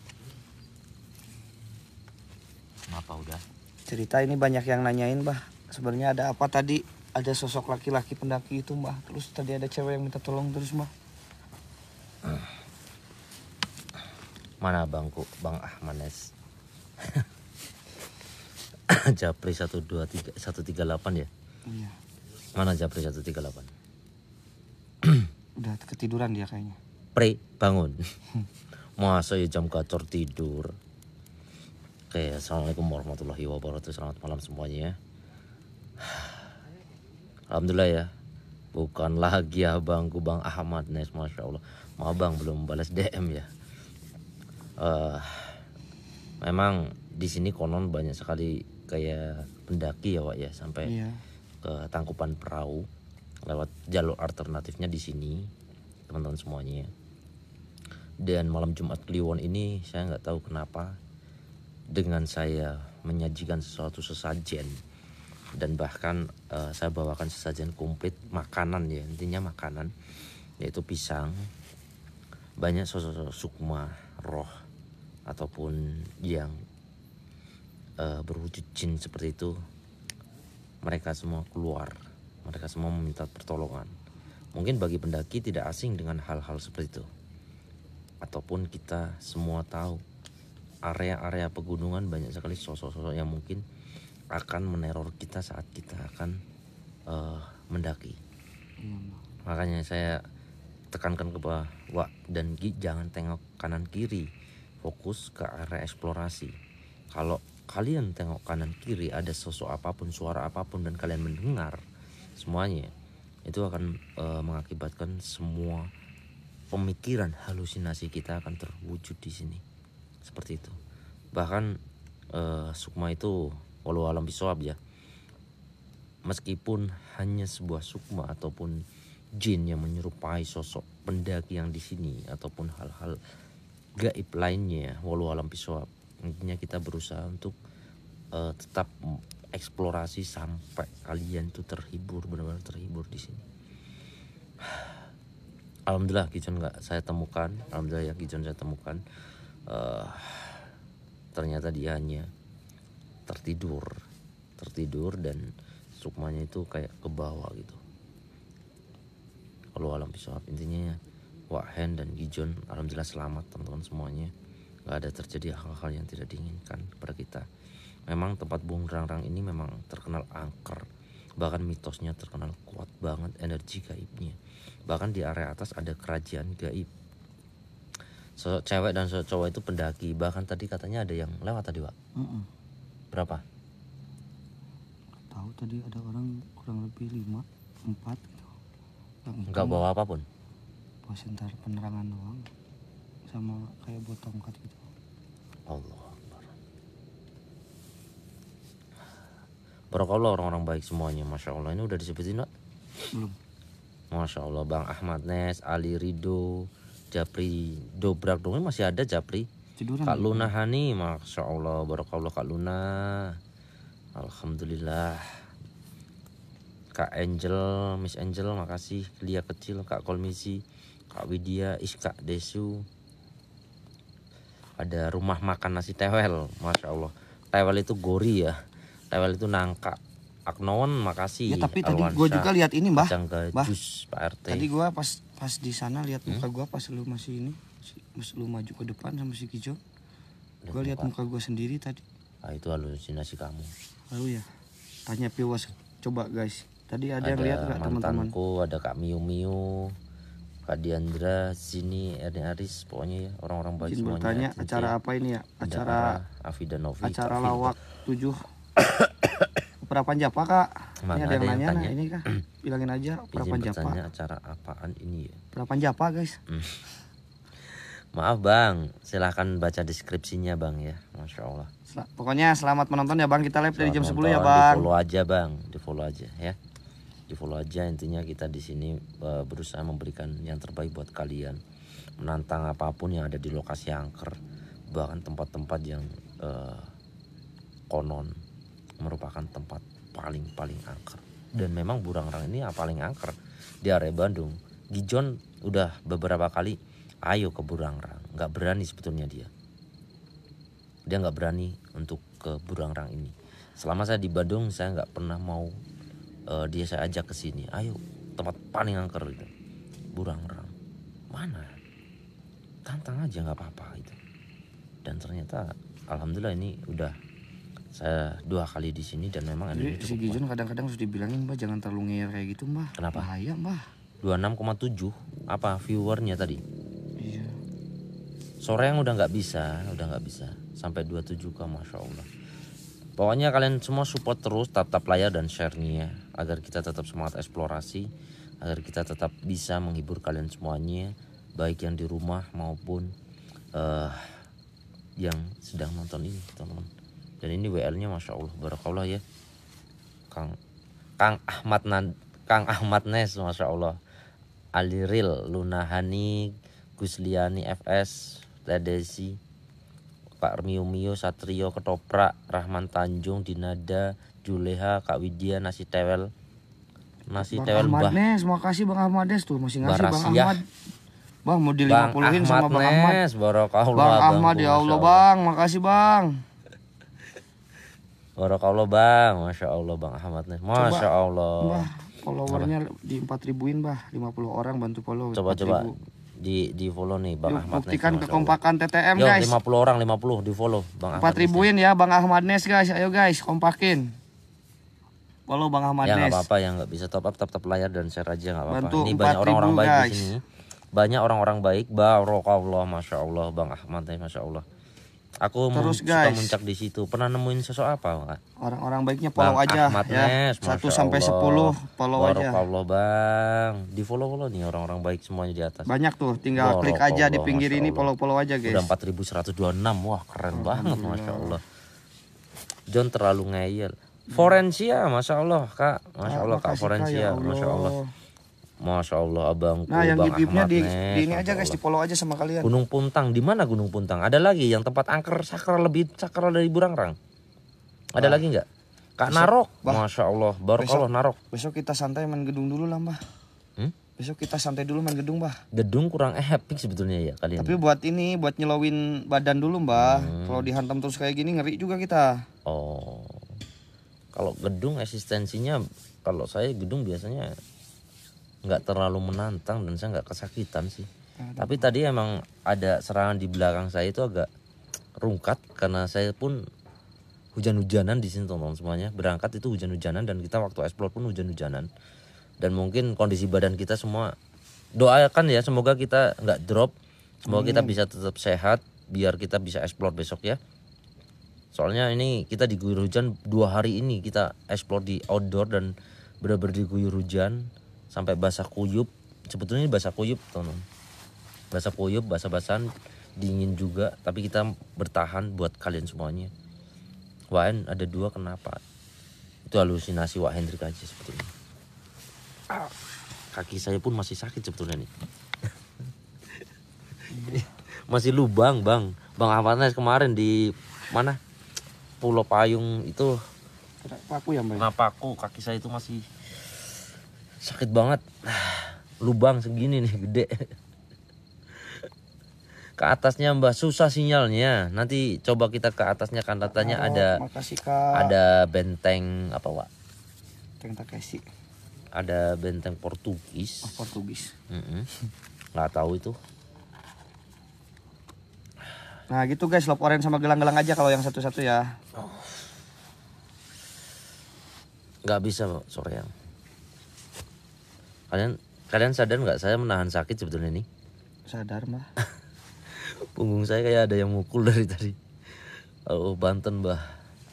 Kenapa udah? Cerita ini banyak yang nanyain bah. Sebenarnya ada apa tadi? Ada sosok laki-laki pendaki itu mbah. Terus tadi ada cewek yang minta tolong terus mbah. Mana bangku Bang Ahmad Nes? Japri satu dua tiga satu tiga delapan ya? Iya. Mana Japri satu tiga delapan? Udah ketiduran dia kayaknya. Pre, bangun. Masa ya jam gacor tidur. Oke, assalamualaikum warahmatullahi wabarakatuh. Selamat malam semuanya. Alhamdulillah ya. Bukan lagi abangku Bang Ahmad Nes, masya Allah. Maaf bang belum balas D M ya. Uh, memang di sini konon banyak sekali kayak pendaki ya Wak ya, sampai Iya. ke Tangkupan Perahu lewat jalur alternatifnya di sini teman-teman semuanya. Dan malam Jumat Kliwon ini saya nggak tahu kenapa dengan saya menyajikan sesuatu sesajen dan bahkan uh, saya bawakan sesajen komplit makanan ya, intinya makanan yaitu pisang. Banyak sosok sukma roh ataupun yang uh, berwujud jin seperti itu, mereka semua keluar, mereka semua meminta pertolongan. Mungkin bagi pendaki tidak asing dengan hal-hal seperti itu, ataupun kita semua tahu area-area pegunungan banyak sekali sosok-sosok yang mungkin akan meneror kita saat kita akan uh, mendaki. Hmm. Makanya saya tekankan ke bawah Wak dan Gi, jangan tengok kanan kiri, fokus ke area eksplorasi. Kalau kalian tengok kanan kiri ada sosok apapun, suara apapun dan kalian mendengar semuanya, itu akan uh, mengakibatkan semua pemikiran halusinasi kita akan terwujud di sini. Seperti itu. Bahkan eh, sukma itu walau alam bisawab ya. Meskipun hanya sebuah sukma ataupun jin yang menyerupai sosok pendaki yang di sini ataupun hal-hal gaib lainnya walau alam bisawab. Intinya kita berusaha untuk uh, tetap eksplorasi sampai kalian tuh terhibur, benar-benar terhibur di sini. Alhamdulillah Gijon nggak saya temukan, alhamdulillah ya Gijon saya temukan. Uh, ternyata dia hanya tertidur, tertidur dan sukmanya itu kayak ke bawah gitu. Kalau alam bisawab intinya Wahen dan Gijon alhamdulillah selamat teman-teman semuanya. Gak ada terjadi hal-hal yang tidak diinginkan kepada kita. Memang tempat Bungrangrang ini memang terkenal angker. Bahkan mitosnya terkenal kuat banget energi gaibnya. Bahkan di area atas ada kerajaan gaib. Sosok cewek dan sosok cowok itu pendaki. Bahkan tadi katanya ada yang lewat tadi Pak. Mm-mm. Berapa? Tahu tadi ada orang kurang lebih lima, empat gitu. Enggak bawa apapun? Bawa sentar penerangan doang. Sama kayak buat tongkat gitu. Allah Akbar. Barakallah orang-orang baik semuanya. Masya Allah. Ini udah disebutin Pak? Belum. Masya Allah. Bang Ahmad Nes, Ali Rido, Japri Dobrak dong masih ada Japri. Tiduran. Kak Luna Hani, Masya Allah. Barakallah Kak Luna. Alhamdulillah. Kak Angel, Miss Angel makasih. Lia Kecil, Kak Kolmisi, Kak Widya, Iska Desu. Ada rumah makan nasi tewel, Masya Allah. Tewel itu gori ya. Tewel itu nangka. Aknoon makasih. Ya tapi tadi Alwansyah, gue juga lihat ini mbah. Kacang Bah, gajus, Pak R T. tadi gue pas pas di sana lihat muka gue pas lu masih ini, pas lu maju ke depan sama si Kijo. Gue lihat muka gue sendiri tadi. Ah, itu halusinasi kamu. Lalu ya, tanya Piwas. Coba guys. Tadi ada, Ada yang lihat nggak teman-teman? mantanku, ada Kak Miu Miu, Kak Diandra, sini Erni Aris, pokoknya ya orang-orang baik Izin semuanya. bertanya Atlet acara ya. apa ini ya? Ada Acara Afi dan Novi. acara Kak lawak tujuh. Perapan Japa kak? Mana Ini ada ada yang yang nanya, tanya? nah ini kak. Bilangin aja Izin Perapan Japa. bertanya acara apaan ini ya? Perapan Japa guys. Maaf bang, silahkan baca deskripsinya bang ya, Masya Allah. Sel- Pokoknya selamat menonton ya bang. Kita live dari jam Selamat sepuluh ya nonton, bang. Di follow aja bang, di follow aja ya. Di follow aja, intinya kita di sini uh, berusaha memberikan yang terbaik buat kalian. Menantang apapun yang ada di lokasi angker, bahkan tempat-tempat yang uh, konon merupakan tempat paling-paling angker. Dan memang Burangrang ini yang paling angker di area Bandung. Gijon udah beberapa kali ayo ke Burangrang, nggak berani sebetulnya dia. Dia nggak berani untuk ke Burangrang ini. Selama saya di Bandung saya nggak pernah mau uh, dia saya ajak ke sini. Ayo tempat paling angker itu Burangrang. Mana? Tantang aja nggak apa-apa itu. Dan ternyata alhamdulillah ini udah saya dua kali di sini dan memang Jadi energinya si cukup Gijon kadang-kadang harus dibilangin mbak jangan terlalu ngeyel kayak gitu mbak. Kenapa? Bahaya mbak. dua puluh enam koma tujuh apa viewernya tadi? Iya. Sore yang udah nggak bisa, udah nggak bisa sampai dua puluh tujuh k, Masya Allah. Pokoknya kalian semua support terus, tap-tap layar dan share-nya agar kita tetap semangat eksplorasi, agar kita tetap bisa menghibur kalian semuanya, baik yang di rumah maupun uh, yang sedang nonton ini, teman-teman. Dan ini W L-nya Masya Allah, barakallah ya. Kang Kang Ahmad Nan, Kang Ahmad Nes, Masya Allah. Ali Ril, Luna Hani, Gusliani F S, Tedesi, Pak Miu Miu, Satrio Ketoprak, Rahman Tanjung, Dinada, Juleha, Kak Widya, Nasi Tewel. Nasi Bang Tewel Ahmad Mbah Nes, makasih Bang Ahmad Nes tuh masih ngasih Bang Barasiah. Ahmad. Bang mau di Bang lima puluhin Ahmad sama Bang Ahmad. Nes, barakallah Bang Ahmad Bangku, ya Allah Masya Bang, makasih Bang. Barakallah Bang, Masya Allah Bang Ahmad Nes, Masya Allah. Mbah, followernya di empat ribuin Mbah, lima puluh orang bantu follow. Coba empat coba ribu. di di follow nih Bang Yuk, Ahmad Nes. buktikan Masya Allah. kekompakan T T M Yo, guys. lima puluh orang, lima puluh di follow Bang empat Ahmad Nes. ribuin ya Bang Ahmad Nes guys. Ayo guys, kompakin. Follow Bang Ahmad Ya nggak Nes. apa-apa, yang nggak bisa top up tap tap layar dan share aja nggak apa-apa. Bantu Ini empat banyak orang-orang ribu, baik di guys. sini. Banyak orang-orang baik. Barakallah, Masya Allah Bang Ahmad Nes, Masya Allah. Aku Terus, suka guys. muncak di situ. Pernah nemuin sosok apa, Kak? Orang-orang baiknya follow Bang aja Ahmad ya. Nes, satu Masya sampai Allah. sepuluh follow aja. Barakallah, Bang. Di follow-follow nih orang-orang baik semuanya di atas. Banyak tuh, tinggal klik aja di Barakallah, pinggir Masya ini Allah. follow-follow aja guys. Udah empat ribu seratus dua puluh enam. Wah, keren banget, Masya Allah. John terlalu ngeyel. Forensia, Masya Allah, Kak. Masya Allah, Kak Makasih, Kak, Forensia. ya Masya Allah. Masya Allah, abangku. Nah, yang Bang gip-gipnya Ahmad di, Nes, di ini Masya aja guys, Allah. di follow aja sama kalian. Gunung Puntang, di mana Gunung Puntang? Ada lagi yang tempat angker sakral lebih sakral dari Burangrang? Ada lagi nggak? Kak Besok, Narok, Bah. Masya Allah, Barakallah Narok. Besok kita santai main gedung dulu lah, Mbah. Hmm? Besok kita santai dulu main gedung, Mbah. Gedung kurang epic sebetulnya ya kali ini. Tapi buat ini, buat nyelowin badan dulu, Mbah. Hmm. Kalau dihantam terus kayak gini ngeri juga kita. Oh, kalau gedung eksistensinya, kalau saya gedung biasanya nggak terlalu menantang dan saya nggak kesakitan sih. Tapi tadi emang ada serangan di belakang saya itu agak rungkat karena saya pun hujan-hujanan di sini teman-teman semuanya. Berangkat itu hujan-hujanan dan kita waktu explore pun hujan-hujanan. Dan mungkin kondisi badan kita semua doakan ya semoga kita nggak drop, semoga kita bisa tetap sehat biar kita bisa explore besok ya. Soalnya ini kita diguyur hujan dua hari ini kita explore di outdoor dan benar-benar diguyur hujan sampai basah kuyup. Sebetulnya ini basah kuyup teman-teman. Basah kuyup, basah-basahan, dingin juga. Tapi kita bertahan buat kalian semuanya. Waen ada dua kenapa? Itu halusinasi Wak Hendrik aja sebetulnya. Kaki saya pun masih sakit sebetulnya nih. Masih lubang bang. Bang Ahmad Nes kemarin di mana? Pulau Payung itu. Paku ya, Mbak. Kena paku, kaki saya itu masih sakit banget. Lubang segini nih gede. Ke atasnya Mbak susah sinyalnya. Nanti coba kita ke atasnya kan katanya Oh, ada makasih, Kak. ada benteng apa Wak? Benteng Takeshi. Ada benteng Portugis. Oh, Portugis. Mm-mm. Nggak tahu itu. Nah, gitu guys, lop oren sama gelang-gelang aja kalau yang satu-satu ya. Nggak bisa sore yang. Kalian kalian sadar nggak saya menahan sakit sebetulnya nih? Sadar, Mbah. Punggung saya kayak ada yang mukul dari tadi. Oh Banten bah.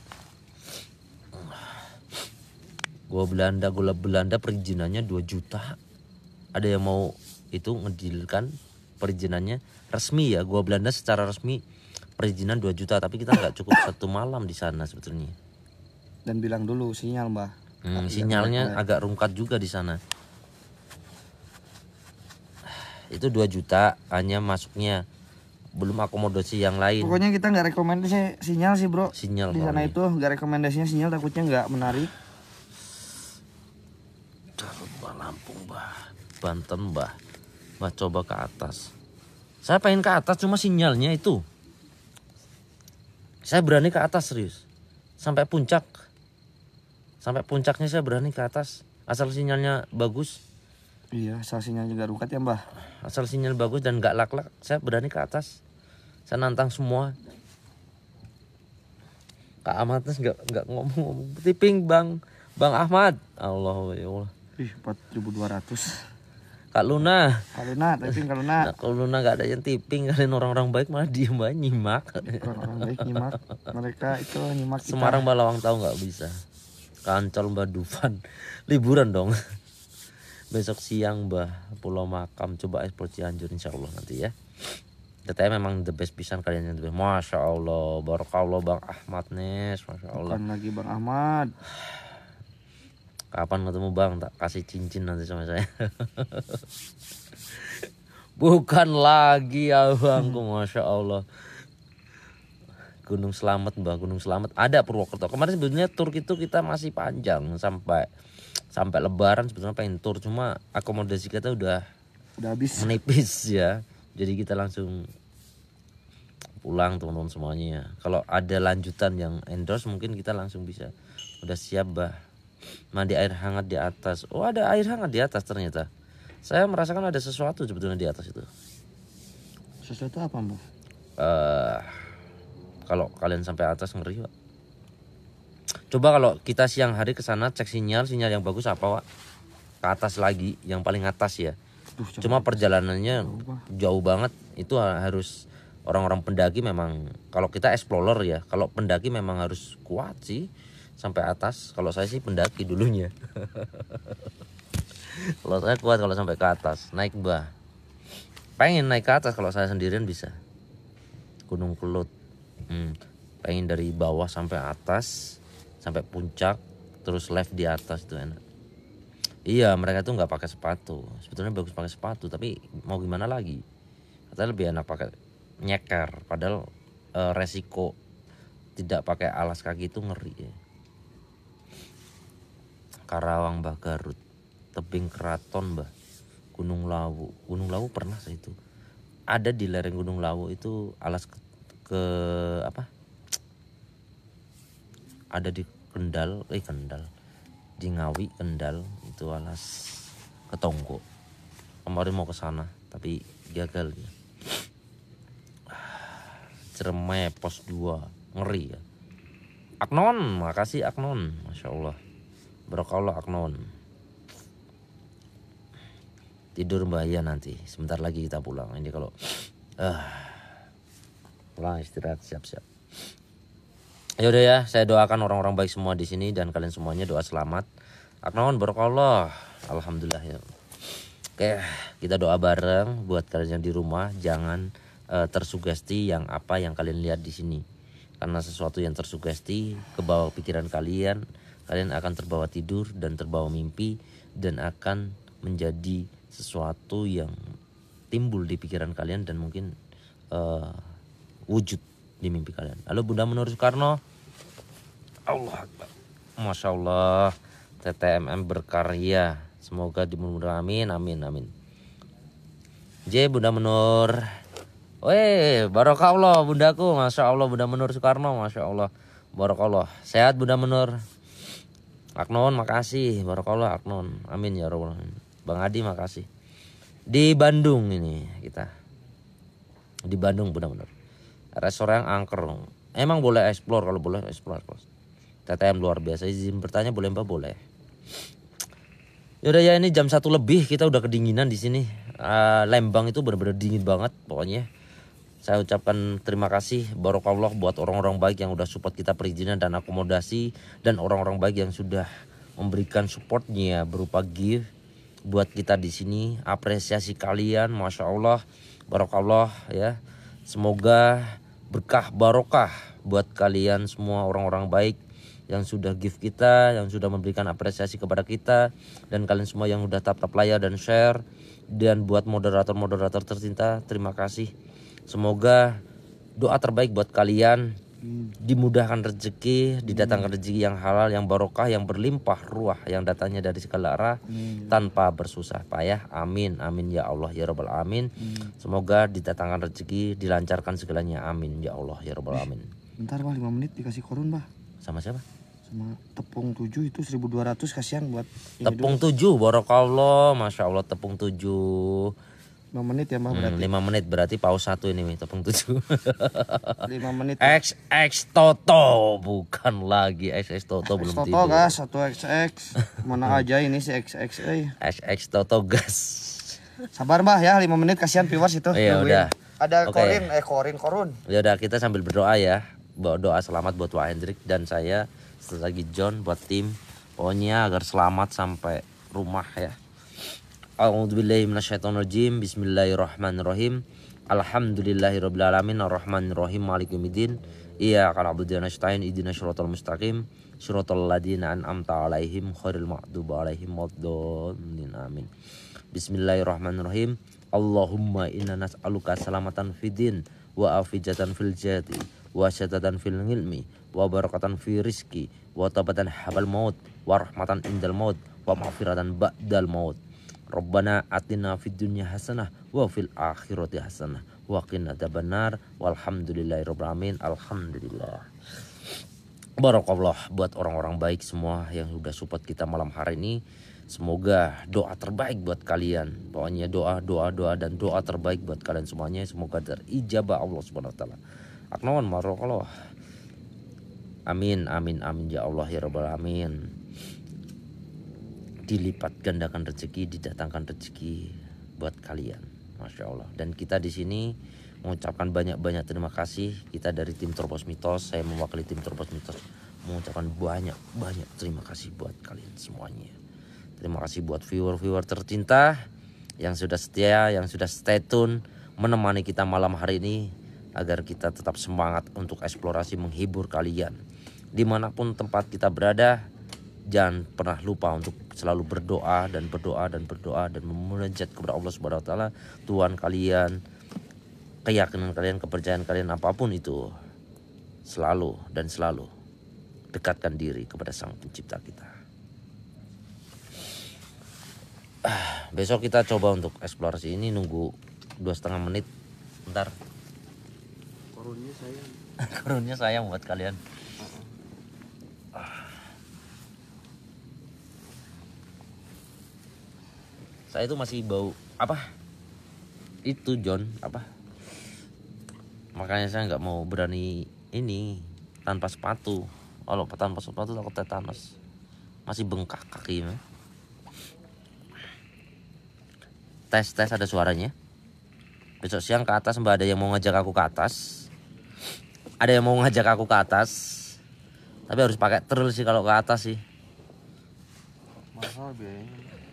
Gua Belanda, gula Belanda perizinannya dua juta. Ada yang mau itu ngedilkan perizinannya resmi ya. Gua Belanda secara resmi perizinan dua juta. Tapi kita nggak cukup satu malam di sana sebetulnya. Dan bilang dulu sinyal, Mbah. Hmm, Iya, sinyalnya boleh. agak rungkat juga di sana. Itu dua juta hanya masuknya, belum akomodasi yang lain. Pokoknya kita nggak rekomendasi sinyal sih, Bro. Sinyal Di sana soalnya. itu nggak rekomendasinya sinyal, takutnya nggak menarik. Bah, Lampung bah, Banten bah, bah coba ke atas. Saya pengen ke atas cuma sinyalnya itu. Saya berani ke atas serius, sampai puncak, sampai puncaknya saya berani ke atas. Asal sinyalnya bagus, Iya, asal sinyalnya nggak rungkat ya, Mbah. asal sinyal bagus dan nggak lak-lak, saya berani ke atas. Saya nantang semua. Kak Ahmad nggak nggak ngomong-ngomong, tiping bang, Bang Ahmad, Allah ya Allah. Ih, empat ribu dua ratus. Kak Luna. Kaluna, tapi Nah, Kaluna. kalau Luna nggak ada yang tipping, kalian orang-orang baik malah diem aja nyimak. Orang-orang baik nyimak. Mereka itu nyimak kita. Semarang Balawang tahu nggak bisa. Kancol Mbak Dufan, liburan dong. Besok siang Mbah Pulau Makam, coba eksplor Cianjur insya Allah nanti ya. Katanya memang the best pisan kalian yang the best. Masya Allah, barakallah Bang Ahmad Nes, Masya Allah. Bukan lagi Bang Ahmad. Kapan ketemu Bang, tak kasih cincin nanti sama saya. Bukan lagi abangku, Masya Allah. Gunung Slamet Mbak, Gunung Slamet ada Purwokerto. Kemarin sebenarnya tur itu kita masih panjang sampai sampai Lebaran sebetulnya pengen tur, cuma akomodasi kita udah Udah habis. menipis ya. Jadi kita langsung pulang teman-teman semuanya. Kalau ada lanjutan yang endorse mungkin kita langsung bisa. Udah siap Bah. Mandi air hangat di atas. Oh ada air hangat di atas ternyata. Saya merasakan ada sesuatu sebetulnya di atas itu. Sesuatu apa, Mbah? Eh kalau kalian sampai atas ngeri Pak. Coba kalau kita siang hari ke sana cek sinyal, sinyal yang bagus apa Pak? Ke atas lagi, yang paling atas ya. Duh, coba. Cuma perjalanannya Jauh, Pak. jauh banget. Itu harus orang-orang pendaki memang Kalau kita explorer ya, kalau pendaki memang harus kuat sih sampai atas. Kalau saya sih pendaki dulunya. Kalau saya kuat kalau sampai ke atas, naik bah. Pengen naik ke atas kalau saya sendirian bisa. Gunung Kelut. Hmm, pengen dari bawah sampai atas, sampai puncak, terus live di atas itu enak. Iya, mereka tuh nggak pakai sepatu. Sebetulnya bagus pakai sepatu, tapi mau gimana lagi? Katanya lebih enak pakai nyeker. Padahal e, resiko tidak pakai alas kaki itu ngeri ya. Karawang Mbah Garut, Tebing Keraton Mbah, Gunung Lawu. Gunung Lawu pernah saya itu. Ada di lereng Gunung Lawu itu alas ke, ke apa? Ada di Kendal, eh Kendal. Di Ngawi, Kendal itu alas Ketonggo. Kemarin mau ke sana tapi gagal ya. Ciremai pos dua, ngeri ya. Aknon, makasih Aknon, masya Allah. Barakallah Aknon. Tidur Mbak ya nanti. Sebentar lagi kita pulang. Ini kalau uh, pulang istirahat siap-siap. Yaudah ya, saya doakan orang-orang baik semua di sini dan kalian semuanya doa selamat. Aknon barakallah. Alhamdulillah ya. Oke, kita doa bareng buat kalian yang di rumah, jangan uh, tersugesti yang apa yang kalian lihat di sini. Karena sesuatu yang tersugesti ke bawah pikiran kalian, kalian akan terbawa tidur dan terbawa mimpi dan akan menjadi sesuatu yang timbul di pikiran kalian dan mungkin uh, wujud di mimpi kalian. Halo Bunda Menur Soekarno. Allah Akbar. Masya Allah. T T M M berkarya. Semoga dimudahkan. Amin, amin, amin. J Bunda Menur. Weh, barakallah bundaku. Masya Allah Bunda Menur Soekarno. Masya Allah. Barakallah. Sehat Bunda Menur. Aknon makasih. Barakallah Aknon. Amin ya Rabbal alamin. Bang Adi makasih. Di Bandung ini kita. Di Bandung Bunda Menur. Restoran angker. Emang boleh explore, kalau boleh explore. T T M luar biasa. Izin bertanya boleh Mbak? Boleh. Yaudah ya, ini jam satu lebih kita udah kedinginan di sini. Uh, Lembang itu benar-benar dingin banget pokoknya. Saya ucapkan terima kasih barakallah buat orang-orang baik yang udah support kita perizinan dan akomodasi, dan orang-orang baik yang sudah memberikan supportnya berupa gift buat kita di sini. Apresiasi kalian, masya Allah, barakallah ya. Semoga berkah barokah buat kalian semua orang-orang baik yang sudah gift kita, yang sudah memberikan apresiasi kepada kita, dan kalian semua yang udah tap-tap layar dan share. Dan buat moderator-moderator tercinta, terima kasih. Semoga doa terbaik buat kalian, dimudahkan rezeki, didatangkan rezeki yang halal, yang barokah, yang berlimpah ruah, yang datangnya dari segala arah tanpa bersusah payah. Amin, amin ya Allah ya Rabbal alamin. Semoga didatangkan rezeki, dilancarkan segalanya. Amin ya Allah ya Rabbal alamin. Bentar Bah, lima menit dikasih korun Bah. Sama siapa? Sama tepung tujuh itu seribu dua ratus, kasihan buat Tepung tujuh, barakallah, masya Allah. Tepung tujuh lima menit ya Mbak berarti. Hmm, lima menit berarti paus satu ini nih, tepung tujuh. lima menit. X X Toto, bukan lagi X X Toto, belum Toto tidur. gas, satu X X. Mana aja ini si X X eh. X X Toto gas. Sabar Mbah ya, lima menit kasihan viewers itu. Iya udah. Ada Oke. korin, eh korin korun. Ya udah, kita sambil berdoa ya. Bawa doa selamat buat Wak Hendrik dan saya, setelah lagi John, buat tim. Pokoknya agar selamat sampai rumah ya. A'udzubillahi minasyaitonirrajim. Bismillahirrahmanirrahim. Alhamdulillahirabbil alamin arrahmanirrahim maliki yaumiddin. Iyyaka na'budu wa nasta'in ihdinas siratal mustaqim siratal ladzina an'amta 'alaihim ghairil maghdubi 'alaihim waladdallin. Amin. Bismillahirrahmanirrahim. Allahumma inna nas'aluka salamatan fid-din wa afijatan fil jati wa syadatan fil ilmi wa barakatan fi rizki wa tabatan habal maut wa rahmatan indal maut wa maghfiratan ba'dal maut. Rabbana atina fid dunya hasanah wa fil akhirati hasanah wa qina adzabannar walhamdulillahirabbil alamin. Alhamdulillah. Barakallah buat orang-orang baik semua yang sudah support kita malam hari ini. Semoga doa terbaik buat kalian. Pokoknya doa, doa, doa dan doa terbaik buat kalian semuanya. Semoga terijabah Allah Subhanahu wa taala. Aknon barakallah. Amin, amin, amin ya Allah ya Rabbal alamin. Dilipat gandakan rezeki, didatangkan rezeki buat kalian. Masya Allah. Dan kita di sini mengucapkan banyak-banyak terima kasih. Kita dari tim Terobos Mitos, saya mewakili tim Terobos Mitos mengucapkan banyak-banyak terima kasih buat kalian semuanya. Terima kasih buat viewer-viewer tercinta yang sudah setia, yang sudah stay tune menemani kita malam hari ini agar kita tetap semangat untuk eksplorasi menghibur kalian. Dimanapun tempat kita berada, jangan pernah lupa untuk selalu berdoa dan berdoa dan berdoa dan memunajat kepada Allah Subhanahu wa taala, Tuhan kalian, keyakinan kalian, kepercayaan kalian apapun itu. Selalu dan selalu dekatkan diri kepada Sang Pencipta kita. Ah, besok kita coba untuk eksplorasi ini, nunggu dua setengah menit. Bentar. Korunnya sayang. Korunnya sayang buat kalian. Saya itu masih bau apa? Itu John apa? Makanya saya nggak mau berani ini tanpa sepatu. Kalau tanpa sepatu takut tetanus. Masih bengkak kaki. Ya. Tes tes ada suaranya. Besok siang ke atas Mbak, ada yang mau ngajak aku ke atas. Ada yang mau ngajak aku ke atas. Tapi harus pakai tril sih kalau ke atas sih. Mahal biayanya.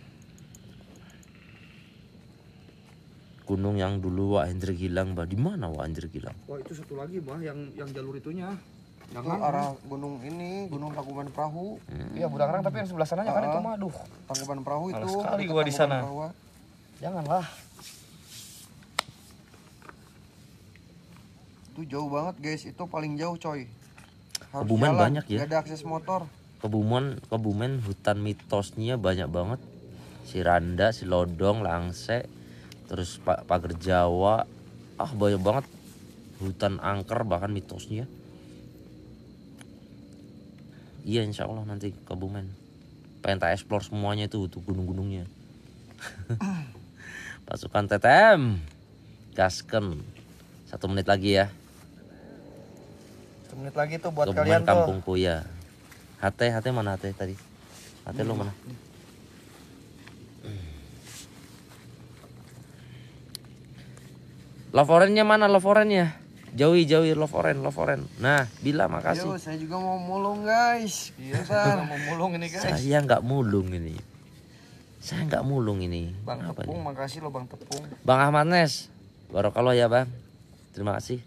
Gunung yang dulu Wak Hendrik hilang, Mbak. Di mana Wak Hendrik hilang? Wah, itu satu lagi, Bah, yang yang jalur itunya. Itu arah gunung ini, Gunung Tangkuban Perahu. Iya, Budangrang, tapi yang sebelah sananya kan itu mah aduh. Tangkuban Perahu itu. Males sekali dekat gua di Tangkuban sana. Perahu. Janganlah. Itu jauh banget guys, itu paling jauh coy. Harus Kebumen jalan, banyak ya. gak ada akses motor. Kebumen, Kebumen hutan mitosnya banyak banget. Si Randa, si Lodong, Langse, terus Pak Pager Jawa. Ah, banyak banget. Hutan angker bahkan mitosnya. Iya, insya Allah nanti Kebumen. Pengen tak explore semuanya itu, tuh gunung-gunungnya. Pasukan T T M gasken. Satu menit lagi ya. Satu menit lagi tuh buat Kebumen kalian kampungku ya. H T, H T mana H T tadi? H T lo mana? Loforennya mana loforennya? Jauhi jauhi loforen loforen. Nah, Bila makasih. Yo, saya juga mau mulung guys. Iya, saya mau mulung ini guys. Saya nggak mulung ini. Saya nggak mulung ini. Bang Apa Tepung, ini? makasih lo Bang Tepung. Bang Ahmad Nes. Barokallah ya Bang. Terima kasih.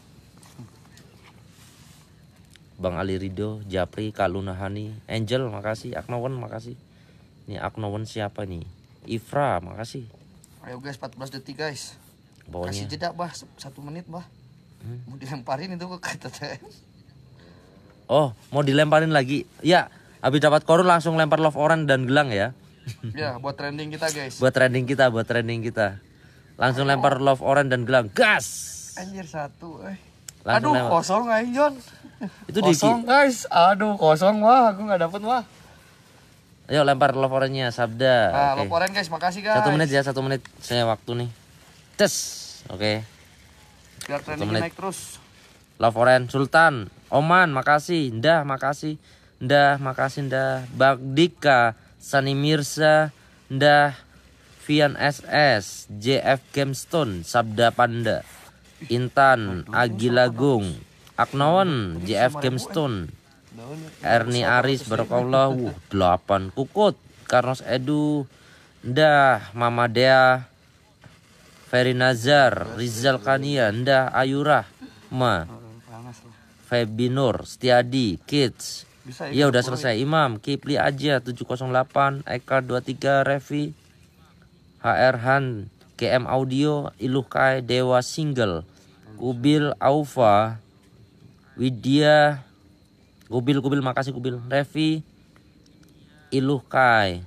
Bang Ali Rido, Japri, Kaluna Hani, Angel, makasih. Aknowen, makasih. Ini Aknowen siapa nih? Ifra, makasih. Ayo guys, empat belas detik guys. Kasih Pokoknya jeda Bah, satu menit Bah. Hmm. Mau dilemparin itu ke T T M. oh, mau dilemparin lagi. Ya, habis dapat korun langsung lempar love orange dan gelang ya. Ya, buat trending kita guys. Buat trending kita, buat trending kita. Langsung lempar love orange dan gelang. Gas. Anjir satu eh. Langsung Aduh, lempar. kosong aing Jon. Itu di Kosong guys. Aduh, kosong wah, aku nggak dapet wah. Ayo lempar love orange-nya, Sabda. Nah, Oke. laporan guys, makasih guys. Satu menit ya, satu menit. Saya waktu nih. Tes. Oke. Biar trending menit. naik terus. Love orange Sultan. Oman, makasih. Ndah, makasih. Ndah, makasih Ndah. Bagdika, Sani Mirza, Ndah, Vian S S, J F Gemstone, Sabda Panda, Intan, Agilagung, Aknawan, J F Gemstone, Erni Aris, Barakallah, wuh, delapan Kukut, Karnos Edu, Ndah, Mama Dea, Ferry Nazar, Rizal Kania, Ndah, Ayurah, Ma, Febi Nur, Setiadi, Kids. Bisa Iya udah selesai. Imam, Kipli aja tujuh nol delapan, Eka dua puluh tiga, Revi, H R Han, K M Audio, Ilukai, Dewa Single, Kubil Aufa, Widya, Kubil Kubil makasih Kubil, Revi, Ilukai,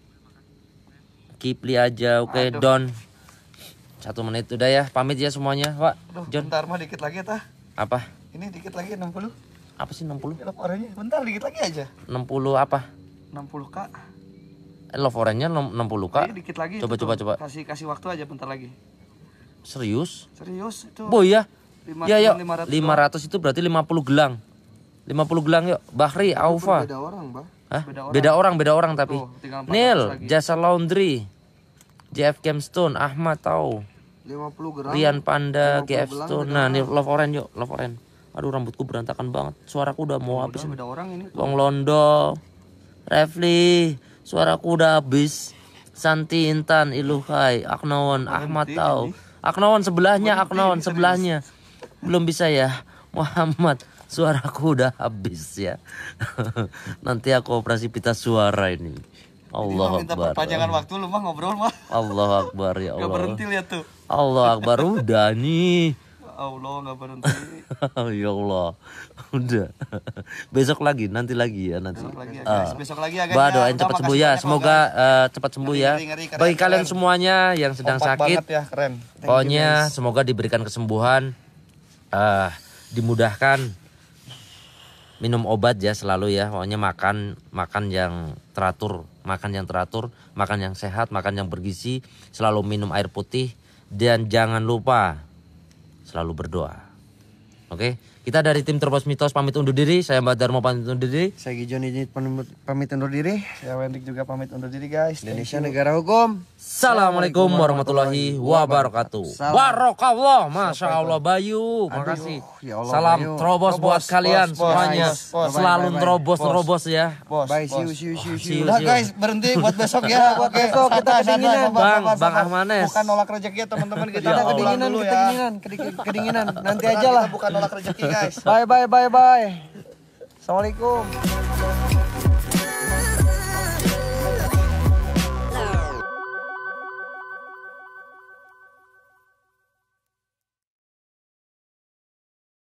Kipli aja, oke okay, Don. Satu menit udah ya, pamit ya semuanya, Pak. Aduh, John. bentar mah dikit lagi tah. Apa? Ini dikit lagi enam puluh. Apa sih enam puluh? Love orange bentar dikit lagi aja. enam puluh apa? enam puluh K. Eh, love orange-nya enam puluh Kak. Ini dikit lagi. Coba itu coba tuh. coba. Kasih kasih waktu aja bentar lagi. Serius? Serius itu. Boy ya? Lima- Ya yuk, lima ratus lima ratus itu berarti lima puluh gelang. lima puluh gelang yuk. Bahri, Aufa. Beda orang, Bah. Hah? beda orang. Beda orang, beda orang tapi. Tuh, tinggal empat ratus Nil, lagi. Jasa Laundry, J F Gemstone, Ahmad tahu. lima puluh gram. Rian Panda, lima puluh G F gelang Stone. beda. Nah, nih Love Orange yuk, Love Orange. Aduh rambutku berantakan banget. Suaraku udah mau habis. Beda orang ini. Bang Londo, Refli, suaraku udah habis. Santi Intan, Iluhai, Aknawan, Ahmad Tau. Aknawan sebelahnya, Aknawan sebelahnya. Belum bisa ya. Muhammad, suaraku udah habis ya. Nanti aku operasi pita suara ini. Allah Minta Akbar. perpanjangan waktu lu mah ngobrol mah. Allah Akbar ya Gak Allah. berhenti lihat tuh. Allah Akbar udah nih. Allah gak berhenti. Ya Allah. Udah. Besok lagi, nanti lagi ya nanti. Besok lagi ya Ah. guys. Besok lagi ya guys. Bah, ya. doain Udah, cepat makasih sembuh ya. banyak, Semoga eh, cepat sembuh ya. Ngeri, ngeri, keren, Bagi kalian keren. semuanya yang sedang Kompak sakit, banget ya, keren. pokoknya semoga diberikan kesembuhan, eh dimudahkan, minum obat ya selalu ya. Pokoknya makan makan yang teratur, makan yang teratur, makan yang sehat, makan yang bergizi, selalu minum air putih dan jangan lupa selalu berdoa. Oke, kita dari tim Terobos Mitos pamit undur diri. Saya Mbak Darmo pamit undur diri. Saya Gijon ini pamit undur diri. Saya Wendik juga pamit undur diri guys. Thank Indonesia you. negara hukum. Assalamualaikum warahmatullahi wabarakatuh. Salam. Barokallah, masya Allah Bayu, makasih. ya Allah, Salam Bayu. terobos buat Bos, kalian bos, semuanya. bos, bos. Selalu Bye, bye, bye. terobos Bos. terobos ya. Bos, Bye, bos. see you, see you, see you, see you. Udah guys, berhenti buat besok ya. Buat Oke, besok, kita santai, kedinginan. santai, sabar, Bang, sabar, Bang sabar. Ahmanes. Bukan nolak rezeki ya teman-teman, kita Ya Kita Allah. pulang kedinginan, dulu kita ya. kedinginan, kedi- kedinginan. Nanti Beneran aja lah. Kita bukan nolak rezeki guys. Bye, bye, bye, bye. Assalamualaikum.